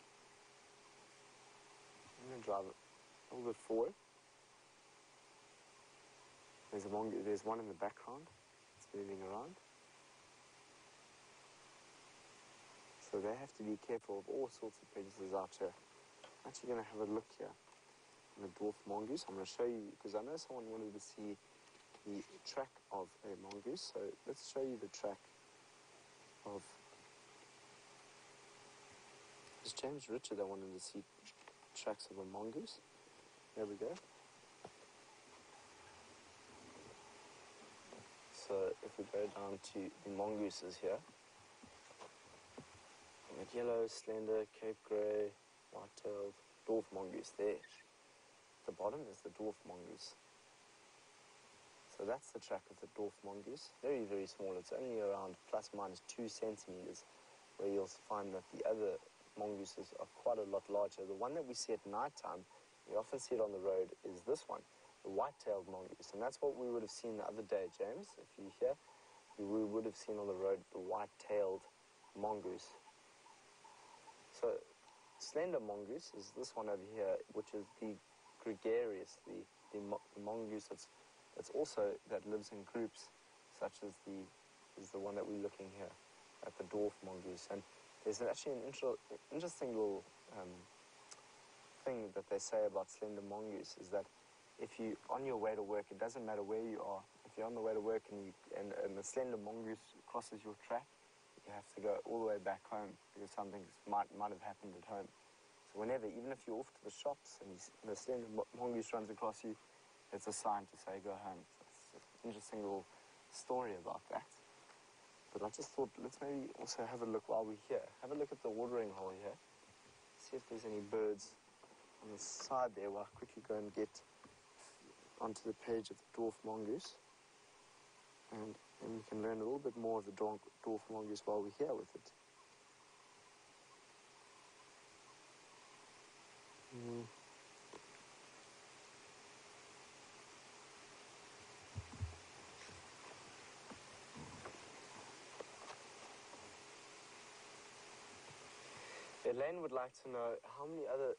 I'm going to drive it a little bit forward. There's one in the background. It's moving around. So they have to be careful of all sorts of predators out here. I'm actually going to have a look here on the dwarf mongoose. I'm going to show you, because I know someone wanted to see the track of a mongoose. So let's show you the track of... It's James Richard that wanted to see tracks of a mongoose. There we go. So if we go down to the mongooses here, yellow, slender, Cape Grey, white-tailed, dwarf mongoose there. The bottom is the dwarf mongoose. So that's the track of the dwarf mongoose. Very, very small. It's only around plus minus 2 centimeters, where you'll find that the other mongooses are quite a lot larger. The one that we see at night time, we often see it on the road, is this one, the white-tailed mongoose. And that's what we would have seen the other day, James, if you're here. We would have seen on the road the white-tailed mongoose. So slender mongoose is this one over here, which is the gregarious, the mongoose that's also, that lives in groups, such as the one that we're looking here at, the dwarf mongoose. And there's actually an interesting little thing that they say about slender mongoose, is that if you on your way to work, it doesn't matter where you are. If you're on the way to work and the slender mongoose crosses your track, you have to go all the way back home because something might have happened at home. So whenever, even if you're off to the shops and the slender mongoose runs across you, it's a sign to say go home. So it's an interesting little story about that. But I just thought, let's maybe also have a look while we're here. Have a look at the watering hole here. See if there's any birds on the side there while I quickly go and get onto the page of the dwarf mongoose. And then we can learn a little bit more of the dwarf mongoose while we're here with it. Elaine would like to know how many other,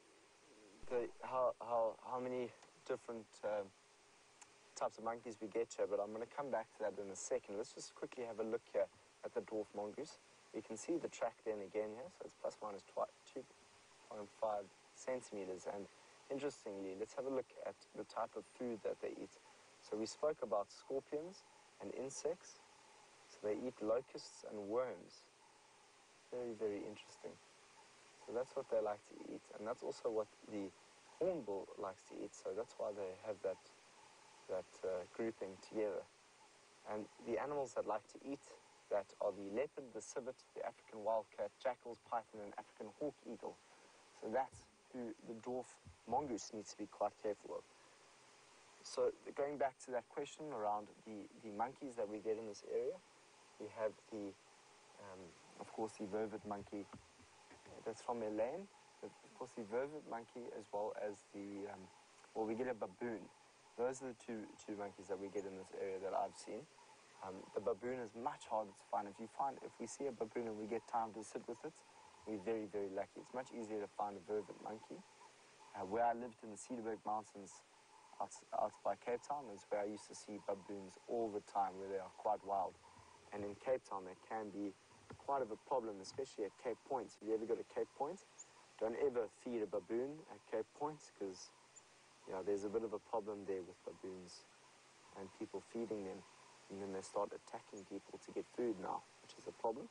how many different types of monkeys we get here, but I'm going to come back to that in a second. Let's just quickly have a look here at the dwarf mongoose. You can see the track then again here, so it's plus minus 2.5 centimeters. And interestingly, let's have a look at the type of food that they eat. So we spoke about scorpions and insects. So they eat locusts and worms. Very, very interesting. So that's what they like to eat, and that's also what the hornbill likes to eat. So that's why they have that grouping together. And the animals that like to eat that are the leopard, the civet, the African wildcat, jackals, python, and African hawk eagle. So that's who the dwarf mongoose needs to be quite careful of. So going back to that question around the monkeys that we get in this area, we have the, of course, the vervet monkey. That's from Elaine. But of course, the vervet monkey as well as the, well, we get a baboon. Those are the two monkeys that we get in this area that I've seen. The baboon is much harder to find. If we see a baboon and we get time to sit with it, we're very, very lucky. It's much easier to find a vervet monkey. Where I lived in the Cederberg Mountains out by Cape Town is where I used to see baboons all the time, where they are quite wild. And in Cape Town, they can be quite of a problem, especially at Cape Point. If you ever go to Cape Point, don't ever feed a baboon at Cape Point, because there's a bit of a problem there with baboons and people feeding them, and then they start attacking people to get food now, which is a problem.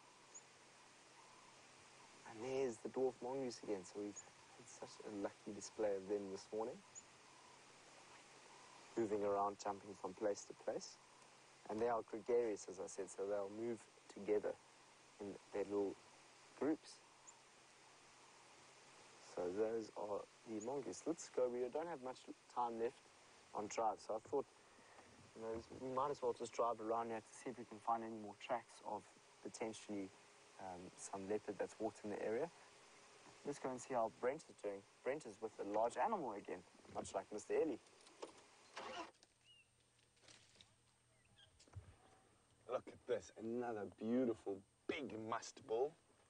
And there's the dwarf mongoose again, so we've had such a lucky display of them this morning, moving around, jumping from place to place. And they are gregarious, as I said, so they'll move together in their little groups. So those are the mongoose. Let's go. We don't have much time left on drive, so I thought, we might as well just drive around here to see if we can find any more tracks of potentially some leopard that's walked in the area. Let's go and see how Brent is doing. Brent is with a large animal again, much like Mr. Ellie. Look at this, another beautiful big musk bull.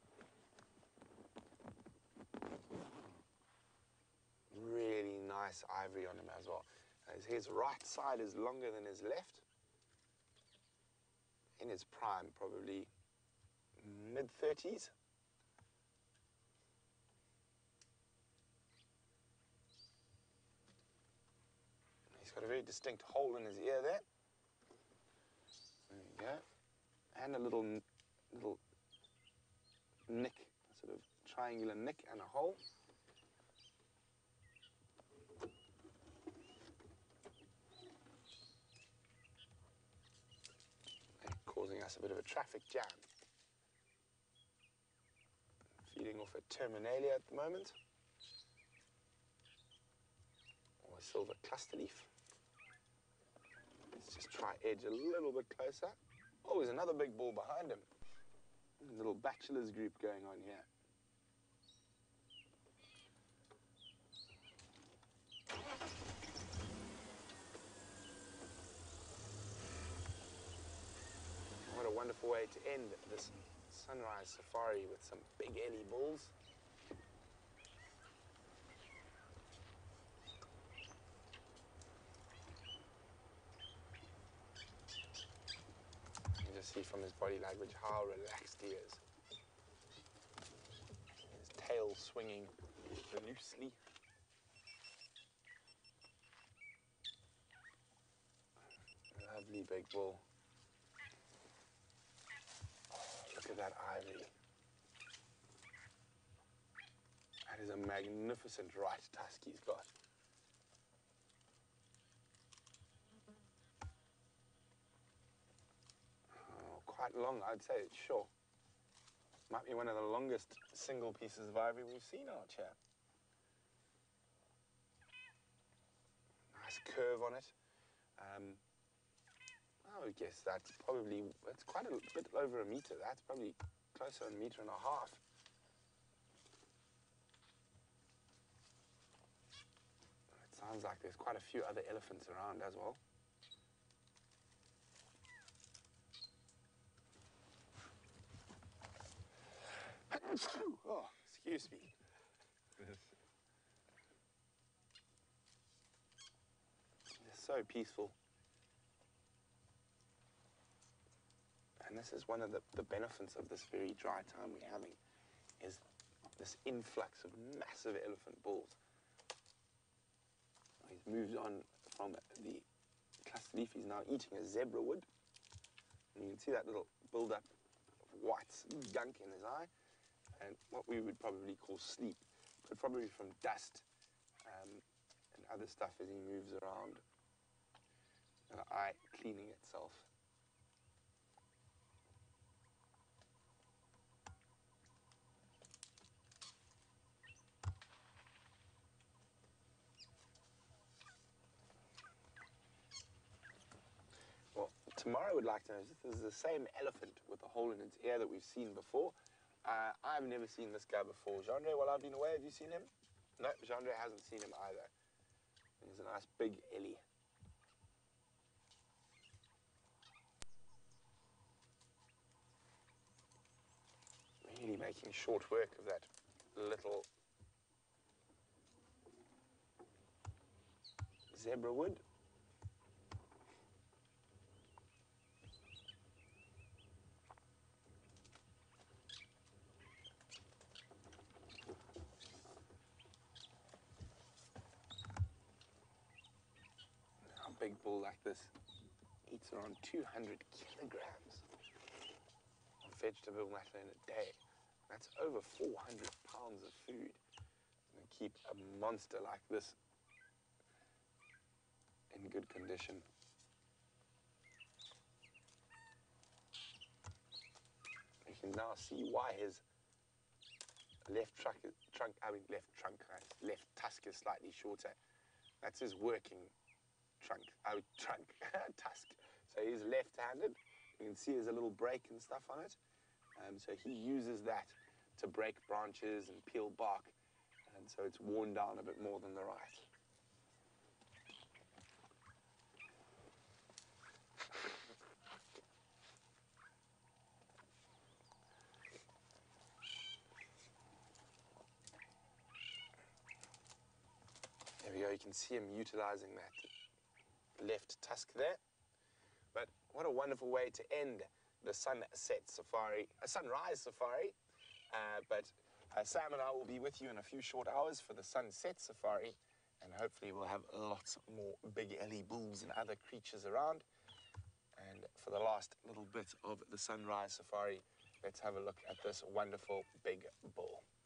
Really nice ivory on him as well. His right side is longer than his left. In his prime, probably mid-30s. He's got a very distinct hole in his ear there. There you go. And a little nick, a sort of triangular nick and a hole. And causing us a bit of a traffic jam. Feeding off a terminalia at the moment. Or a silver cluster leaf. Let's just try edge a little bit closer. Oh, there's another big bull behind him. A little bachelor's group going on here. wonderful way to end this sunrise safari with some big Ellie bulls. You can just see from his body language how relaxed he is. His tail swinging loosely. Lovely big bull. Look at that ivory. That is a magnificent right tusk he's got. Oh, quite long, I'd say, sure. Might be one of the longest single pieces of ivory we've seen out here. Nice curve on it. I would guess that's probably, it's quite a bit over a meter. That's probably closer to a meter and a half. It sounds like there's quite a few other elephants around as well. Oh, excuse me. They're so peaceful. And this is one of the benefits of this very dry time we're having, is this influx of massive elephant bulls. He's moved on from the cluster leaf. He's now eating a zebra wood. And you can see that little build-up of white gunk in his eye, and what we would probably call sleep, but probably from dust and other stuff as he moves around. And the eye cleaning itself. Tomorrow would like to know, this is the same elephant with a hole in its ear that we've seen before. I've never seen this guy before. Jandre, while I've been away, have you seen him? No, Jandre hasn't seen him either. He's a nice big Ellie. Really making short work of that little zebra wood. A big bull like this eats around 200 kilograms of vegetable matter in a day. That's over 400 pounds of food. And keep a monster like this in good condition. You can now see why his left tusk is slightly shorter. That's his working tusk. So he's left-handed. You can see there's a little break and stuff on it. So he uses that to break branches and peel bark. And so it's worn down a bit more than the right. There we go, you can see him utilizing that left tusk there. But what a wonderful way to end the sunset safari, a sunrise safari. But Sam and I will be with you in a few short hours for the sunset safari, and hopefully we'll have lots more big Ellie bulls and other creatures around. And for the last little bit of the sunrise safari, let's have a look at this wonderful big bull.